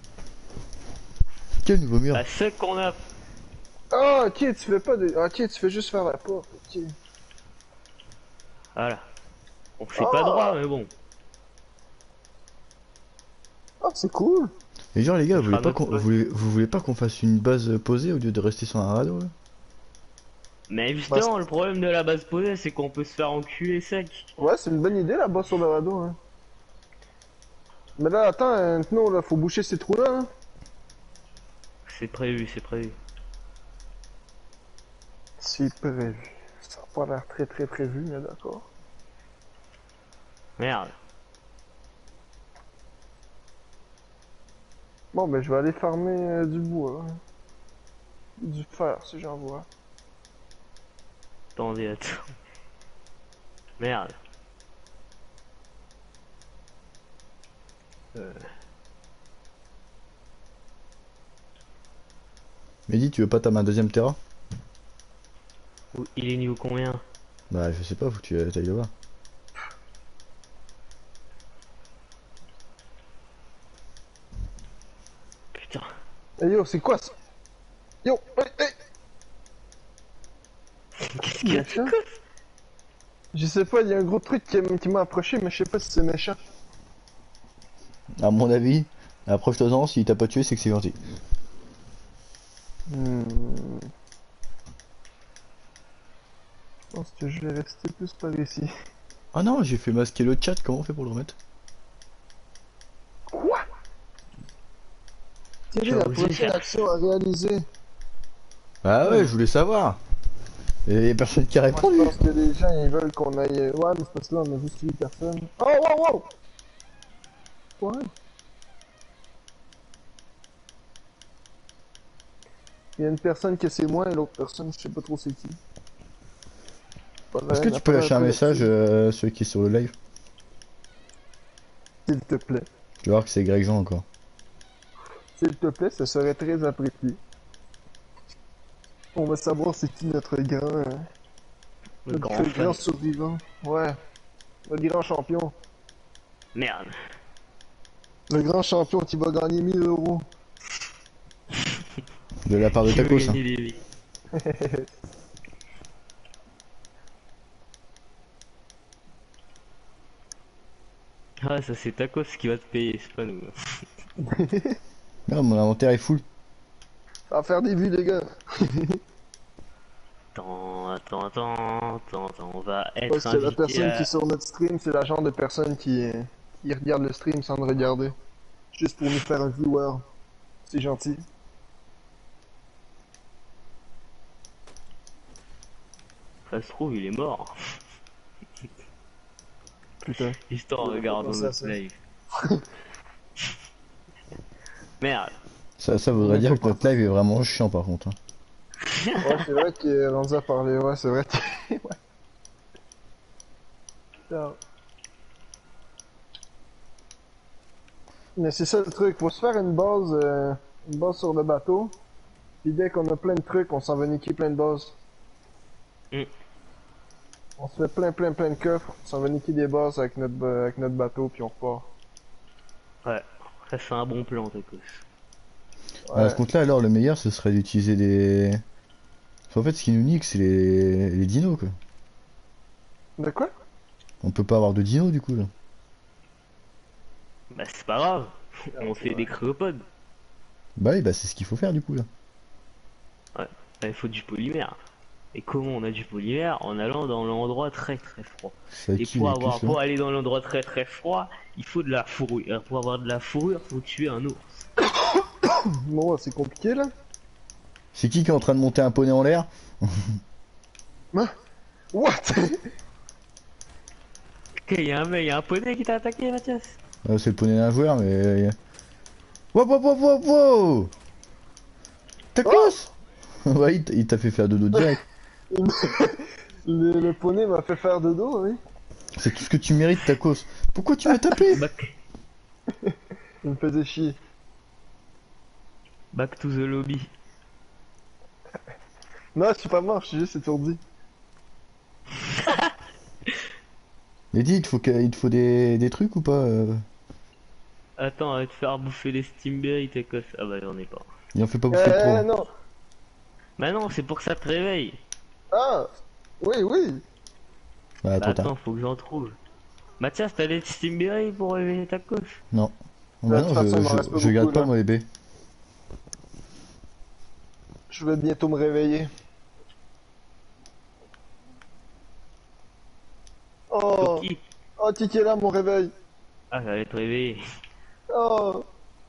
Quel nouveau mur? Bah, ce qu'on a. Ah, ok, tu fais pas de... Ok, tu fais juste faire la porte, ok. Voilà. On fait pas droit, mais bon. Ah, c'est cool! Et genre les gars, Ça vous voulez fera pas notre poste. vous voulez pas qu'on fasse une base posée au lieu de rester sur un radeau là? Mais justement, le problème de la base posée, c'est qu'on peut se faire enculer sec. Ouais, c'est une bonne idée là-bas sur le radeau, hein. Mais là, attends, maintenant, là, faut boucher ces trous-là, hein. C'est prévu, c'est prévu. C'est prévu. Ça a pas l'air très très prévu, mais d'accord. Merde. Bon, ben, je vais aller farmer du bois, hein. Du fer, si j'en vois. Attendez, attends. Merde. Mehdi, tu veux pas ta main deuxième terrain? Il est niveau combien? Bah je sais pas, faut que tu ailles le voir. Putain. Eh yo, c'est quoi ça? Yo, hey! Qu'est-ce qu'il y a? Méchant? Je sais pas, il y a un gros truc qui m'a approché, mais je sais pas si c'est méchant. À mon avis, approche-toi-en, s'il t'a pas tué, c'est que c'est gentil. Hmm. Je pense que je vais rester plus par ici. Ah non, j'ai fait masquer le chat, comment on fait pour le remettre? Quoi? Quelle est Tu la as osé prochaine faire action à réaliser? Ah ouais, je voulais savoir. Et y a personne qui a Moi, je répondu. pense que les gens, ils veulent qu'on aille... Ouais, mais c'est parce que là, on a juste 8 personnes. Oh, wow, wow! Ouais. Il y a une personne que c'est moi et l'autre personne, je sais pas trop c'est qui. Est-ce que tu peux lâcher un message, celui qui est sur le live? S'il te plaît. Tu vas voir que c'est Greg Jean encore. S'il te plaît, ce serait très apprécié. On va savoir c'est qui notre grand... Le notre grand grand fan. survivant. Ouais. Le grand champion. Merde. Le grand champion qui va gagner 1000 euros. De la part de Qui veut Tacos, hein. gagner des vies. Ah, ça c'est Tacos qui va te payer, c'est pas nous. Merde, mon inventaire est full. Ça va faire des vues, les gars. Attends, on va être Parce que la invité personne à... qui est sur notre stream, c'est la genre de personne qui regarde le stream sans le regarder. Juste pour nous faire un viewer. C'est gentil. Ça se trouve, il est mort. Putain. Histoire en Ouais, regardant faut penser à notre ça. live. Merde. Ça voudrait Ouais, dire faut que notre live est vraiment chiant par contre, hein. Ouais, c'est vrai qu'il est rendu à parler. Ouais, c'est vrai. Ouais. Putain. Mais c'est ça le truc. Faut se faire une base sur le bateau. Puis dès qu'on a plein de trucs, on s'en va niquer plein de bases. Mm. On se fait plein de coffres. On s'en va niquer des bases avec notre bateau, puis on repart. Ouais, ça c'est un bon plan, Tacos. À Ouais. ce compte-là, alors le meilleur ce serait d'utiliser des. Parce qu'en fait, ce qui nous nique, c'est les dinos quoi. De quoi? On peut pas avoir de dinos du coup là. Bah c'est pas grave, on fait des cryopodes. Bah oui, bah c'est ce qu'il faut faire du coup là. Ouais, il faut du polymère. Et comment on a du polymère? En allant dans l'endroit très froid. C'est Et qui pour les avoir, puces, là pour aller dans l'endroit très froid, il faut de la fourrure. Pour avoir de la fourrure, faut tuer un ours. Bon, c'est compliqué là. C'est qui est en train de monter un poney en l'air? Hein? What? Ok, y a un poney qui t'a attaqué, Mathias. C'est le poney d'un joueur, mais. Wow, wow, wow, wow, wow! Tacos! Ouais, il t'a fait faire dodo direct. Le poney m'a fait faire de dos, oui. C'est tout ce que tu mérites, Tacos. Pourquoi tu m'as tapé? Il me faisait chier. Back to the lobby. Non, je suis pas mort, je suis juste étourdi. Mais dis, il te faut des trucs ou pas Attends, va te faire bouffer les steamberries, Tacos. Ah bah j'en ai pas. Il en fait pas bouffer trop. Non. Bah non, c'est pour que ça te réveille. Ah! Oui, oui. Bah, Bah trop tard. attends, faut que j'en trouve. Mathias, t'as les steamberries pour réveiller Tacos? Non. De Bah toute non, façon, il m'en reste pas je garde beaucoup, pas là. moi les baies. Je vais bientôt me réveiller. Oh! Toki. Oh, Tiki est là, mon réveil. Ah, j'allais te réveiller. Oh!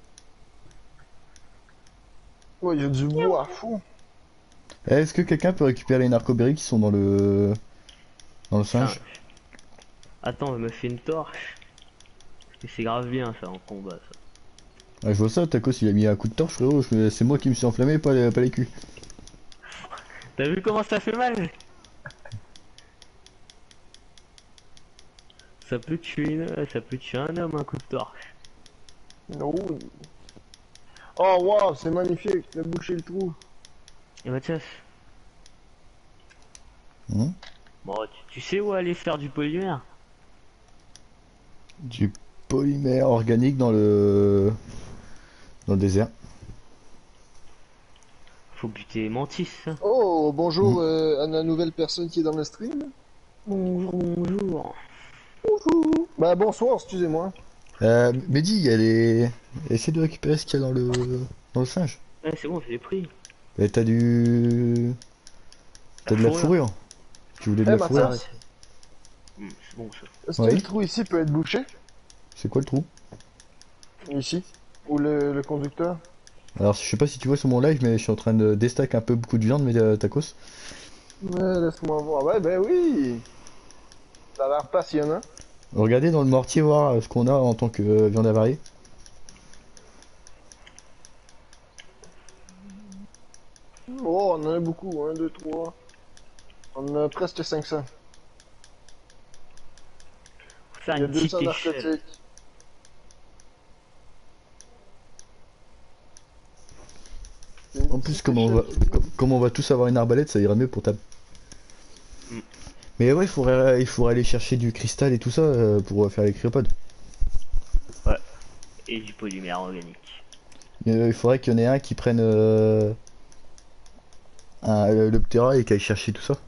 Oh, il y a du bois, fou. Est-ce que quelqu'un peut récupérer les narcoberries qui sont dans le singe? Attends, je me fais une torche. Et c'est grave bien ça en combat ça. Ouais, je vois ça, Tacos il a mis un coup de torche frérot, c'est moi qui me suis enflammé, pas les culs. T'as vu comment ça fait mal? Ça peut tuer un homme un coup de torche. Oh, oui. Oh, wow, c'est magnifique. Il a bouché le trou. Et Mathias, Hum bon, tu sais où aller faire du polymère? Du polymère organique dans le désert. Faut buter Mantis. Hein. Oh, bonjour à la nouvelle personne qui est dans le stream. Bonjour. Bonjour. Bah, bonsoir, excusez-moi. Mehdi, il y a essaie de récupérer ce qu'il y a dans le singe. Ouais, c'est bon, je l'ai pris. Et t'as de la fourrure. Tu voulais de Eh, la fourrure? Mathias, C'est bon ça. est-ce Oui. que le trou ici peut être bouché? C'est quoi le trou? Ici. Ou le conducteur? Alors je sais pas si tu vois sur mon live, mais je suis en train de déstack un peu beaucoup de viande, mais tacos. Ouais, laisse-moi voir. Ouais, ben oui. Ça a l'air passionnant. Regardez dans le mortier voir ce qu'on a en tant que viande avariée. Oh, on en a beaucoup. 1, 2, 3. On en a presque 500. Faire Il y a une petite 200 échelle. narcotiques. En plus, comme on va tous avoir une arbalète, ça ira mieux pour ta. Mm. Mais ouais, il faudrait aller chercher du cristal et tout ça pour faire les cryopodes. Ouais. Et du polymère organique. Il faudrait qu'il y en ait un qui prenne le Ptera et qui aille chercher tout ça.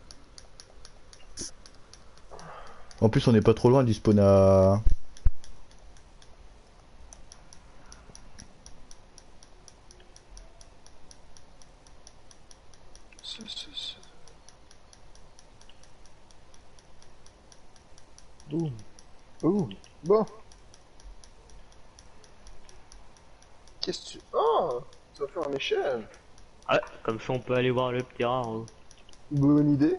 En plus, on n'est pas trop loin du spawn à. Boum. Ouh, bon. Qu'est-ce que tu... Oh, tu vas faire une échelle. Ouais, comme ça on peut aller voir le petit rare. Hein. Bonne idée.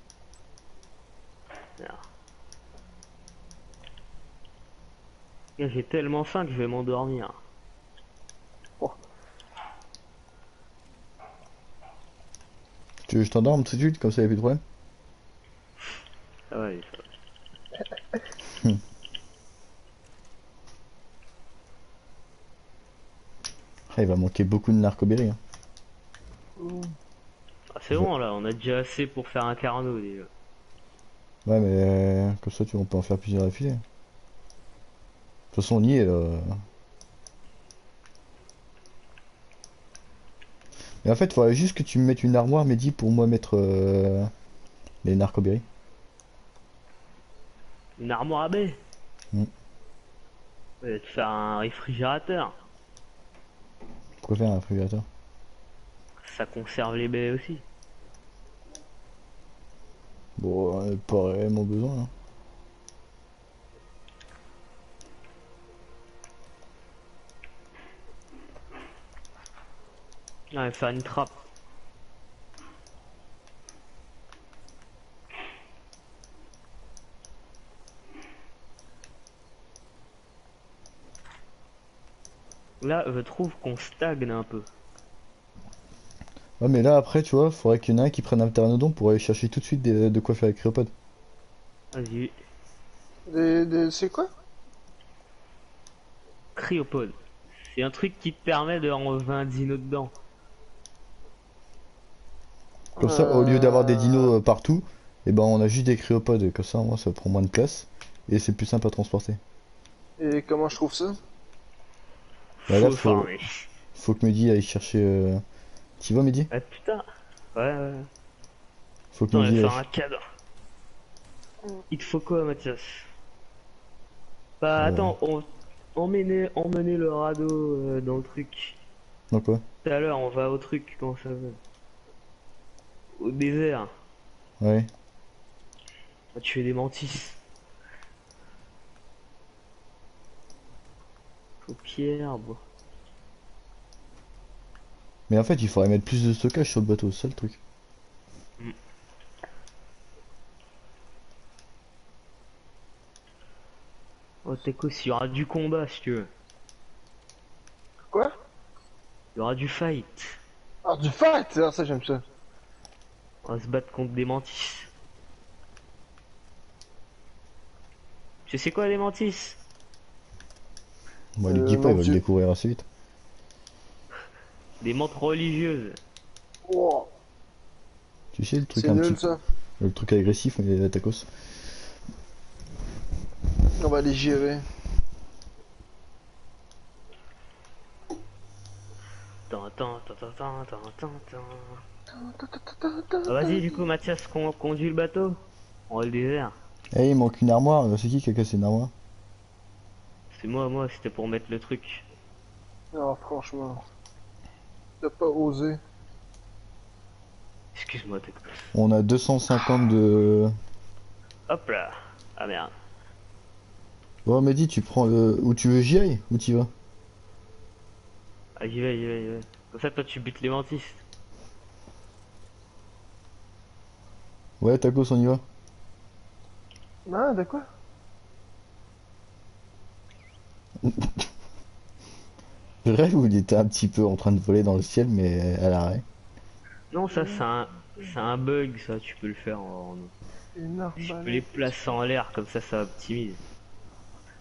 J'ai tellement faim que je vais m'endormir. Oh. Tu veux que je t'endorme tout de suite, comme ça y'a plus de problème? Ah ouais, Ah, il va manquer beaucoup de narcoberry. Hein. ah, c'est bon là, on a déjà assez pour faire un carnot déjà. Ouais, mais comme ça, on peut en faire plusieurs affilés. De toute façon, on y est là. Mais en fait, il faudrait juste que tu me mettes une armoire, Mehdi, pour moi mettre les narcoberry. Une armoire à baie. Mm. Ouais, te faire un réfrigérateur. Pourquoi faire un réfrigérateur? Ça conserve les baies aussi. Bon, pas réellement besoin. Hein. Ouais, faire une trappe. Là, je trouve qu'on stagne un peu. Ouais, mais là, après, tu vois, faudrait qu'il y en ait un qui prenne un pteranodon pour aller chercher tout de suite de quoi faire les cryopodes. Vas-y, C'est quoi? cryopode. C'est un truc qui te permet de enlever un dino dedans. Comme ça, au lieu d'avoir des dinos partout, et ben on a juste des cryopodes. Et comme ça, moi, ça prend moins de place. Et c'est plus simple à transporter. Et comment je trouve ça? Bah là, Faut farmer. faut que Mehdi aille chercher. Tu vois, Mehdi? Ah putain. Ouais. Faut que Attends, je Mehdi vais aille. faire un cadre. Il te faut quoi, Mathias? Bah attends, emmenez le radeau dans le truc. Donc quoi? Tout à l'heure, on va au truc, comment ça va? Au désert. Ouais. On va tuer des mantis. Aux pierres, bon. Mais en fait, il faudrait mettre plus de stockage sur le bateau, c'est ça le truc. Oh, t'es quoi, il y aura du combat si tu veux. Quoi? Il y aura du fight. Ah, du fight! Ah, ça, j'aime ça. On va se battre contre des mantis. Tu sais quoi, les mantis? Bon, lui dis pas, il non, va le découvrir assez vite. Des mantes religieuses. Oh, Tu sais, le truc c'est un nul, petit. ça. Le truc agressif, mais la tacos. On va les gérer. Ah, vas-y, du coup, Mathias, conduit le bateau. On va le désert. Eh, il manque une armoire. C'est qui a cassé une armoire? C'est moi, c'était pour mettre le truc. Ah, franchement. T'as pas osé. Excuse-moi, t'es... On a 250 de. Hop là. Ah merde. Bon, Mehdi, tu prends le. Où tu veux j'y aille? Où tu vas? Ah, j'y vais. Comme ça, toi, tu butes les mantis. Ouais, tacos, on y va. Ah, de quoi? Le rêve où il était un petit peu en train de voler dans le ciel, mais à l'arrêt. Non, ça, c'est un bug, ça, tu peux le faire en... Une Tu peux les arbalète. placer en l'air, comme ça optimise.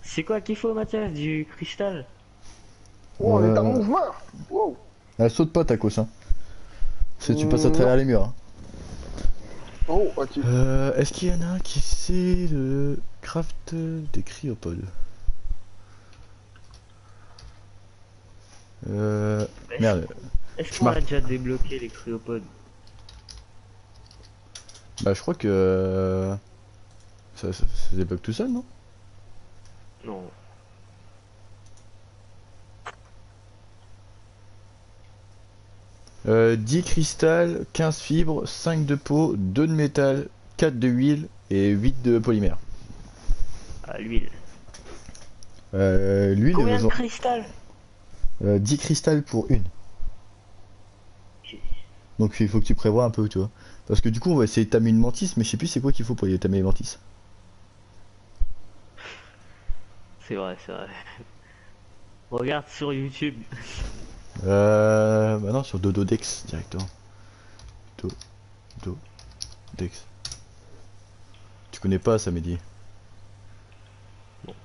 C'est quoi qu'il faut, Mathias? Du cristal? Oh, on est en Euh, mouvement. Wow. Ah, saute pas, Tacos, hein. Parce que tu passes à travers Non. les murs. Hein. Oh, ok. Est-ce qu'il y en a un qui sait le craft des cryopodes? Est-ce Merde, est-ce je qu'on a marque. déjà débloqué les cryopodes? Bah, je crois que ça se débloque tout seul, non? Non. 10 cristal, 15 fibres, 5 de peau, 2 de métal, 4 de huile et 8 de polymère. Ah, l'huile. L'huile, Combien de cristal? 10 cristal pour une. Ok. Donc il faut que tu prévois un peu, tu vois. Parce que du coup, on va essayer de tamer une mantis, mais je sais plus c'est quoi qu'il faut pour y tamer les mantis. C'est vrai, c'est vrai. Regarde sur YouTube. Bah non, sur Dododex directement. Dododex. Tu connais pas ça, Mehdi? Non.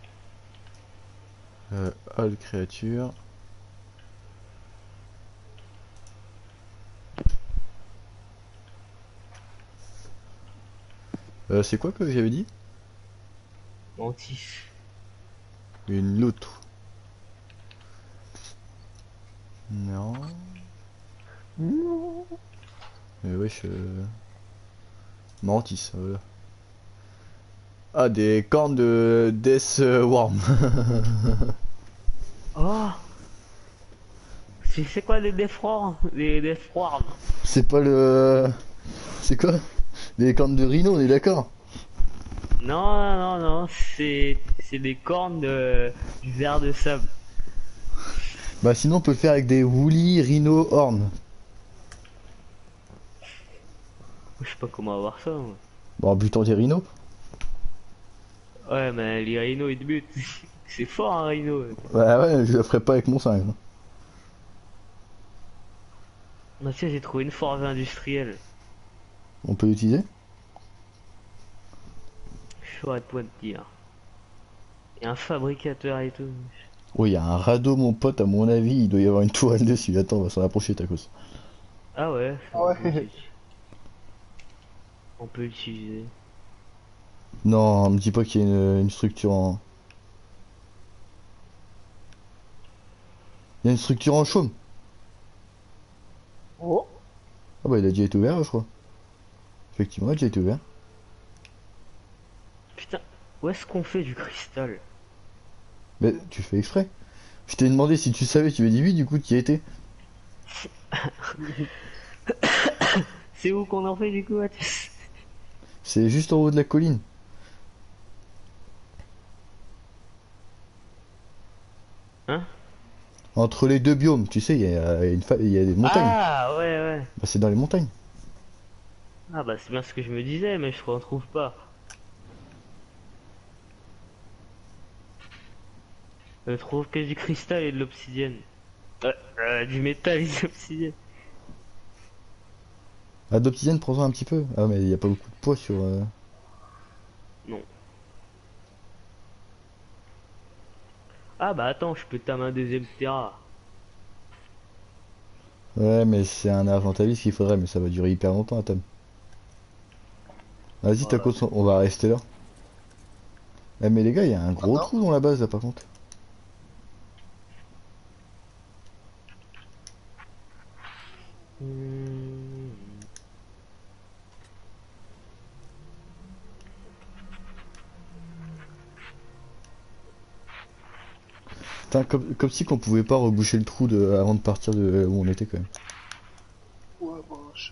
All créature. C'est quoi que j'avais dit? Mantis. Une loutre. Non. Non. Wesh. Mantis, voilà. Ah, des cornes de Death Worm. Oh! C'est quoi les défroids? Les défroids? C'est pas le. C'est quoi? Des cornes de rhino, on est d'accord? Non, non, non, non, c'est des cornes du ver de sable. Bah sinon on peut le faire avec des woolly rhino horn. Je sais pas comment avoir ça, moi. Bon, en butant des rhinos. Ouais, mais les rhinos ils te butent. C'est fort un rhino. Bah ouais, je le ferai pas avec mon singe. Bah, tiens, j'ai trouvé une forge industrielle. On peut l'utiliser? Je saurais pas te dire. Et un fabricateur et tout. Oh, il y a un radeau, mon pote, à mon avis, il doit y avoir une tourelle dessus. Attends, on va s'en approcher, Tacos. Ah ouais, Ah ouais. on peut l'utiliser. Non, me dis pas qu'il y a une structure en. Il y a une structure en chaume. Oh. Ah bah il a déjà été ouvert, je crois. Effectivement, il a déjà été ouvert. Putain, où est-ce qu'on fait du cristal? Mais tu fais exprès. Je t'ai demandé si tu savais, tu m'as dit oui, du coup tu y étais. C'est où qu'on en fait du coup, Mathias? C'est juste en haut de la colline. Hein? Entre les deux biomes, tu sais, il y a des montagnes. Ah ouais, ouais. Bah c'est dans les montagnes. Ah bah c'est bien ce que je me disais, mais je retrouve pas. Je trouve que du cristal et de l'obsidienne. Du métal et de l'obsidienne. Ah, d'obsidienne, prends-en un petit peu. Ah mais il y a pas beaucoup de poids sur. Non. Ah bah attends, je peux tamer un deuxième terra. Ouais, mais c'est un argentavis qu'il faudrait, mais ça va durer hyper longtemps à table. Vas-y, Voilà. Tacos, on va rester là. Eh, mais les gars, il y a un gros Attends. trou dans la base là par contre. Hmm. Putain, comme si qu'on pouvait pas reboucher le trou avant de partir de où on était quand même. Ouais, vache.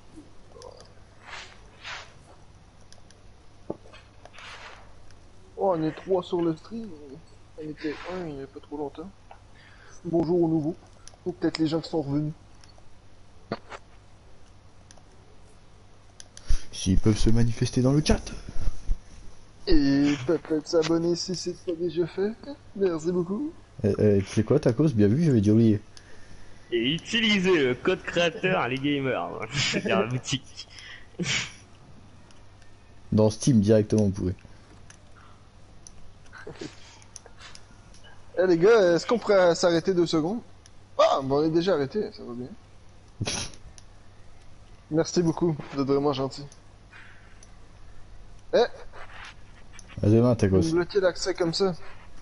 Oh, on est 3 sur le stream. On était un il y a pas trop longtemps. Bonjour aux nouveaux. Ou peut-être les gens qui sont revenus. S'ils peuvent se manifester dans le chat. Et peut-être s'abonner si c'est pas déjà fait. Merci beaucoup. Tu sais quoi, Tacos? Bien vu, j'avais déjà oublié. Et utilisez le code créateur les gamers dans la boutique. Dans Steam directement, vous pouvez. Eh les gars, est-ce qu'on pourrait s'arrêter 2 secondes? Ah, bon, on est déjà arrêté, ça va bien. Merci beaucoup, vous êtes vraiment gentil. Eh, À demain, vous me Tacos. bloquez l'accès comme ça.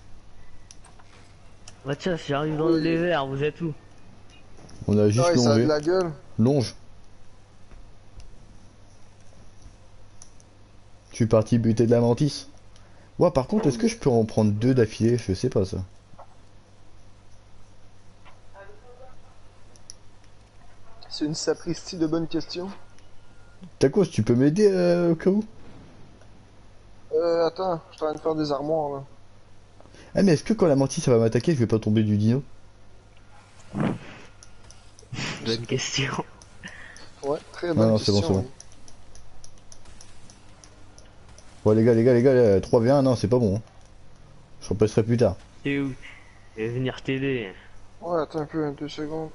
Mathias, j'arrive dans le Oui. désert, vous êtes où? On a juste Ouais, ça a de longé. la gueule. Longe. Je suis parti buter de la mantis. Ouais, par contre, est-ce que je peux en prendre 2 d'affilée? Je sais pas ça. C'est une sapristi de bonnes questions. Tacos, tu peux m'aider au cas où? Attends, je suis en train de faire des armoires là. Ah, mais est-ce que quand la mantis ça va m'attaquer, je vais pas tomber du dino? Bonne question. Ouais, très Non, bonne non, c'est question. bon, c'est bon. oui. Bon, les gars, 3v1, non, c'est pas bon. Hein. Je repasserai plus tard. T'es où? Je vais venir t'aider. Ouais, attends un peu, 2 secondes.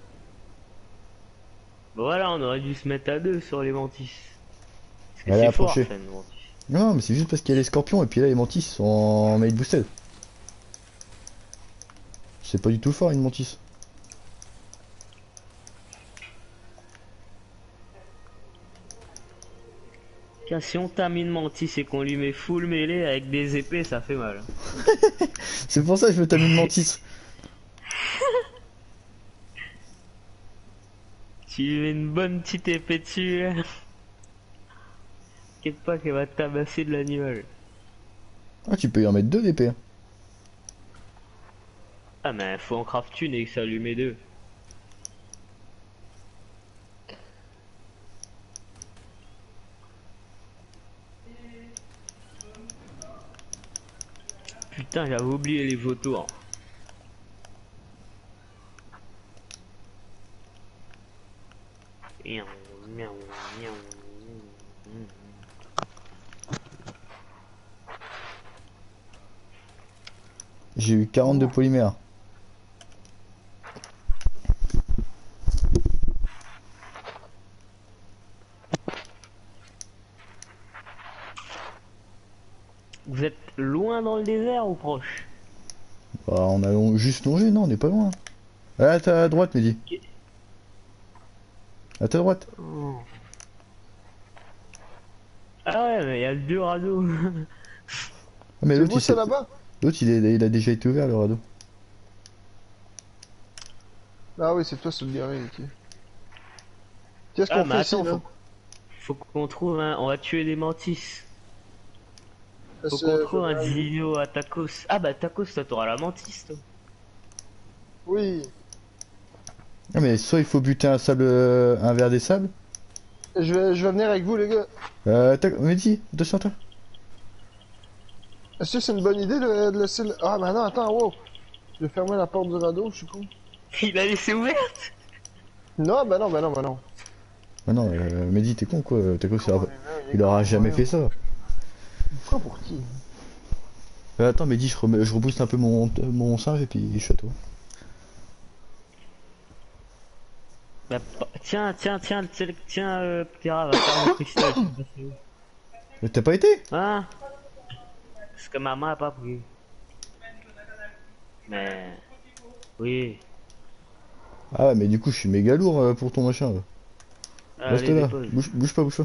Bon voilà, on aurait dû se mettre à 2 sur les mantis. Parce que Allez, c'est fort, approchez. ça, une mantis. Non, mais c'est juste parce qu'il y a les scorpions et puis là, les mantis sont en made boosted. C'est pas du tout fort, une mantis. Tiens, si on termine mantis et qu'on lui met full mêlée avec des épées, ça fait mal. C'est pour ça que je veux tamer une mantis. Tu lui mets une bonne petite épée dessus. T'inquiète pas qu'elle va te tabasser de l'animal. Ah, tu peux y en mettre 2 d'épée. Hein. Ah mais faut en craft une et que ça lui met 2. Putain, j'avais oublié les vautours. Miaou, miaou, miaou. J'ai eu 42 polymères. Vous êtes loin dans le désert ou proche? Bah, on a juste longé, non, on n'est pas loin. Ah, à ta droite, Mehdi. À ta droite. Oh. Ah ouais, mais il y a le 2 radeaux. Ah, mais C'est l'autre, vous il, ça là-bas? l'autre, il a déjà été ouvert, le radeau. Ah oui, c'est toi ce garé, ok. Qu'est-ce Ah qu'on mais fait ici attends, là? faut qu'on trouve un... On va tuer des mantis. Faut Parce qu'on que- trouve un dino à Tacos. Ah bah Tacos, toi t'auras la mantis toi. Oui. Ah, mais soit il faut buter un sable, un verre des sables. Je vais venir avec vous les gars. Mehdi, attention à toi. Est-ce que c'est une bonne idée de laisser le... Ah bah non, attends, wow. Je vais fermer la porte du radeau, je suis con. Il a laissé ouverte. Non, bah non, bah non, bah non. Ah non, Mehdi, t'es con quoi. Tacos, il aura jamais fait ça. Quoi pour qui? Attends, Mehdi, je rebooste un peu mon singe et puis je suis à toi. Bah, tiens, Ptera va faire le cristal. je sais pas c'est où. Mais t'as pas été? Hein? Parce que maman a pas pris. Mais... Oui. Ah ouais, mais du coup, je suis méga lourd pour ton machin. Là. Reste Allez, là, dépose. bouge pas.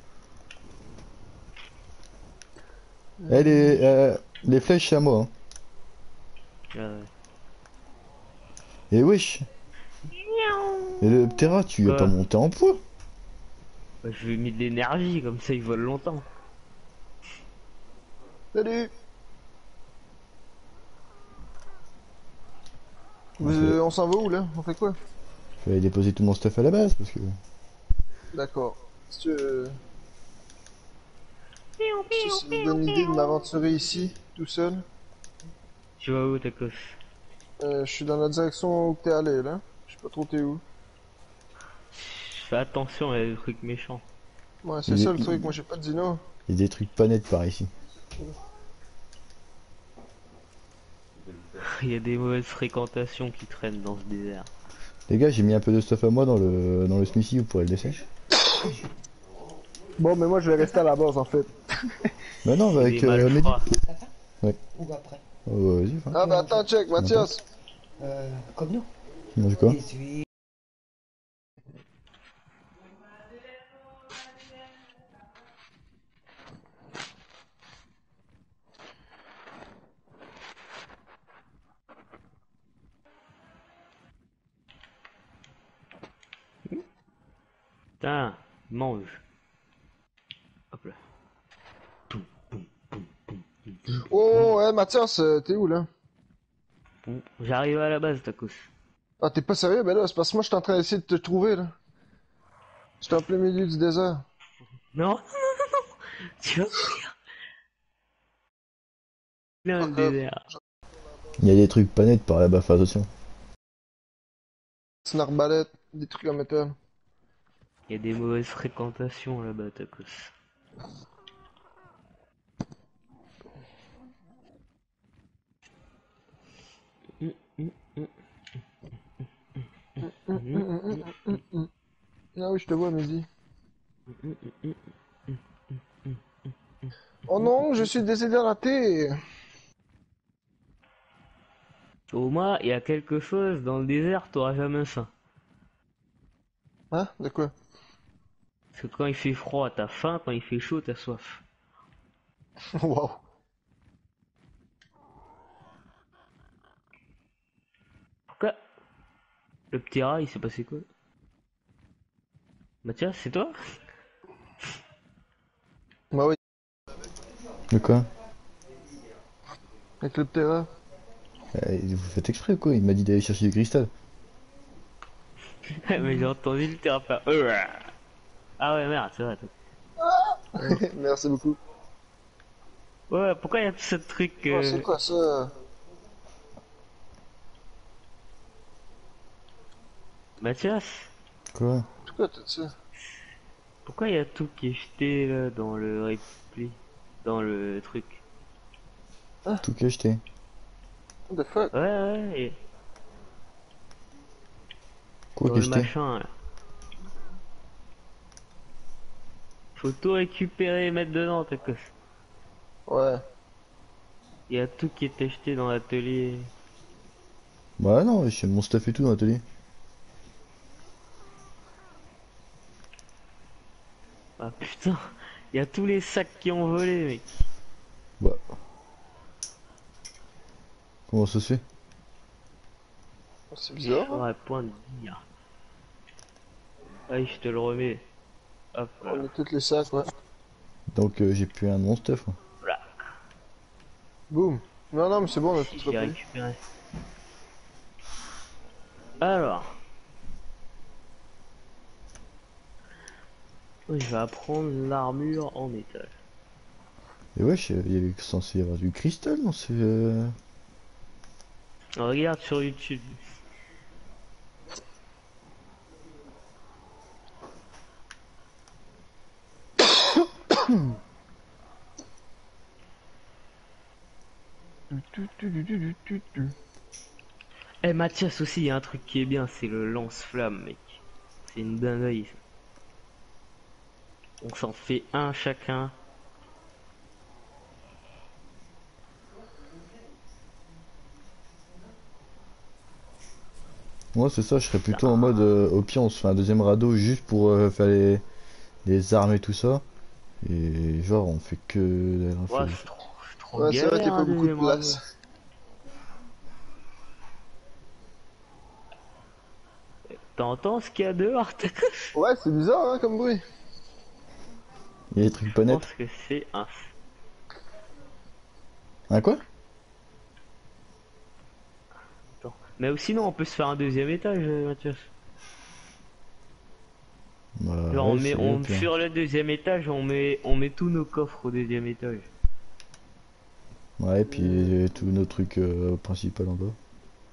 Eh, les flèches, c'est à moi. Hein. Ouais. Et wesh. Et le Ptera, tu vas Quoi pas monter en poids? Bah, je lui ai mis de l'énergie, comme ça il vole longtemps. Salut. Ouais, On s'en va où là? On fait quoi? Je vais aller déposer tout mon stuff à la base parce que. D'accord. Est-ce que c'est une bonne idée de m'aventurer ici, tout seul? Tu vas où, Tacos? Je suis dans la direction où t'es allé là. Je sais pas trop t'es où. Fais attention, il y a des trucs méchants. Ouais, c'est Il- ça le il- truc, moi j'ai pas de dino. Il y a des trucs pas nets par ici. Il y a des mauvaises fréquentations qui traînent dans ce désert. Les gars, j'ai mis un peu de stuff à moi dans le smithy, vous pourrez le laisser. Bon, mais moi je vais rester à la base en fait. Bah non, C'est avec des Mehdi. malfrats. Ou après. Oh, vas-y, va. Ah bah attends, check, Mathias. Comme nous. Tu manges quoi? 18. Putain, mange. Hop là. Oh, ouais, Mathias, t'es où là? Bon, j'arrive à la base, Tacos. Ah, t'es pas sérieux? Ben là, c'est parce que moi, je suis en train d'essayer de te trouver là. J'étais en plein milieu du désert. Non, tu vas mourir. Là, Pas le grave. désert. Il y a des trucs pas nets par là-bas, fais attention. C'est une arbalète, des trucs en métal. Il y a des mauvaises fréquentations là-bas, Tacos. Ah oui, je te vois, Mehdi. Oh non, je suis déshydraté. Au moins, il y a quelque chose dans le désert, t'auras jamais faim. Hein? De quoi? Parce que quand il fait froid, t'as faim, quand il fait chaud, t'as soif. Waouh. Pourquoi? Le petit rat, il s'est passé quoi? Mathias, c'est toi? Bah oui, De quoi? avec le terrain. Vous faites exprès ou quoi? Il m'a dit d'aller chercher du cristal. Mais j'ai entendu le terrain faire. Ah ouais, merde, c'est vrai. Merci beaucoup. Ouais, pourquoi il y a ce truc Oh, c'est quoi ça? Mathias, Quoi? Pourquoi tout ça? pourquoi il y a tout qui est jeté là dans le replay? Dans le truc? Tout cacheté. What the fuck? Ouais, ouais, et Quoi dans le cacheté? machin là. Faut tout récupérer et mettre dedans, t'as quoi? Ouais. Il y a tout qui est acheté dans l'atelier. Bah non, j'ai mon stuff et tout dans l'atelier. Ah putain, il y a tous les sacs qui ont volé, mec. Bah, comment ça se fait? C'est bizarre, hein? J'aurais point de dire. Allez, je te le remets. Hop On là. met toutes les sacs, ouais. Donc j'ai plus un de mon stuff, moi. Voilà. Boum. Non, non, mais c'est bon, on a tout J'ai repris. récupéré. Alors, je vais apprendre l'armure en métal. Et wesh, il y avait censé y avoir du cristal dans ce... Regarde sur YouTube. Eh Mathias aussi, il y a un truc qui est bien, c'est le lance-flamme, mec. C'est une dinguerie, ça. On s'en fait un chacun. Moi c'est ça, je serais plutôt en mode, au pire on se fait un deuxième radeau juste pour faire les armes et tout ça. Et genre on fait que... Ouais, c'est trop Ouais, c'est vrai qu'il galère, n'y a pas un beaucoup de deuxième radeau. place. T'entends ce qu'il y a dehors? Ouais, c'est bizarre, hein, comme bruit. Il y a des trucs pas Je pense nets. que c'est un... Hein quoi? Attends. Mais sinon, on peut se faire un deuxième étage, Mathias. Bah Genre, ouais, c'est au pire. sur le deuxième étage, on met tous nos coffres au deuxième étage. Ouais, puis tous nos trucs principaux en bas.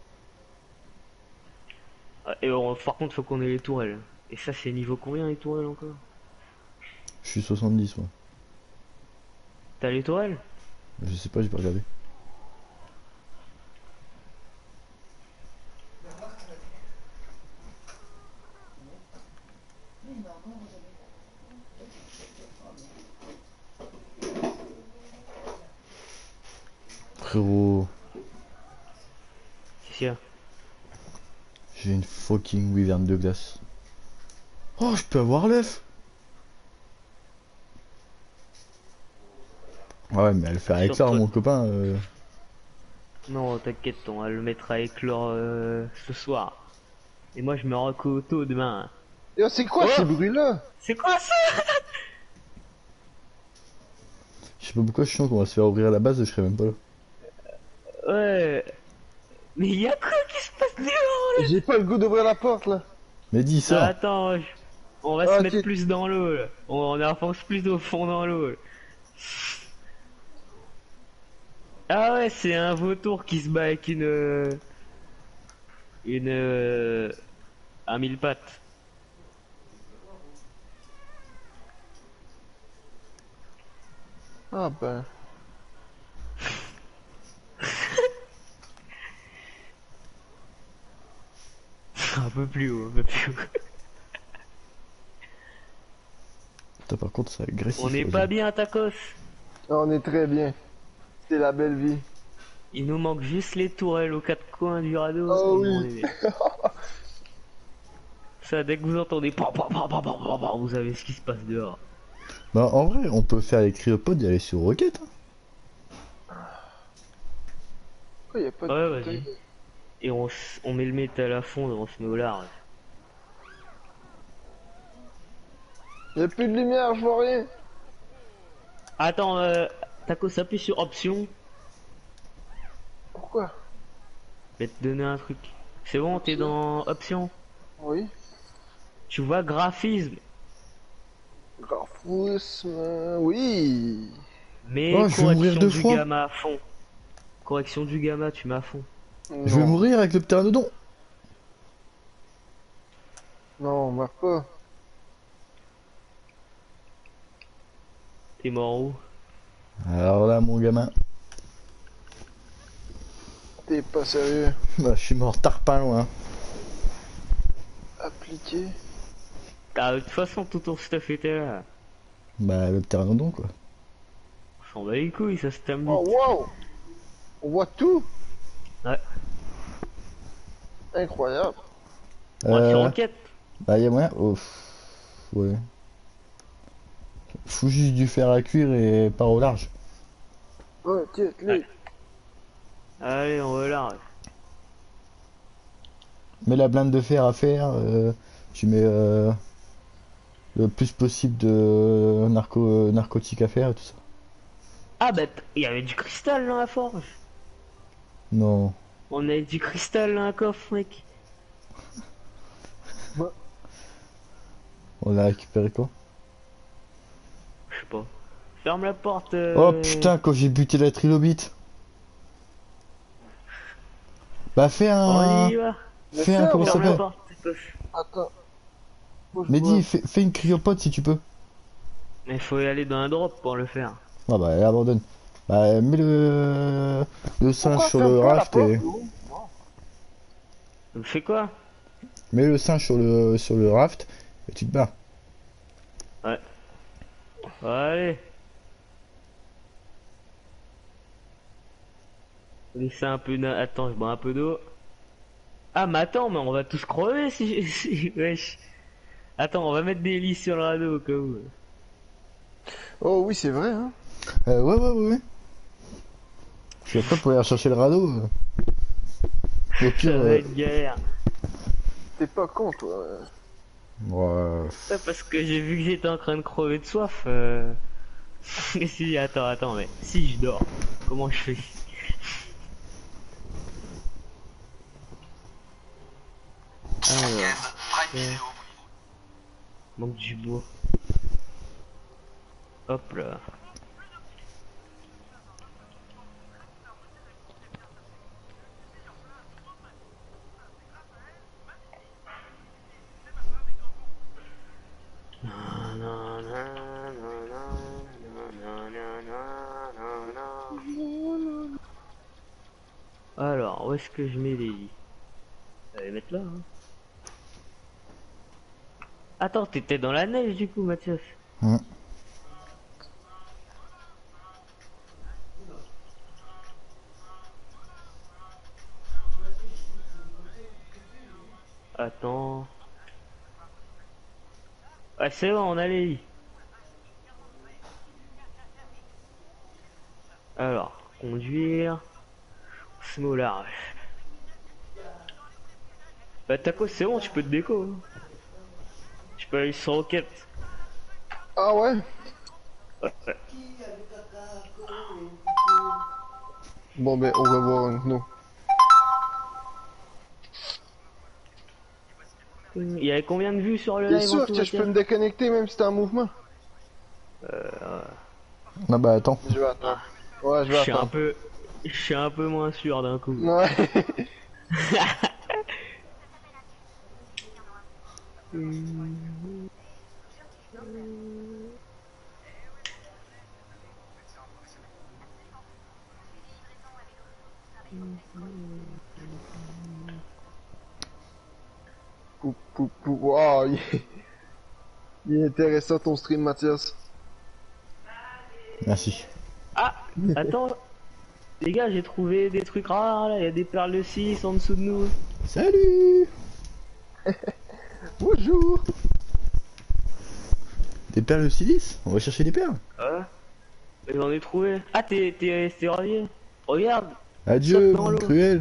Et par contre, faut qu'on ait les tourelles. Et ça, c'est niveau combien les tourelles encore? Je suis 70 moi. T'as les tourelles? Je sais pas, j'ai pas regardé. Frérot, Qu'est-ce qu'il y a? J'ai une fucking wyvern de glace. Oh, je peux avoir l'œuf. Ouais, mais elle fait avec Sur ça, toi. mon copain. Non, t'inquiète, on va le mettre à éclore ce soir. Et moi, je me recoue tôt demain. Yo, c'est quoi Oh, ces bruits-là? c'est quoi ça? Je sais pas pourquoi je sens qu'on va se faire ouvrir la base, je serais même pas là. Ouais. Mais y a quoi qui se passe dehors là? J'ai pas le goût d'ouvrir la porte, là. Mais dis Ah, ça. attends, on va Ah, se ok. mettre plus dans l'eau là. On enfonce plus au fond dans l'eau. Là. Ah ouais, c'est un vautour qui se bat avec une un mille pattes. Ah ben. Un peu plus haut, un peu plus haut. Putain, par contre, c'est agressif. On n'est quoi, pas j'ai- bien, Tacos. Ah, on est très bien. C'est la belle vie. Il nous manque juste les tourelles aux quatre coins du radeau. Oh et oui. on est bien. Ça, dès que vous entendez, vous savez ce qui se passe dehors. Bah, en vrai, on peut faire les cryopodes et aller sur Rocket. Hein. Pourquoi y a pas de Ouais, bouteille? vas-y. Et on met le métal à fond et on se met au large. Y a plus de lumière, je vois rien. Attends, Tacos, appuie sur option. Pourquoi? Je vais te donner un truc. C'est bon, t'es dans option. Oui. Tu vois graphisme. Graphisme. Oui. Mais Oh, je vais mourir correction deux du fois. gamma à fond. Correction du gamma, tu mets à fond. Je vais Non. mourir avec le pteranodon. Non, on meurt pas. T'es mort où? Alors là, mon gamin. T'es pas sérieux. Bah, je suis mort tarpin loin. Appliqué. Ah, de toute façon, tout ton stuff était là. Bah, le pteranodon, quoi. On s'en bat les couilles, ça se termine Oh vite. wow. On voit tout. Ouais. Incroyable. On va sur enquête. Bah, y'a moyen. Oh, ouais. Faut juste du fer à cuire et pas au large. Ok, Ouais. Allez, on va là. Mets la blinde de fer à faire. Tu mets le plus possible de narcotiques à faire et tout ça. Ah bah, il y avait du cristal dans la forge. Non. On avait du cristal dans la coffre, mec. On a récupéré quoi? Je sais pas. Ferme la porte. Oh putain, quand j'ai buté la trilobite. Bah, fais On un. y va. Fais un. Comment ça Ferme la s'appelle? porte. Attends. Faut que je Mais vois. dis, fais une cryopode si tu peux. Mais il faut y aller dans un drop pour le faire. Ah bah, abandonne. Bah, mets le singe Pourquoi sur ferme le pas la raft porte, et. gros? Fais quoi? Mets le singe sur le raft et tu te barres. Ouais. Allez. Laissez un peu Attends, je bois un peu d'eau. Ah, mais attends, mais on va tous crever si... Wesh. Attends, on va mettre des lits sur le radeau au cas où. Oh oui, c'est vrai, hein. Ouais. Puis après, pour aller chercher le radeau. Au pire. Ça va être galère. T'es pas con, toi. Ouais. Ça parce que j'ai vu que j'étais en train de crever de soif. Et si, attends, mais si je dors, comment je fais? Alors, manque du bois. Hop là. Alors, où est-ce que je mets les lits? Je vais les mettre là. Hein. Attends, t'étais dans la neige du coup, Mathias. Hein. Ouais, c'est bon, on allait. Alors, conduire. Smolar. Bah, Taco, c'est bon, tu peux te déco. Hein. Tu peux aller sur Rocket. Ah ouais? Ouais, ouais. Bon ben, au revoir, nous. Il y avait combien de vues sur le T'es live en sûr tout, que je peux Mathias? me déconnecter même si t'es en mouvement? Ah bah attends. Je vais attendre. Ouais, je Je vais suis un attendre. peu... Je suis un peu moins sûr d'un coup. Ouais. Pou, pou, pou. Wow, il est intéressant ton stream, Mathias. Merci. Ah, attends. Les gars, j'ai trouvé des trucs rares là. Il y a des perles de 6 en dessous de nous. Salut. Bonjour. Des perles de silice? On va chercher des perles. Ouais. J'en ai trouvé. Ah, t'es revenu. Regarde. Adieu, Saute dans monde l'eau. cruel.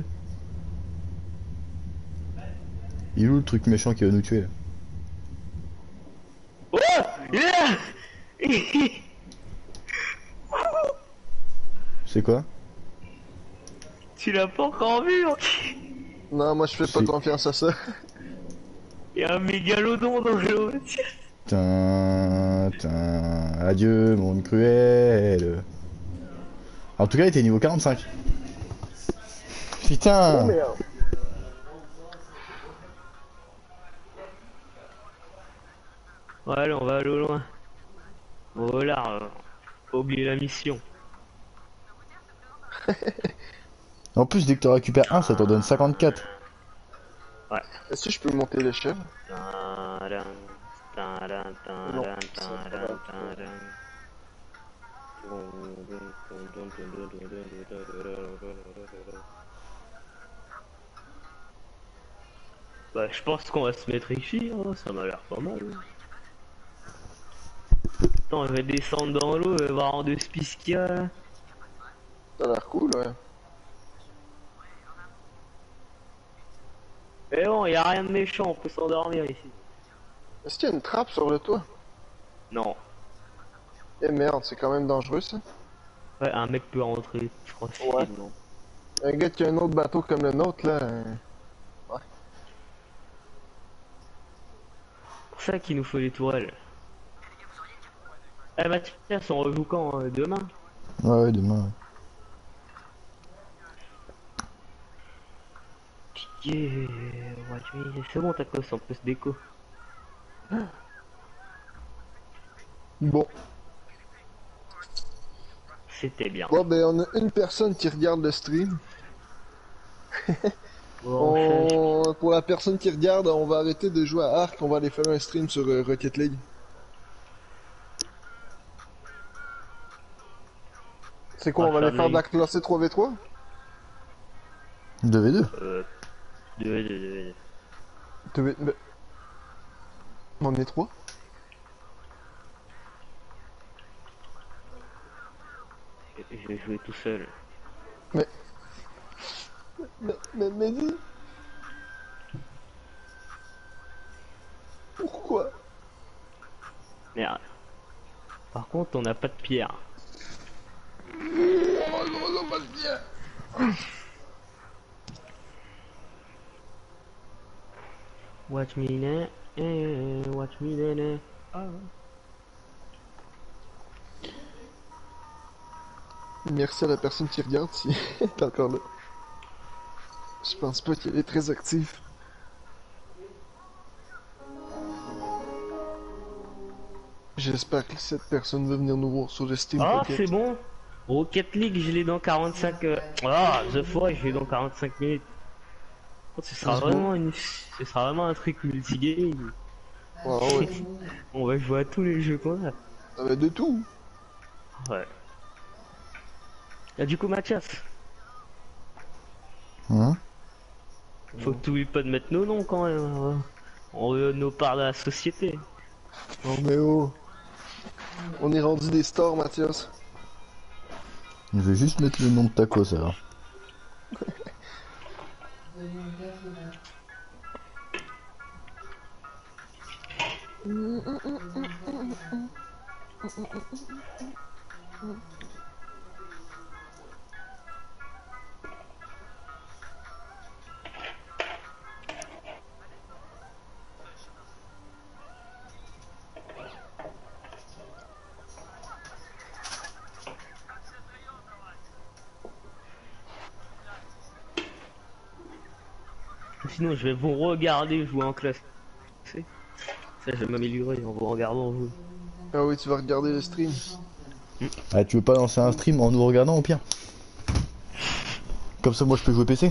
Il est où le truc méchant qui va nous tuer là? Oh, il est là. C'est quoi? Tu l'as pas encore vu, hein. Non, moi je fais pas Si. confiance à ça. Il y a un mégalodon dans l'eau. Tin, tin. Adieu, monde cruel. En tout cas, il était niveau 45. Oh Putain. merde. Ouais, allez, on va aller au loin. Voilà, faut oublier la mission. En plus, dès que tu récupères un, ça t'en donne 54. Ouais. Est-ce que je peux monter l'échelle? Tadam, tadam, Non, tadam, ça, tadam, tadam. Bah, je pense qu'on va se mettre ici, hein, ça m'a l'air pas mal. Attends, je vais descendre dans l'eau, je vais voir en deux ce qu'il y a là. Ça a l'air cool, ouais. Mais bon, y a rien de méchant, on peut s'endormir ici. Est-ce qu'il y a une trappe sur le toit? Non. Eh merde, c'est quand même dangereux ça. Ouais, un mec peut rentrer, je crois, Ouais. facilement. Un gars qui a un autre bateau comme le nôtre là. Ouais. C'est pour ça qu'il nous faut les tourelles. Eh Mathias, on rejoue quand demain? Ouais, ouais, demain. Yeah, ouais, c'est bon, t'as quoi, on peut se déco. Bon. C'était bien. Bon ben on a une personne qui regarde le stream. Bon, Pour la personne qui regarde, on va arrêter de jouer à Ark, on va aller faire un stream sur Rocket League. C'est quoi, Ah, on va aller faire de la famille. classée 3v3? 2v2. Deux. 2v... mais- On est 3? Je vais jouer tout seul. Mais dis... Pourquoi? Merde. Par contre, on n'a pas de pierre. Oh non, non, pas bien. Watch me now, watch me now. Ah. Merci à la personne qui regarde si elle est encore là. Je pense pas qu'elle est très active. J'espère que cette personne va venir nous voir sur le Steam Ah, Rocket. c'est bon. Rocket League, je l'ai dans 45. Ah, The Forest, je l'ai dans 45 minutes. Ce sera C'est vraiment ce sera vraiment un truc multi-game. Ouais, ouais. On va jouer à tous les jeux qu'on a. Ça va être de tout. Ouais. Et du coup, Mathias, Hein? faut que tu oublies pas de mettre nos noms quand même. On veut nos parts de la société. Non mais oh. On est rendu des stars, Mathias. Je vais juste mettre le nom de tacos alors. Sinon, je vais vous regarder jouer en classe. Ça, je vais m'améliorer en vous regardant jouer. Ah oui, tu vas regarder le stream. Ah, tu veux pas lancer un stream en nous regardant au pire? Comme ça, moi je peux jouer PC.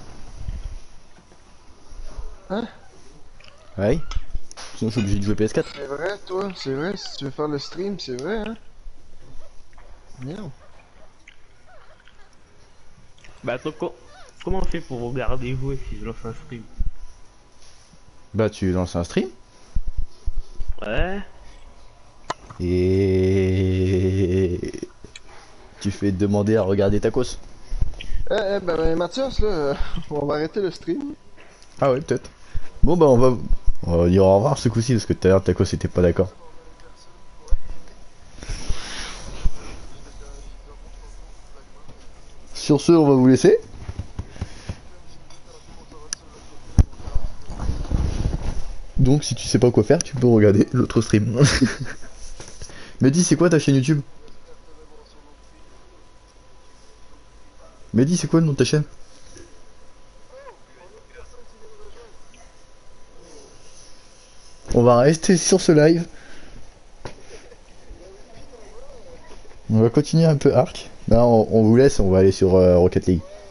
Hein? Ouais. Sinon, je suis obligé de jouer PS4. C'est vrai, toi, c'est vrai, si tu veux faire le stream, c'est vrai, hein? Merde. Bah, attends, comment on fait pour regarder jouer si je lance un stream? Bah, tu lances un stream. Ouais. Et tu fais demander à regarder tacos. Ben Mathias, là, on va arrêter le stream. Ah ouais, peut-être. Bon bah on va dire au revoir ce coup-ci parce que tout à l'heure tacos était pas d'accord. Sur ce, on va vous laisser. Donc si tu sais pas quoi faire, tu peux regarder l'autre stream. Mehdi, c'est quoi ta chaîne YouTube? Mehdi, c'est quoi le nom de ta chaîne? On va rester sur ce live. On va continuer un peu Arc. Là, on vous laisse, on va aller sur Rocket League.